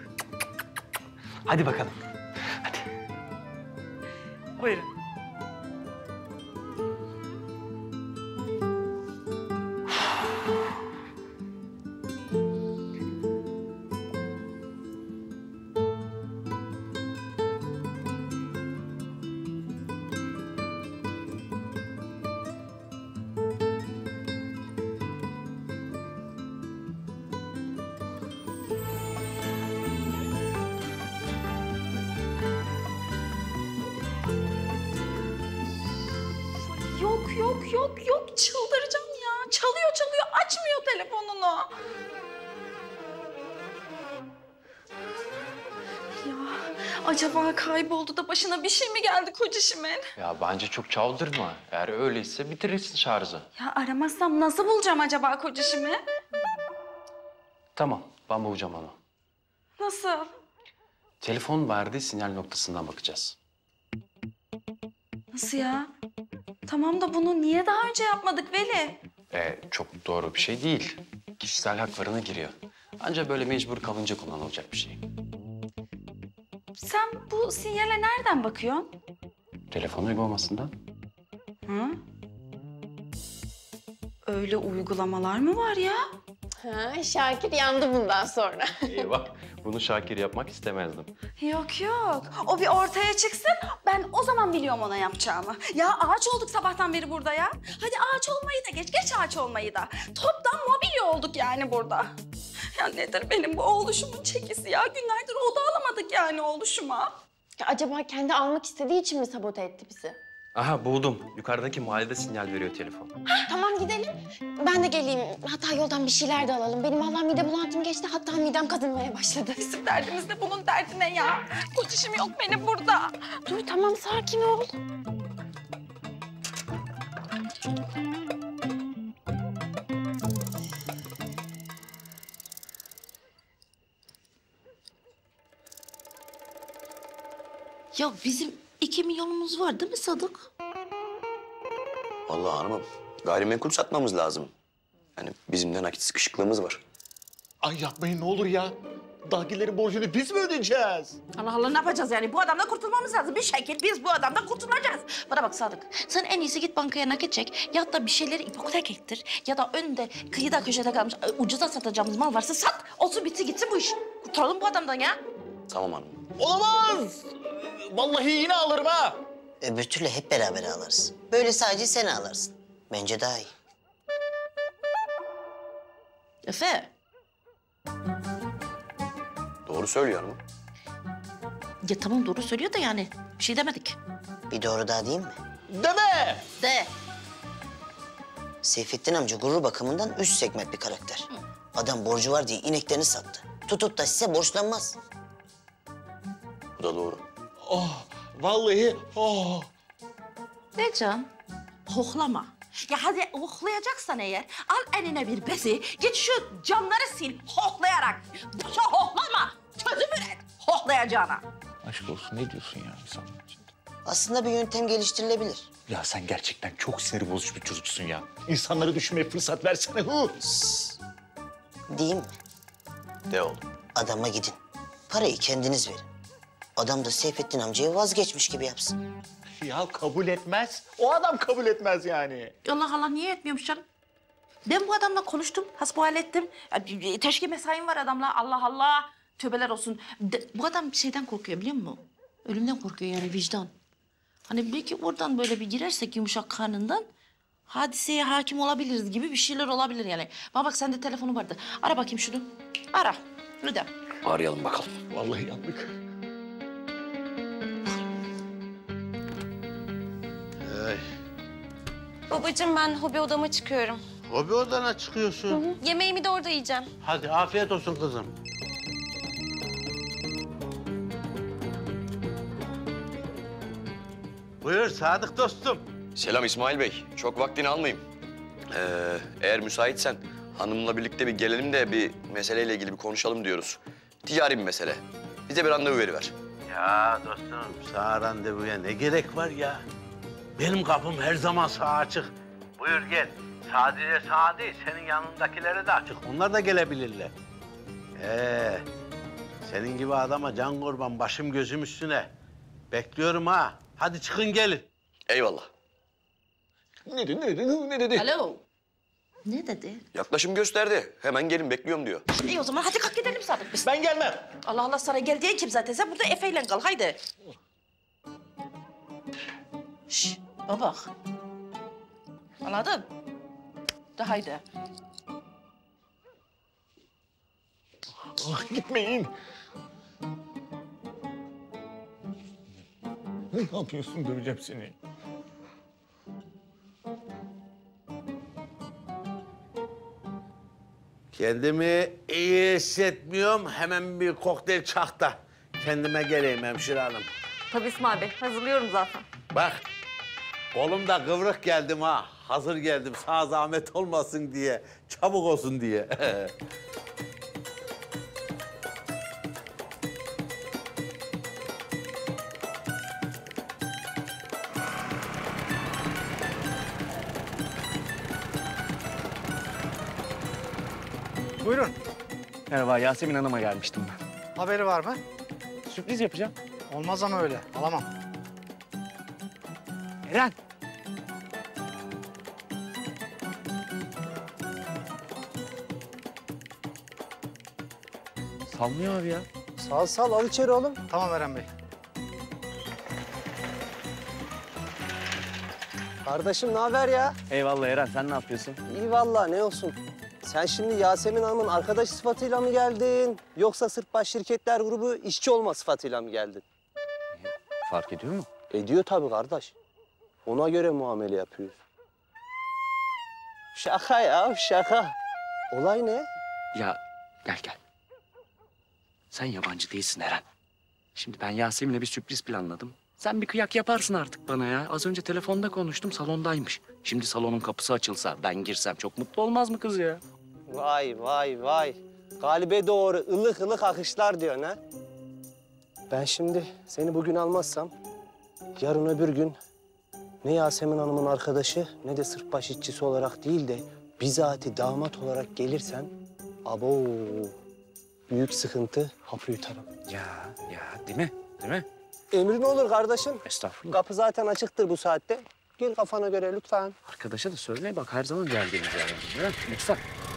Hadi bakalım. Buyurun. yok. Çıldıracağım ya. Çalıyor. Açmıyor telefonunu. Ya acaba kayboldu da başına bir şey mi geldi kocişimin? Ya bence çok çaldırma. Eğer öyleyse bitirirsin şarjı. Ya aramazsam nasıl bulacağım acaba kocişimi? Tamam, ben bulacağım onu. Nasıl? Telefon verdiği sinyal noktasından bakacağız. Nasıl ya? Tamam da bunu niye daha önce yapmadık Veli? Çok doğru bir şey değil. Kişisel haklarına giriyor. Ancak böyle mecbur kalınca kullanılacak bir şey. Sen bu sinyale nereden bakıyorsun? Telefon uygulamasından. Hı? Öyle uygulamalar mı var ya? Ha, Şakir yandı bundan sonra. Eyvah, bunu Şakir yapmak istemezdim. Yok. O bir ortaya çıksın. Ben o zaman biliyorum ona yapacağımı. Ya ağaç olduk sabahtan beri burada ya. Hadi ağaç olmayı da geç ağaç olmayı da. Toptan mobilya olduk yani burada. Ya nedir benim bu oğluşumun çekisi ya? Günlerdir oda alamadık yani oğluşuma. Ya acaba kendi almak istediği için mi sabote etti bizi? Aha buldum. Yukarıdaki mahallede sinyal veriyor telefon. Tamam gidelim. Ben de geleyim. Hatta yoldan bir şeyler de alalım. Benim vallahi mide bulantım geçti. Hatta midem kazınmaya başladı. Bizim derdimiz de bunun derdi ne ya? Kocişim yok benim burada. Dur tamam sakin ol. Ya bizim 2 milyonumuz var değil mi Sadık? Vallahi hanımım, gayrimenkul satmamız lazım. Yani bizim de nakit sıkışıklığımız var. Ay yapmayın ne olur ya. Dakilerin borcunu biz mi ödeyeceğiz? Allah Allah ne yapacağız yani? Bu adamdan kurtulmamız lazım. Bir şekil biz bu adamdan kurtulacağız. Bana bak Sadık, sen en iyisi git bankaya nakit çek. Ya da bir şeyleri ipotek ettir. Ya da önde, kıyıda, köşede kalmış ucuza satacağımız mal varsa sat. Olsun bitsin gitsin bu iş. Kurtulalım bu adamdan ya. Tamam hanımım. Olamaz! Vallahi yine alırım ha. Öbür türlü hep beraber ağlarız. Böyle sadece sen ağlarsın. Bence daha iyi. Efe. Doğru söylüyor hanımım. Ya tamam doğru söylüyor da yani bir şey demedik. Bir doğru daha diyeyim mi? Deme! De. Seyfettin amca gurur bakımından üst segment bir karakter. Adam borcu var diye ineklerini sattı. Tutup da size borçlanmaz. Bu da doğru. Oh, vallahi oh. Ne can? Hohlama. Ya hadi hohlayacaksan eğer al eline bir bezi git şu camları sil hohlayarak. Boşa hohlama. Çözüm üret hohlayacağına. Aşk olsun ne diyorsun ya insan? Aslında bir yöntem geliştirilebilir. Ya sen gerçekten çok sinir bozucu bir çocuksun ya. İnsanları düşünmeye fırsat versene. Diyeyim mi? De oğlum. Adama gidin. Parayı kendiniz verin. Adam da Seyfettin amcaya vazgeçmiş gibi yapsın. Ya kabul etmez. O adam kabul etmez yani. Allah Allah niye etmiyormuş canım? Ben bu adamla konuştum, hasbuhal ettim. Teşkil mesaim var adamla. Allah Allah. Tövbeler olsun. Bu adam şeyden korkuyor biliyor musun? Ölümden korkuyor yani vicdan. Hani belki oradan böyle bir girersek yumuşak karnından hadiseye hakim olabiliriz gibi bir şeyler olabilir yani. Bana bak sende telefonu vardı. Ara bakayım şunu. Ara. Hadi. Arayalım bakalım. Vallahi yandık. Babacığım ben hobi odama çıkıyorum. Hobi odana çıkıyorsun. Yemeğimi de orada yiyeceğim. Hadi afiyet olsun kızım. Buyur Sadık dostum. Selam İsmail Bey. Çok vaktini almayayım. Eğer müsaitsen hanımla birlikte bir gelelim de bir meseleyle ilgili bir konuşalım diyoruz. Ticari bir mesele. Bize bir randevu veriver. Ya dostum sağ randevuya ne gerek var ya? Benim kapım her zaman sağ açık. Buyur gel. Sadece sağ değil, senin yanındakilere de açık. Onlar da gelebilirler. Senin gibi adama can kurban, başım gözüm üstüne. Bekliyorum ha. Hadi çıkın gelin. Eyvallah. Ne dedi? Alo. Ne dedi? Yaklaşım gösterdi. Hemen gelin bekliyorum diyor. İyi o zaman hadi kalk gidelim Sadık biz. Ben gelmem. Allah Allah sana gel diyen kim zaten? Sen burada Efe'yle kal haydi. Şş, bana bak. Anladın? De haydi. Ah, gitmeyin. Ne yapıyorsun? Döveceğim seni. Kendimi iyi hissetmiyorum. Hemen bir kokteyl çak da kendime geleyim hemşire hanım. Tabii İsmail Bey, hazırlıyorum zaten. Bak, kolumda kıvrık geldim ha. Hazır geldim, sana zahmet olmasın diye, çabuk olsun diye. Buyurun. Merhaba, Yasemin Hanım'a gelmiştim ben. Haberi var mı? Sürpriz yapacağım. Olmaz ama öyle. Alamam. Eren. Salmıyor abi ya. Sal sal al içeri oğlum. Tamam Eren Bey. Kardeşim ne haber ya? Eyvallah Eren, sen ne yapıyorsun? İyi vallahi ne olsun. Sen şimdi Yasemin Hanım'ın arkadaş sıfatıyla mı geldin? Yoksa Sırtbaş Şirketler Grubu işçi olma sıfatıyla mı geldin? Fark ediyor mu? Ediyor tabii kardeş. Ona göre muamele yapıyoruz. Şaka ya şaka. Olay ne? Ya gel gel. Sen yabancı değilsin Eren. Şimdi ben Yasemin'le bir sürpriz planladım. Sen bir kıyak yaparsın artık bana ya. Az önce telefonda konuştum, salondaymış. Şimdi salonun kapısı açılsa, ben girsem çok mutlu olmaz mı kız ya? Vay vay vay. Galibe doğru ılık ılık akışlar diyorsun ha. Ben şimdi seni bugün almazsam yarın öbür gün ne Yasemin Hanım'ın arkadaşı ne de Sırtbaş işçisi olarak değil de bizatihi damat olarak gelirsen abo büyük sıkıntı hapı yutarım. Ya değil mi? Değil mi? Emrin olur kardeşim. Estağfurullah. Kapı zaten açıktır bu saatte. Gel kafana göre lütfen. Arkadaşa da söyle bak her zaman geldiğimiz yani. Değil mi? Lütfen.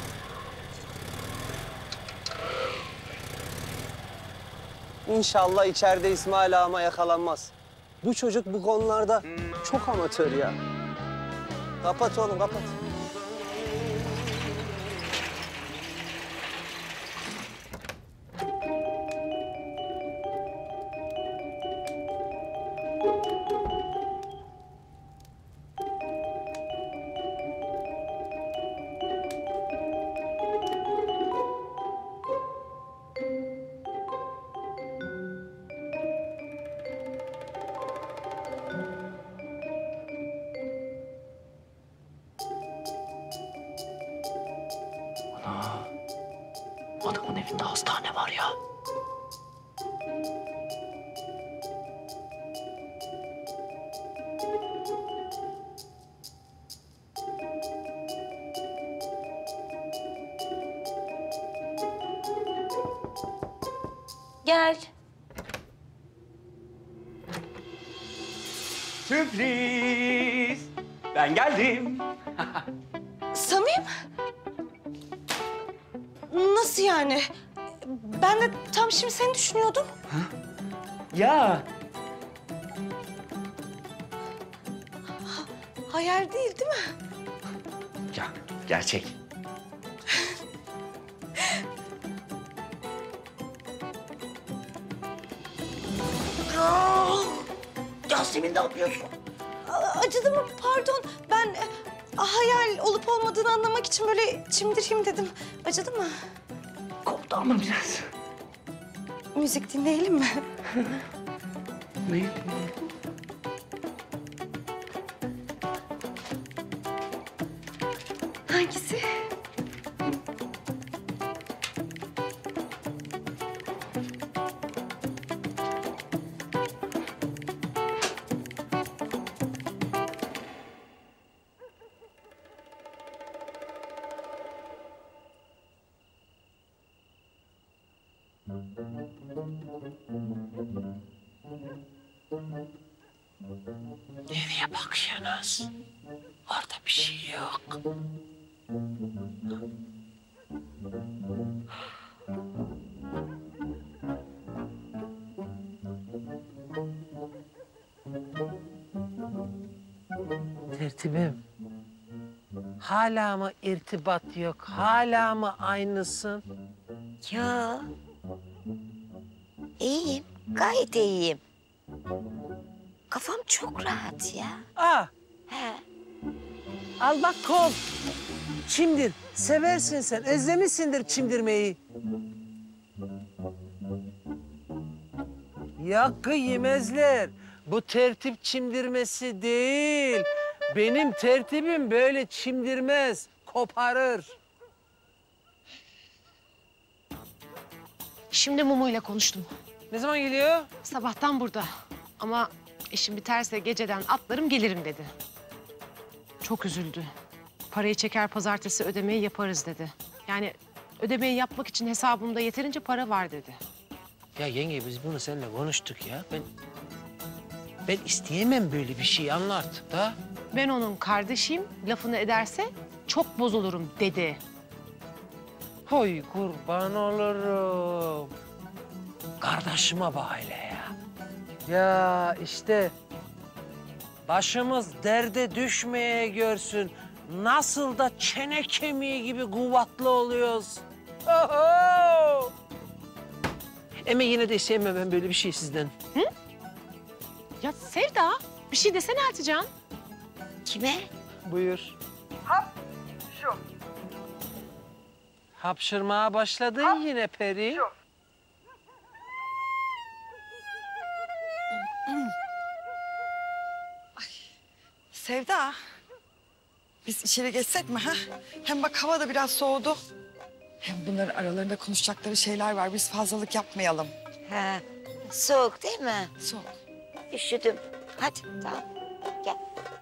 İnşallah içeride İsmail ağama yakalanmaz. Bu çocuk bu konularda çok amatör ya. Kapat oğlum kapat. Adamın evinde hastane var ya. Gel. Sürpriz. Ben geldim. Samim? Nasıl yani? Ben de tam şimdi seni düşünüyordum. Ya. Hayal değil mi? Ya gerçek. Yasemin ne yapıyorsun? Acıdı mı? Pardon. Ben hayal olup olmadığını anlamak için böyle çimdireyim dedim. Acıdı mı? Koptu ama biraz. Müzik dinleyelim mi? Ne? Hangisi? Nereye bakıyorsunuz? Orada bir şey yok. Tertibim. Hala mı irtibat yok? Hala mı aynısın? Ya. İyiyim. Gayet iyiyim. Kafam çok rahat ya. Aa. He. Al bak kol. Çimdir. Seversin sen. Özlemişsindir çimdirmeyi. Yakkı yemezler. Bu tertip çimdirmesi değil. Benim tertibim böyle çimdirmez. Koparır. Şimdi Mumu'yla konuştum. Ne zaman geliyor? Sabahtan burada. Ama işim biterse geceden atlarım gelirim dedi. Çok üzüldü. Parayı çeker pazartesi ödemeyi yaparız dedi. Yani ödemeyi yapmak için hesabımda yeterince para var dedi. Ya yenge biz bunu seninle konuştuk ya. Ben isteyemem böyle bir şey anla artık da. Ben onun kardeşiyim, lafını ederse çok bozulurum dedi. Hoy kurban olurum. Kardeşime bak hele ya. Ya işte başımız derde düşmeye görsün. Nasıl da çene kemiği gibi kuvvetli oluyoruz. Oho! Ama yine de isteyemem ben böyle bir şey sizden. Hı? Ya Sevda, bir şey desene Hatice'm. Kime? Buyur. Hapşırmaya başladın yine Peri. Sevda, biz içeri geçsek mi ha? Hem bak hava da biraz soğudu. Hem bunların aralarında konuşacakları şeyler var. Biz fazlalık yapmayalım. Ha, soğuk değil mi? Soğuk. Üşüdüm. Hadi tamam gel.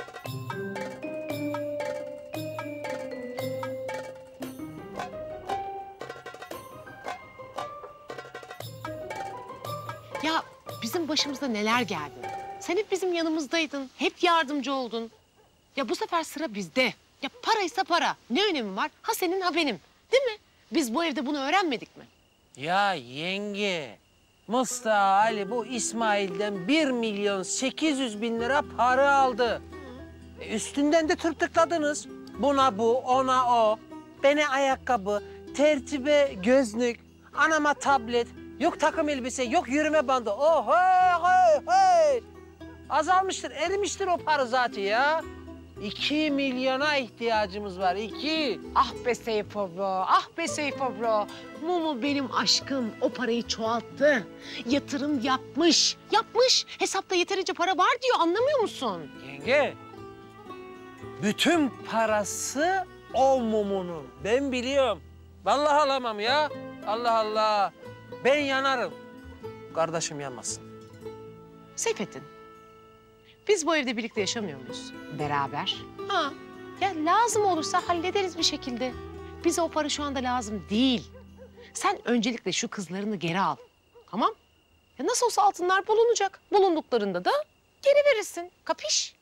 Ya bizim başımıza neler geldi? Sen hep bizim yanımızdaydın, hep yardımcı oldun. Ya bu sefer sıra bizde. Ya paraysa para, ne önemi var? Ha senin ha benim, değil mi? Biz bu evde bunu öğrenmedik mi? Ya yenge, Mustafa Ali bu İsmail'den 1.800.000 lira para aldı. Üstünden de tırtıkladınız. Buna bu, ona o. Bana ayakkabı, tertibe gözlük, anama tablet. Yok takım elbise, yok yürüme bandı. Oh hey hey. Azalmıştır, erimiştir o para zaten ya. 2 milyona ihtiyacımız var, 2. Ah be Seyfo bro, ah be Seyfo bro. Mumu benim aşkım, o parayı çoğalttı. Yatırım yapmış, yapmış. Hesapta yeterince para var diyor, anlamıyor musun? Yenge, bütün parası o Mumu'nun. Ben biliyorum. Vallahi alamam ya. Allah Allah. Ben yanarım. Kardeşim yanmasın. Seyfettin, biz bu evde birlikte yaşamıyor muyuz? Beraber. Ha, ya lazım olursa hallederiz bir şekilde. Bize o para şu anda lazım değil. Sen öncelikle şu kızlarını geri al, tamam? Ya nasıl olsa altınlar bulunacak. Bulunduklarında da geri verirsin, kapiş?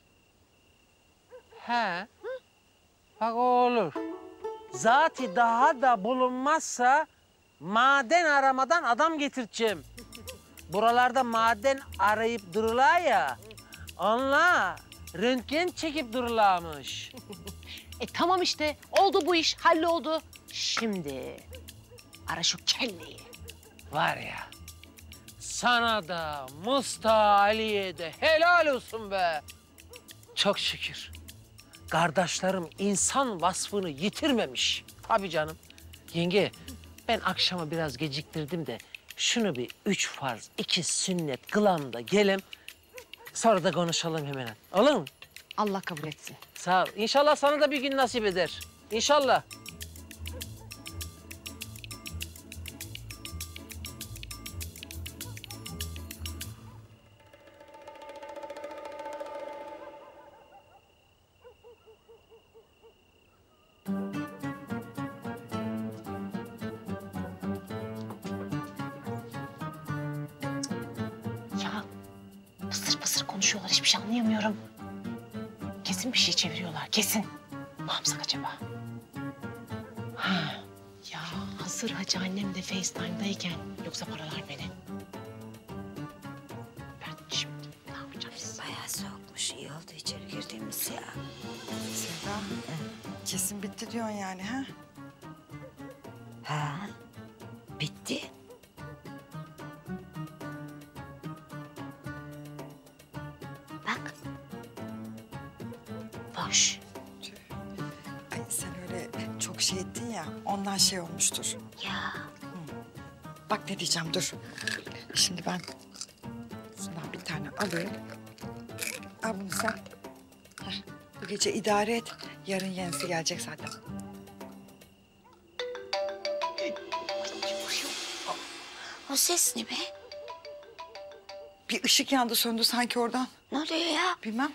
He. Bak o olur. Zati daha da bulunmazsa maden aramadan adam getireceğim. Buralarda maden arayıp dururlar ya. Onunla röntgen çekip dururlarmış. Tamam işte, oldu bu iş, halloldu. Şimdi ara şu kelleyi. Var ya, sana da Mustafa Ali'ye de helal olsun be. Çok şükür. Kardeşlerim insan vasfını yitirmemiş. Tabii canım. Yenge, ben akşama biraz geciktirdim de şunu bir 3 farz, 2 sünnet kılam da gelem. Sonra da konuşalım hemen. Olur mu? Allah kabul etsin. Sağ ol. İnşallah sana da bir gün nasip eder. İnşallah. Ya pısır pısır konuşuyorlar, hiçbir şey anlayamıyorum. Kesin bir şey çeviriyorlar, kesin. Ne yapsak acaba? Ha, ya hazır hacı annem de FaceTime'dayken yoksa paralar beni. Ben şimdi ne yapacağım? Bayağı soğukmuş. İyi oldu içeri girdiğimiz ya. Sevda, kesin bitti diyorsun yani ha? Ha, bitti. Bak. Boş. ya, ondan şey olmuştur. Ya. Bak ne diyeceğim, dur. Şimdi ben şundan bir tane alayım. Al bunu sen. Heh, bu gece idare et. Yarın yenisi gelecek zaten. O ses ne be? Bir ışık yandı, söndü sanki oradan. Ne oluyor ya? Bilmem.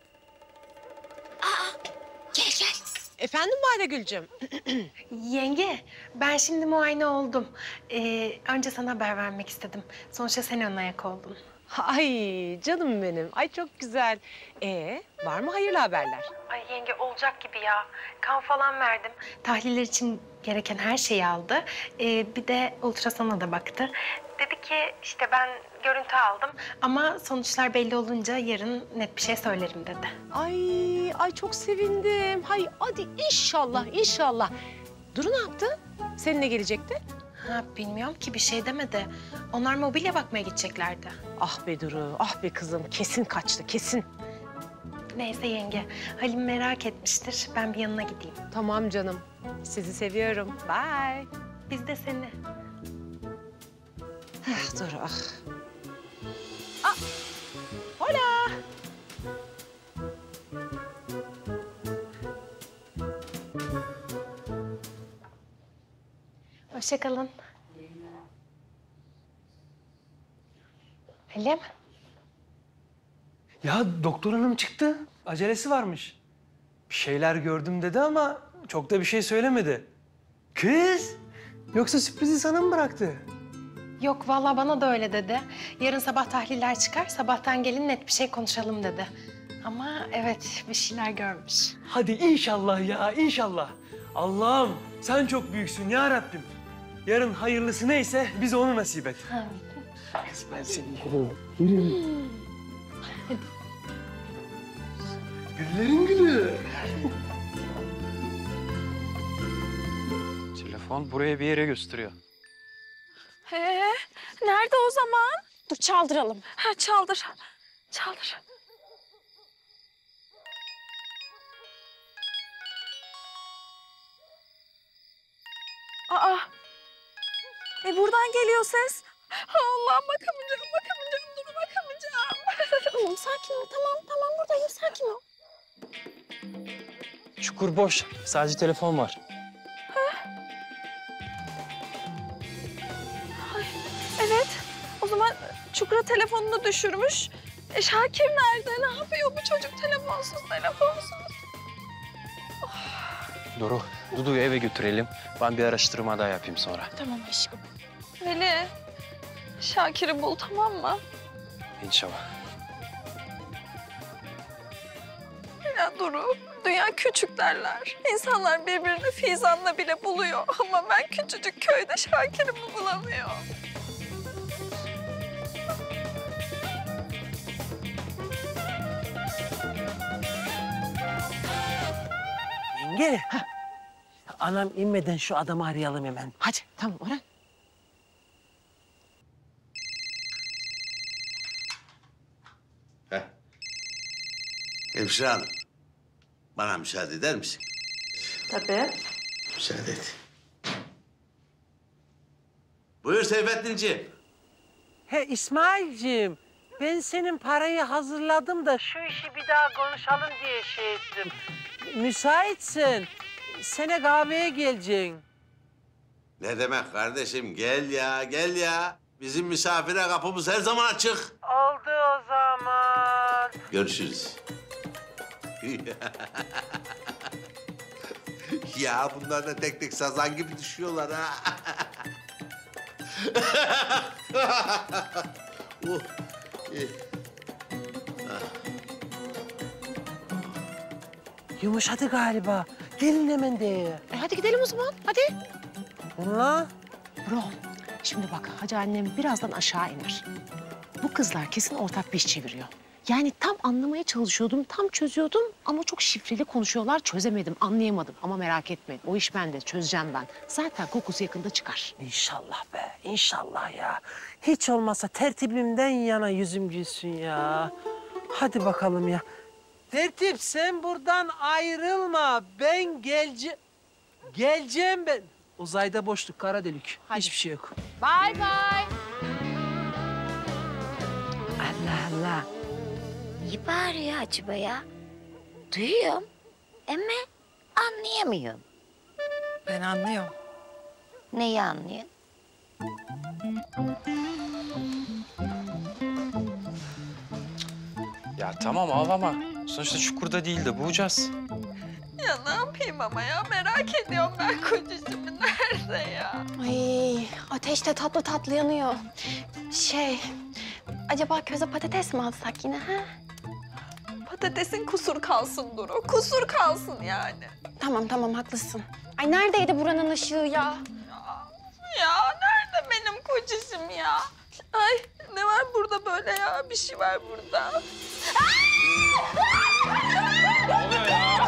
Gel gel. Efendim Badegül'cüm? Yenge, ben şimdi muayene oldum. Önce sana haber vermek istedim. Sonuçta sen ön ayak oldun. Ay canım benim. Ay çok güzel. Var mı hayırlı haberler? Ay yenge olacak gibi ya. Kan falan verdim. Tahliller için gereken her şeyi aldı. Bir de ultrasona da baktı. Dedi ki işte ben görüntü aldım ama sonuçlar belli olunca yarın net bir şey söylerim dedi. Ay çok sevindim. Hay hadi inşallah, inşallah. Duru ne yaptı? Seninle gelecekti. Ha, bilmiyorum ki bir şey demedi. Onlar mobilya bakmaya gideceklerdi. Ah be Duru, ah be kızım. Kesin kaçtı, kesin. Neyse yenge, Halim merak etmiştir. Ben bir yanına gideyim. Tamam canım. Sizi seviyorum. Bye. Biz de seni. Ah Duru, ah. Ah! Hola! Hoşça kalın. Halim. Ya doktor hanım çıktı. Acelesi varmış. Bir şeyler gördüm dedi ama çok da bir şey söylemedi. Kız, yoksa sürprizi sana mı bıraktı? Yok vallahi bana da öyle dedi. Yarın sabah tahliller çıkar, sabahtan gelin net bir şey konuşalım dedi. Ama evet bir şeyler görmüş. Hadi inşallah ya, inşallah. Allah'ım sen çok büyüksün ya Rabbim. Yarın hayırlısı neyse bize onu nasip et. Kız ben seni yerim. Güllerin gülü. Telefon buraya bir yere gösteriyor. Nerede o zaman? Dur çaldıralım. Ha, çaldır. Çaldır. Aa. Buradan geliyor ses. Allah'ım bakamayacağım, bakamayacağım. Dur bakamayacağım. Tamam sakin ol. Tamam buradayım sakin ol. Çukur boş. Sadece telefon var. Evet. O zaman Çukura telefonunu düşürmüş. Şakir nerede? Ne yapıyor bu çocuk telefonsuz? Duru, Dudu'yu eve götürelim. Ben bir araştırma daha yapayım sonra. Tamam aşkım. Veli, Şakir'i bul tamam mı? İnşallah. Ya Duru, dünya küçük derler. İnsanlar birbirini Fizan'la bile buluyor. Ama ben küçücük köyde Şakir'imi bulamıyorum. Yenge. Anam inmeden şu adamı arayalım hemen. Hadi tamam Orhan. Hemşire hanım, bana müsaade eder misin? Tabii. Müsaade et. Buyur Seyfettin'ciğim. He İsmail'cim, ben senin parayı hazırladım da şu işi bir daha konuşalım diye şey ettim. Müsaitsin. Sene kahveye geleceksin. Ne demek kardeşim? Gel ya, gel ya. Bizim misafire kapımız her zaman açık. Oldu o zaman. Görüşürüz. Ya bunlar da tek tek sazan gibi düşüyorlar ha. Yumuşadı galiba. Gelin hemen de. Hadi gidelim o zaman, hadi. Allah. Bro, şimdi bak Hacı annem birazdan aşağı iner. Bu kızlar kesin ortak bir iş çeviriyor. Yani tam anlamaya çalışıyordum, tam çözüyordum ama çok şifreli konuşuyorlar, çözemedim, anlayamadım. Ama merak etmeyin, o iş bende, çözeceğim ben. Zaten kokusu yakında çıkar. İnşallah be, inşallah ya. Hiç olmazsa tertibimden yana yüzüm gülsün ya. Hadi bakalım ya. Tertip sen buradan ayrılma, ben geleceğim. Geleceğim ben. Uzayda boşluk, kara delik. Hiçbir şey yok. Bye bye. Allah Allah. Niye bağırıyor acaba ya? Duyuyorum ama anlayamıyorum. Ben anlıyorum. Neyi anlıyorsun? Ya tamam ağlama. Sonuçta çukurda değil de bulacağız. Ya ne yapayım ama ya? Merak ediyorum ben kocacığımı. Nerede ya? Ay ateşte tatlı tatlı yanıyor. Acaba köze patates mi alsak yine ha? Patatesin kusur kalsın Duru. Kusur kalsın yani. Tamam haklısın. Ay neredeydi buranın ışığı ya? Ya nerede benim kocacığım ya? Ay ne var burada böyle ya? Bir şey var burada. Ne oluyor ya?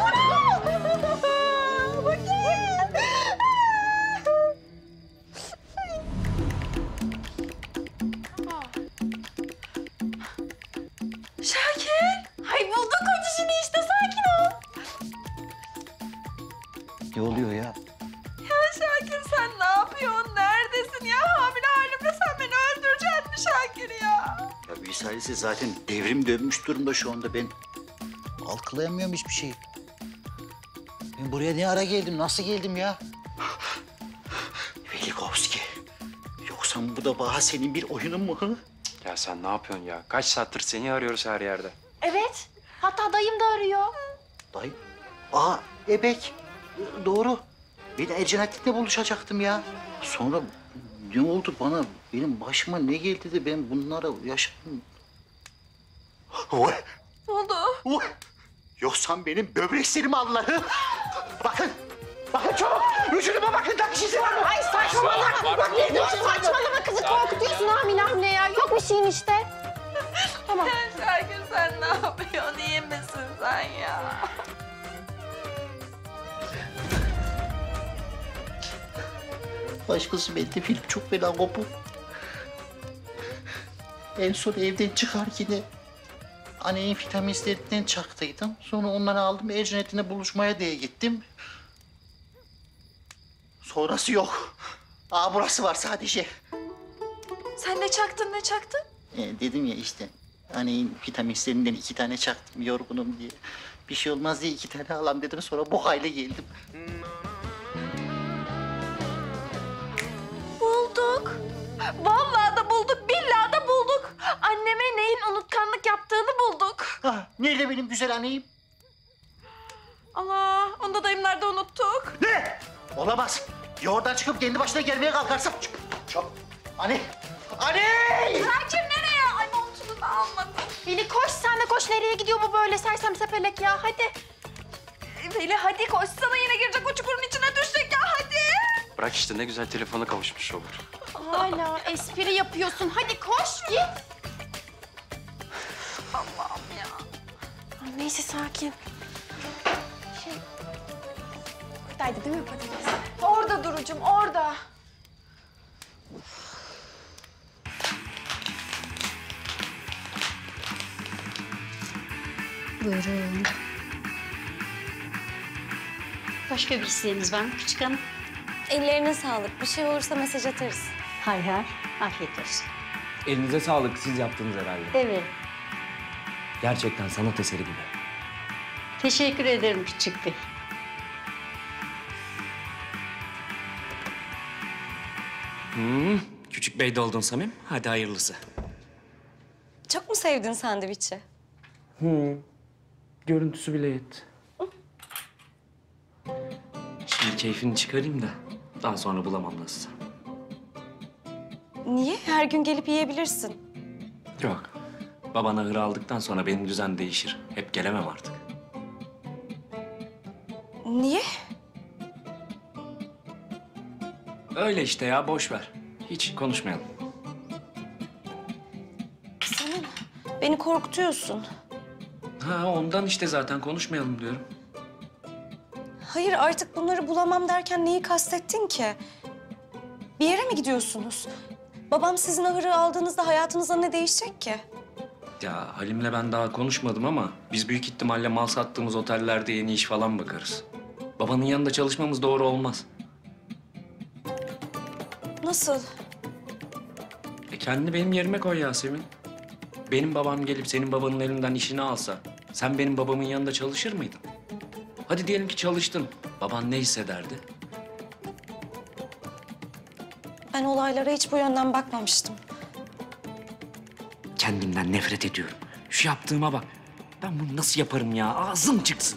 Şakir. Ay bulduk kocacığını işte, sakin ol. Ne oluyor ya? Ya Şakir sen ne yapıyorsun? Neredesin ya? Hamile halimle sen beni öldüreceksin mi Şakir ya? Ya bir salise zaten devrim dönmüş durumda şu anda. Ben algılayamıyorum hiçbir şeyi. Ben buraya ne ara geldim, nasıl geldim ya? Velikovski. Yoksa bu da bana senin bir oyunun mu? Hı? Ya sen ne yapıyorsun ya? Kaç saattir seni arıyoruz her yerde. Evet. Hatta dayım da arıyor. Dayı. Aa, ebek. Doğru. Ben Erciyes'le buluşacaktım ya. Sonra ne oldu bana? Benim başıma ne geldi de ben bunlara yaşadım. Oy. Ne oldu? Oy. Yoksa benim böbreklerimi aldılar. Hı? Bakın. Bakın çabuk. Vücuduma bakın. Takışısı var mı? Ay saçmalama. Bak ne diyorsun? Saçmalama kızı korkutuyorsun hamile ya. Yok bir şeyin işte. Tamam. Ya Şakir sen ne yapıyorsun? İyi misin sen ya? Başkası bende film çok fena koptu. En son evden çıkarken annenin vitaminlerinden çaktıydım. Sonra onları aldım, Erciyes'le buluşmaya diye gittim. Sonrası yok. Aa, burası var sadece. Sen ne çaktın, ne çaktın? Dedim ya işte, annenin vitaminlerinden 2 tane çaktım, yorgunum diye. Bir şey olmaz diye 2 tane alam dedim, sonra bu hale geldim. Bulduk. Vallahi da bulduk, billahi da bulduk. Anneme neyin unutkanlık yaptığını bulduk. Ah, nerede benim güzel anneyim? Allah, onu da dayımlarda unuttuk. Ne? Olamaz. Ya oradan çıkıp kendi başına gelmeye kalkarsam... Çok. Anne! Anne! Şakir nereye? Ay montunu da almadım. Veli koş sen de koş. Nereye gidiyor bu böyle sersem sepelek ya? Hadi. Veli hadi koşsana, yine girecek o çukurun içine, düşecek ya, hadi. Bırak işte ne güzel telefona kavuşmuş olur. Hala espri yapıyorsun. Hadi koş git. Allah'ım ya. Ay, neyse sakin. Buradaydı değil mi patates? Orada Duru'cum, orada. Buyurun. Başka bir isteğiniz var mı küçük hanım? Ellerine sağlık. Bir şey olursa mesaj atarız. Hay hay. Afiyet olsun. Elinize sağlık. Siz yaptınız herhalde. Evet. Gerçekten sanat eseri gibi. Teşekkür ederim küçük bey. Küçük bey de oldun Samim. Hadi hayırlısı. Çok mu sevdin sandviçi? Görüntüsü bile yetti. Şimdi keyfini çıkarayım da daha sonra bulamam nasılsa. Niye? Her gün gelip yiyebilirsin. Yok. Babana hır aldıktan sonra benim düzen değişir. Hep gelemem artık. Niye? Öyle işte ya, boş ver. Hiç konuşmayalım. Senin beni korkutuyorsun. Ha ondan işte zaten konuşmayalım diyorum. Hayır artık bunları bulamam derken neyi kastettin ki? Bir yere mi gidiyorsunuz? Babam sizin ahırı aldığınızda hayatınızda ne değişecek ki? Ya Halim'le ben daha konuşmadım ama biz büyük ihtimalle mal sattığımız otellerde yeni iş falan bakarız. Babanın yanında çalışmamız doğru olmaz. Nasıl? Kendini benim yerime koy Yasemin. Benim babam gelip senin babanın elinden işini alsa, sen benim babamın yanında çalışır mıydın? Hadi diyelim ki çalıştın. Baban ne hissederdi? Ben olaylara hiç bu yönden bakmamıştım. Kendimden nefret ediyorum. Şu yaptığıma bak. Ben bunu nasıl yaparım ya? Ağzım çıksın.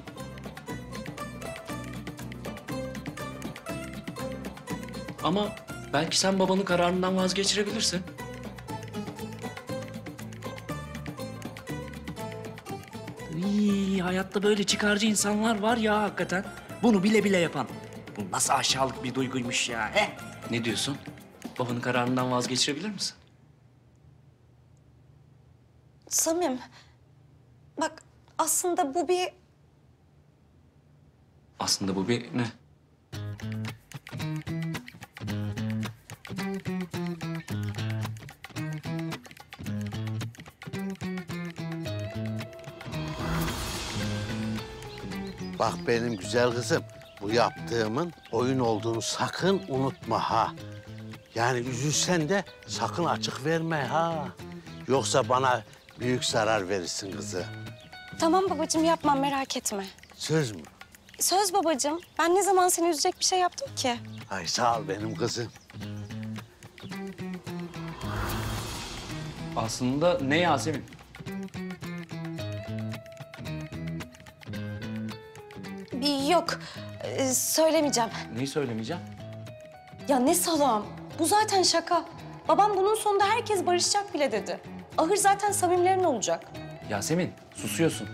Ama belki sen babanın kararından vazgeçirebilirsin. Hayatta böyle çıkarcı insanlar var ya hakikaten. Bunu bile bile yapan. Bu nasıl aşağılık bir duyguymuş ya. Ne diyorsun? Babanın kararından vazgeçirebilir misin? Samim, bak aslında bu bir... Aslında bu bir ne? Bak benim güzel kızım, bu yaptığımın oyun olduğunu sakın unutma ha. Yani üzülsen de sakın açık verme ha. Yoksa bana büyük zarar verirsin kızı. Tamam babacığım yapmam merak etme. Söz mü? Söz babacığım. Ben ne zaman seni üzecek bir şey yaptım ki? Ay sağ ol benim kızım. Aslında ne Yasemin? Yok, söylemeyeceğim. Neyi söylemeyeceğim? Ya ne salam. Bu zaten şaka. Babam bunun sonunda herkes barışacak bile dedi. Ahır zaten Samimlerin olacak. Yasemin, susuyorsun.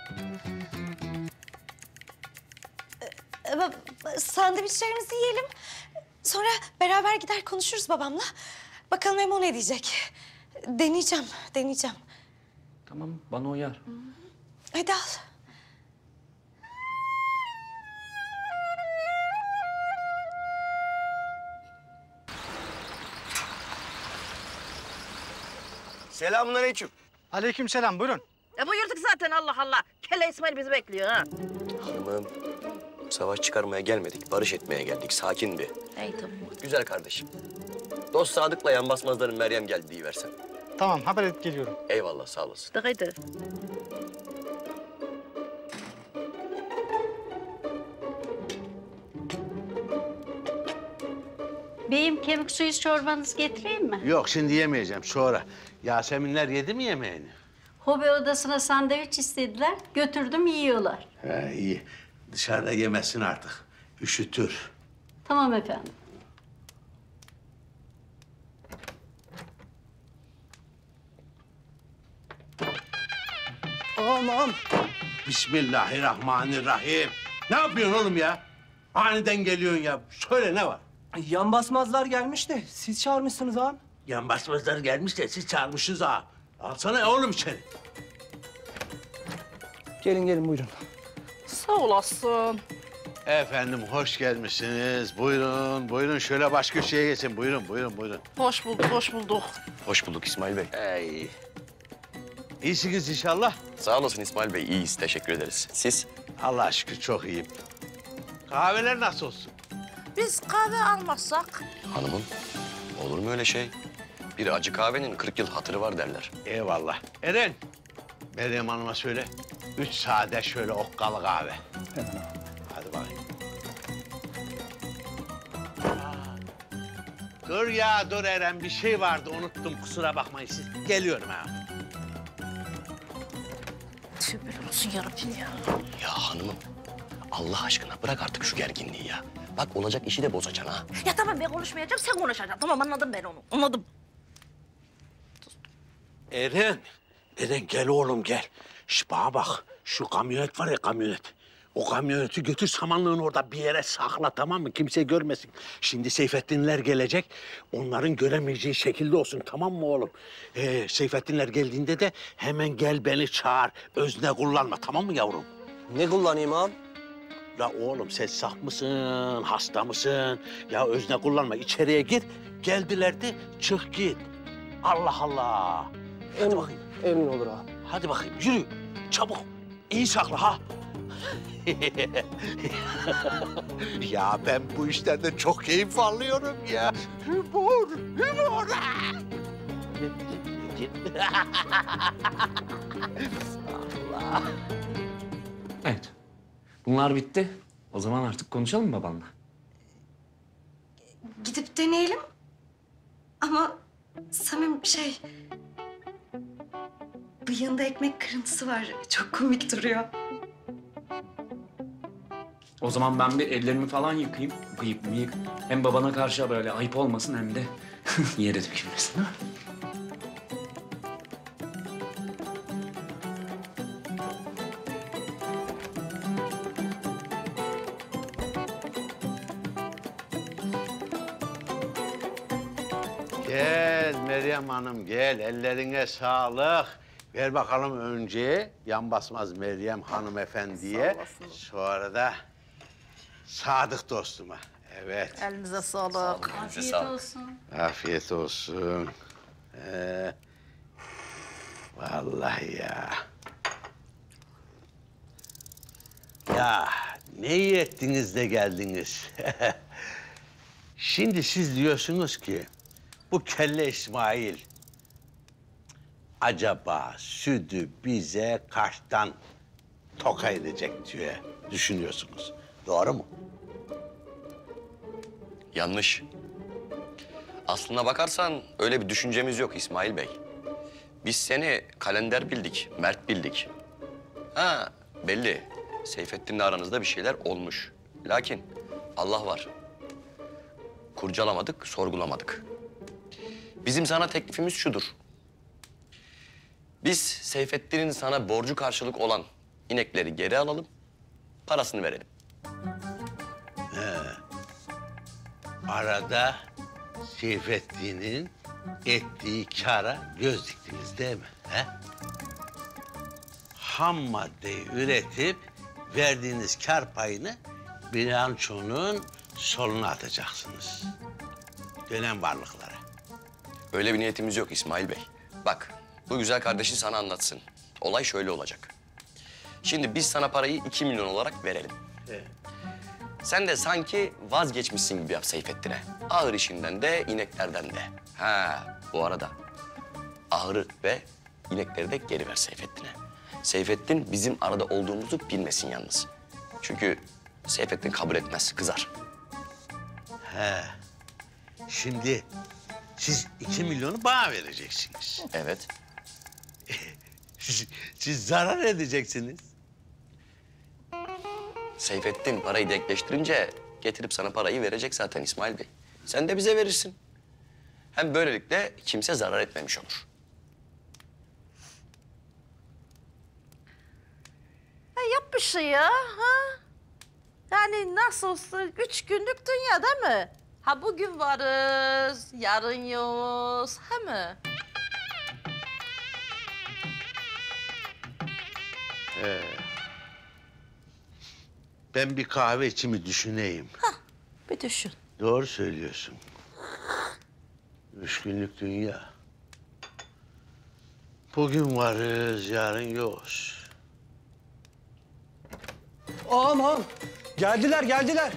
Sandviçlerimizi yiyelim. Sonra beraber gider konuşuruz babamla. Bakalım hem o ne diyecek. Deneyeceğim. Tamam, bana uyar. Hadi al. Selamünaleyküm. Aleykümselam, buyurun. Buyurduk zaten Allah Allah. Kelle İsmail bizi bekliyor ha. Hanımım, savaş çıkarmaya gelmedik, barış etmeye geldik. Sakin bir. İyi tamam. Güzel kardeşim. Dost Sadık'la yan basmazların Meryem geldi deyiversen. Tamam, haber edip geliyorum. Eyvallah, sağ olasın. Hadi. Beyim kemik suyu çorbanızı getireyim mi? Yok şimdi yemeyeceğim sonra. Yaseminler yedi mi yemeğini? Hobi odasına sandviç istediler. Götürdüm yiyorlar. He iyi. Dışarıda yemesin artık. Üşütür. Tamam efendim. Aman. Bismillahirrahmanirrahim. Ne yapıyorsun oğlum ya? Aniden geliyorsun ya. Söyle ne var? Yan basmazlar gelmiş de siz çağırmışsınız ağam. Yan basmazlar gelmiş de siz çağırmışsınız ha. Alsana oğlum içeri. Gelin buyurun. Sağ olasın. Efendim hoş gelmişsiniz. Buyurun şöyle baş köşeye geçin. Buyurun. Hoş bulduk. Hoş bulduk İsmail Bey. Ey. İyisiniz inşallah. Sağ olasın İsmail Bey, iyiyiz. Teşekkür ederiz. Siz? Allah'a şükür çok iyiyim. Kahveler nasıl olsun? Biz kahve almazsak? Hanımım, olur mu öyle şey? Bir acı kahvenin 40 yıl hatırı var derler. Eyvallah. Eren, Meryem Hanım'a söyle. 3 sade şöyle okkalı kahve. Hadi bakayım. Dur Eren, bir şey vardı unuttum. Kusura bakmayın siz. Geliyorum ha. Tübür olsun yarabbim ya. Ya hanımım, Allah aşkına bırak artık şu gerginliği ya. Bak olacak işi de bozacaksın ha. Ya tamam ben konuşmayacağım, sen konuşacaksın. Tamam anladım ben onu, anladım. Eren gel oğlum gel. Bana bak, şu kamyonet var ya kamyonet. O kamyoneti götür samanlığın orada bir yere sakla, tamam mı? Kimse görmesin. Şimdi Seyfettinler gelecek. Onların göremeyeceği şekilde olsun, tamam mı oğlum? Seyfettinler geldiğinde de hemen gel beni çağır. Özne kullanma, tamam mı yavrum? Ne kullanayım ağam? La oğlum sen saf mısın, hasta mısın? Ya özne kullanma, içeriye gir. Geldiler de çık git. Allah Allah. Hadi bakayım. Emin olur ağam. Hadi bakayım, yürü. Çabuk. İyi sakla ha. Ya ben bu işten de çok keyif alıyorum ya. Humor, humor. Allah. Evet. Bunlar bitti. O zaman artık konuşalım mı babanla? Gidip deneyelim. Ama Samim bıyığında ekmek kırıntısı var. Çok komik duruyor. O zaman ben bir ellerimi falan yıkayayım. Bıyık. Hem babana karşı böyle ayıp olmasın hem de yere dökülmesin. Ha? Gel Meryem Hanım gel. Ellerine sağlık. Ver bakalım önce yan basmaz Meryem hanımefendiye. Sonra da Sadık dostuma. Evet. Elinize sağlık. Afiyet olsun. Afiyet olsun. Vallahi ya. Ya ne iyi ettiniz de geldiniz. Şimdi siz diyorsunuz ki bu kelle İsmail acaba sütü bize kaçtan toka edecek diye düşünüyorsunuz. Doğru mu? Yanlış. Aslına bakarsan öyle bir düşüncemiz yok İsmail Bey. Biz seni kalender bildik, mert bildik. Ha belli. Seyfettin'le aranızda bir şeyler olmuş. Lakin Allah var. Kurcalamadık, sorgulamadık. Bizim sana teklifimiz şudur. Biz Seyfettin'in sana borcu karşılık olan inekleri geri alalım, parasını verelim. Arada Seyfettin'in ettiği kâra göz diktiniz değil mi? He? Ham maddeyi üretip verdiğiniz kâr payını bilançonun soluna atacaksınız. Dönem varlıklara. Öyle bir niyetimiz yok İsmail Bey. Bak, bu güzel kardeşin sana anlatsın. Olay şöyle olacak. Şimdi biz sana parayı 2 milyon olarak verelim. Evet. Sen de sanki vazgeçmişsin gibi yap Seyfettin'e. Ahır işinden de, ineklerden de. Ha, bu arada ahırı ve inekleri de geri ver Seyfettin'e. Seyfettin bizim arada olduğumuzu bilmesin yalnız. Çünkü Seyfettin kabul etmez, kızar. He. Şimdi siz 2 milyonu bana vereceksiniz. Evet. Siz zarar edeceksiniz. Seyfettin parayı denkleştirince getirip sana parayı verecek zaten İsmail Bey. Sen de bize verirsin. Hem böylelikle kimse zarar etmemiş olur. Yap bir şey ya. Ha? Yani nasıl olsa 3 günlük dünya değil mi? Ha bugün varız, yarın yokuz, he mi? Ben bir kahve içimi düşüneyim. Bir düşün. Doğru söylüyorsun. 3 günlük dünya. Bugün varız, yarın yokuz. Aman! Geldiler.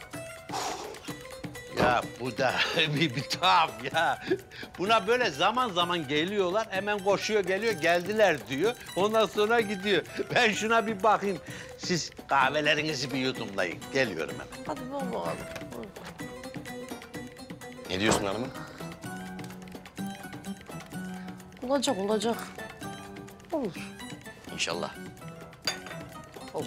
Ya bu da bir tuhaf ya. Buna böyle zaman zaman geliyorlar, hemen koşuyor geliyor, geldiler diyor. Ondan sonra gidiyor. Ben şuna bir bakayım. Siz kahvelerinizi bir yudumlayın. Geliyorum hemen. Hadi bakalım. Ne diyorsun hanımım? Olacak. Olur. İnşallah. Olur.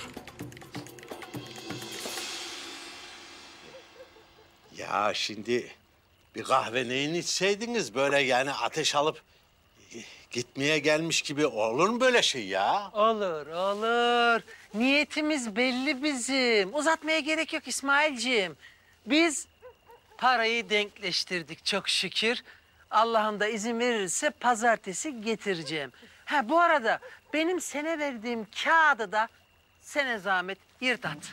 Ya şimdi bir kahve neyin içseydiniz böyle yani ateş alıp gitmeye gelmiş gibi olur mu böyle şey ya? Olur. Niyetimiz belli bizim. Uzatmaya gerek yok İsmailciğim. Biz parayı denkleştirdik çok şükür. Allah'ım da izin verirse pazartesi getireceğim. Ha bu arada benim sana verdiğim kağıdı da sene zahmet yırt at.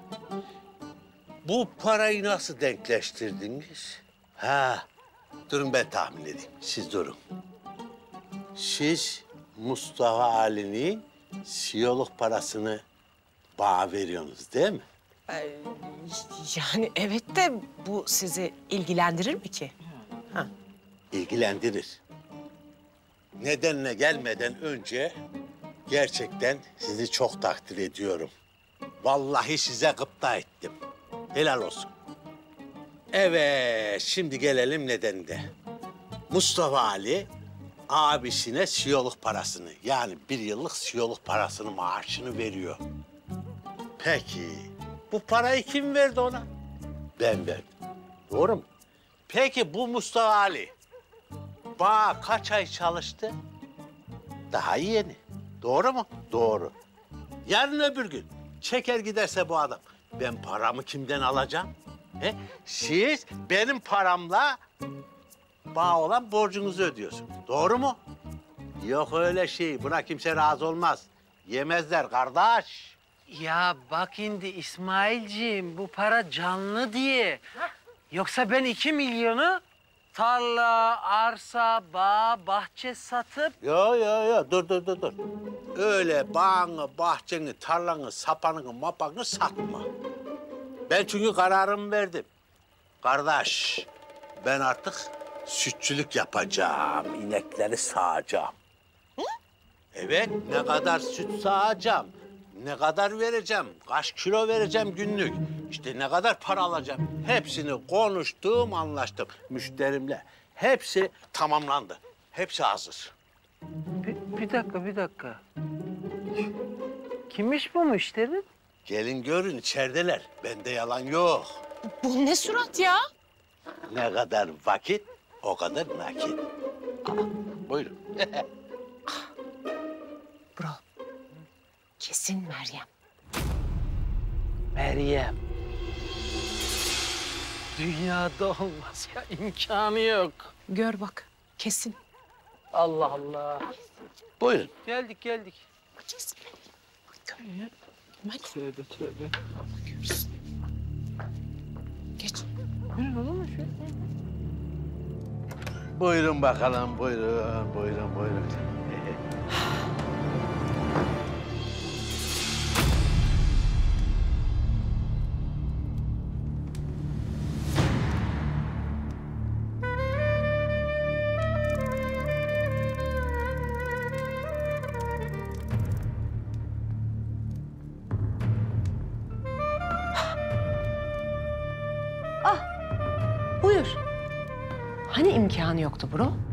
Bu parayı nasıl denkleştirdiniz? Ha, durun ben tahmin edeyim. Siz durun. Siz Mustafa Ali'nin siyoluk parasını Bana veriyorsunuz değil mi? Yani evet de bu sizi ilgilendirir mi ki? Ha. İlgilendirir. Nedenine gelmeden önce gerçekten sizi çok takdir ediyorum. Vallahi size gıpta ettim. Helal olsun. Evet, şimdi gelelim nedenine. Mustafa Ali abisine siyoluk parasını, yani 1 yıllık siyoluk parasını, maaşını veriyor. Peki, bu parayı kim verdi ona? Ben verdim. Doğru mu? Peki bu Mustafa Ali bana kaç ay çalıştı? Daha yeni. Doğru mu? Doğru. Yarın öbür gün çeker giderse bu adam, ben paramı kimden alacağım? Siz benim paramla bana olan borcunuzu ödüyorsunuz. Doğru mu? Yok öyle şey. Buna kimse razı olmaz. Yemezler kardeş. Ya bak şimdi İsmailciğim, bu para canlı diye. Yoksa ben 2 milyonu tarla, arsa, bağ, bahçe satıp... Yo. Dur. Öyle bağını, bahçeni, tarlanı, sapanını, mapanı satma. Ben çünkü kararımı verdim. Kardeş, ben artık sütçülük yapacağım. İnekleri sağacağım. Evet, ne kadar süt sağacağım, ne kadar vereceğim, kaç kilo vereceğim günlük, işte ne kadar para alacağım. Hepsini konuştum, anlaştım müşterimle. Hepsi tamamlandı. Hepsi hazır. Bir dakika. Kimmiş bu müşteri? Gelin görün, içerideler. Bende yalan yok. Bu ne surat ya? Ne kadar vakit, o kadar nakit. Buyurun. Bro, kesin Meryem. Meryem. Dünyada olmaz ya, imkanı yok. Gör bak, kesin. Allah Allah. Buyurun. Geldik. Kesin. Tövbe. Görürsün. Geç. Buyurun olur mu şu? Buyurun bakalım, buyurun. Buyur. Hani imkanı yoktu bro?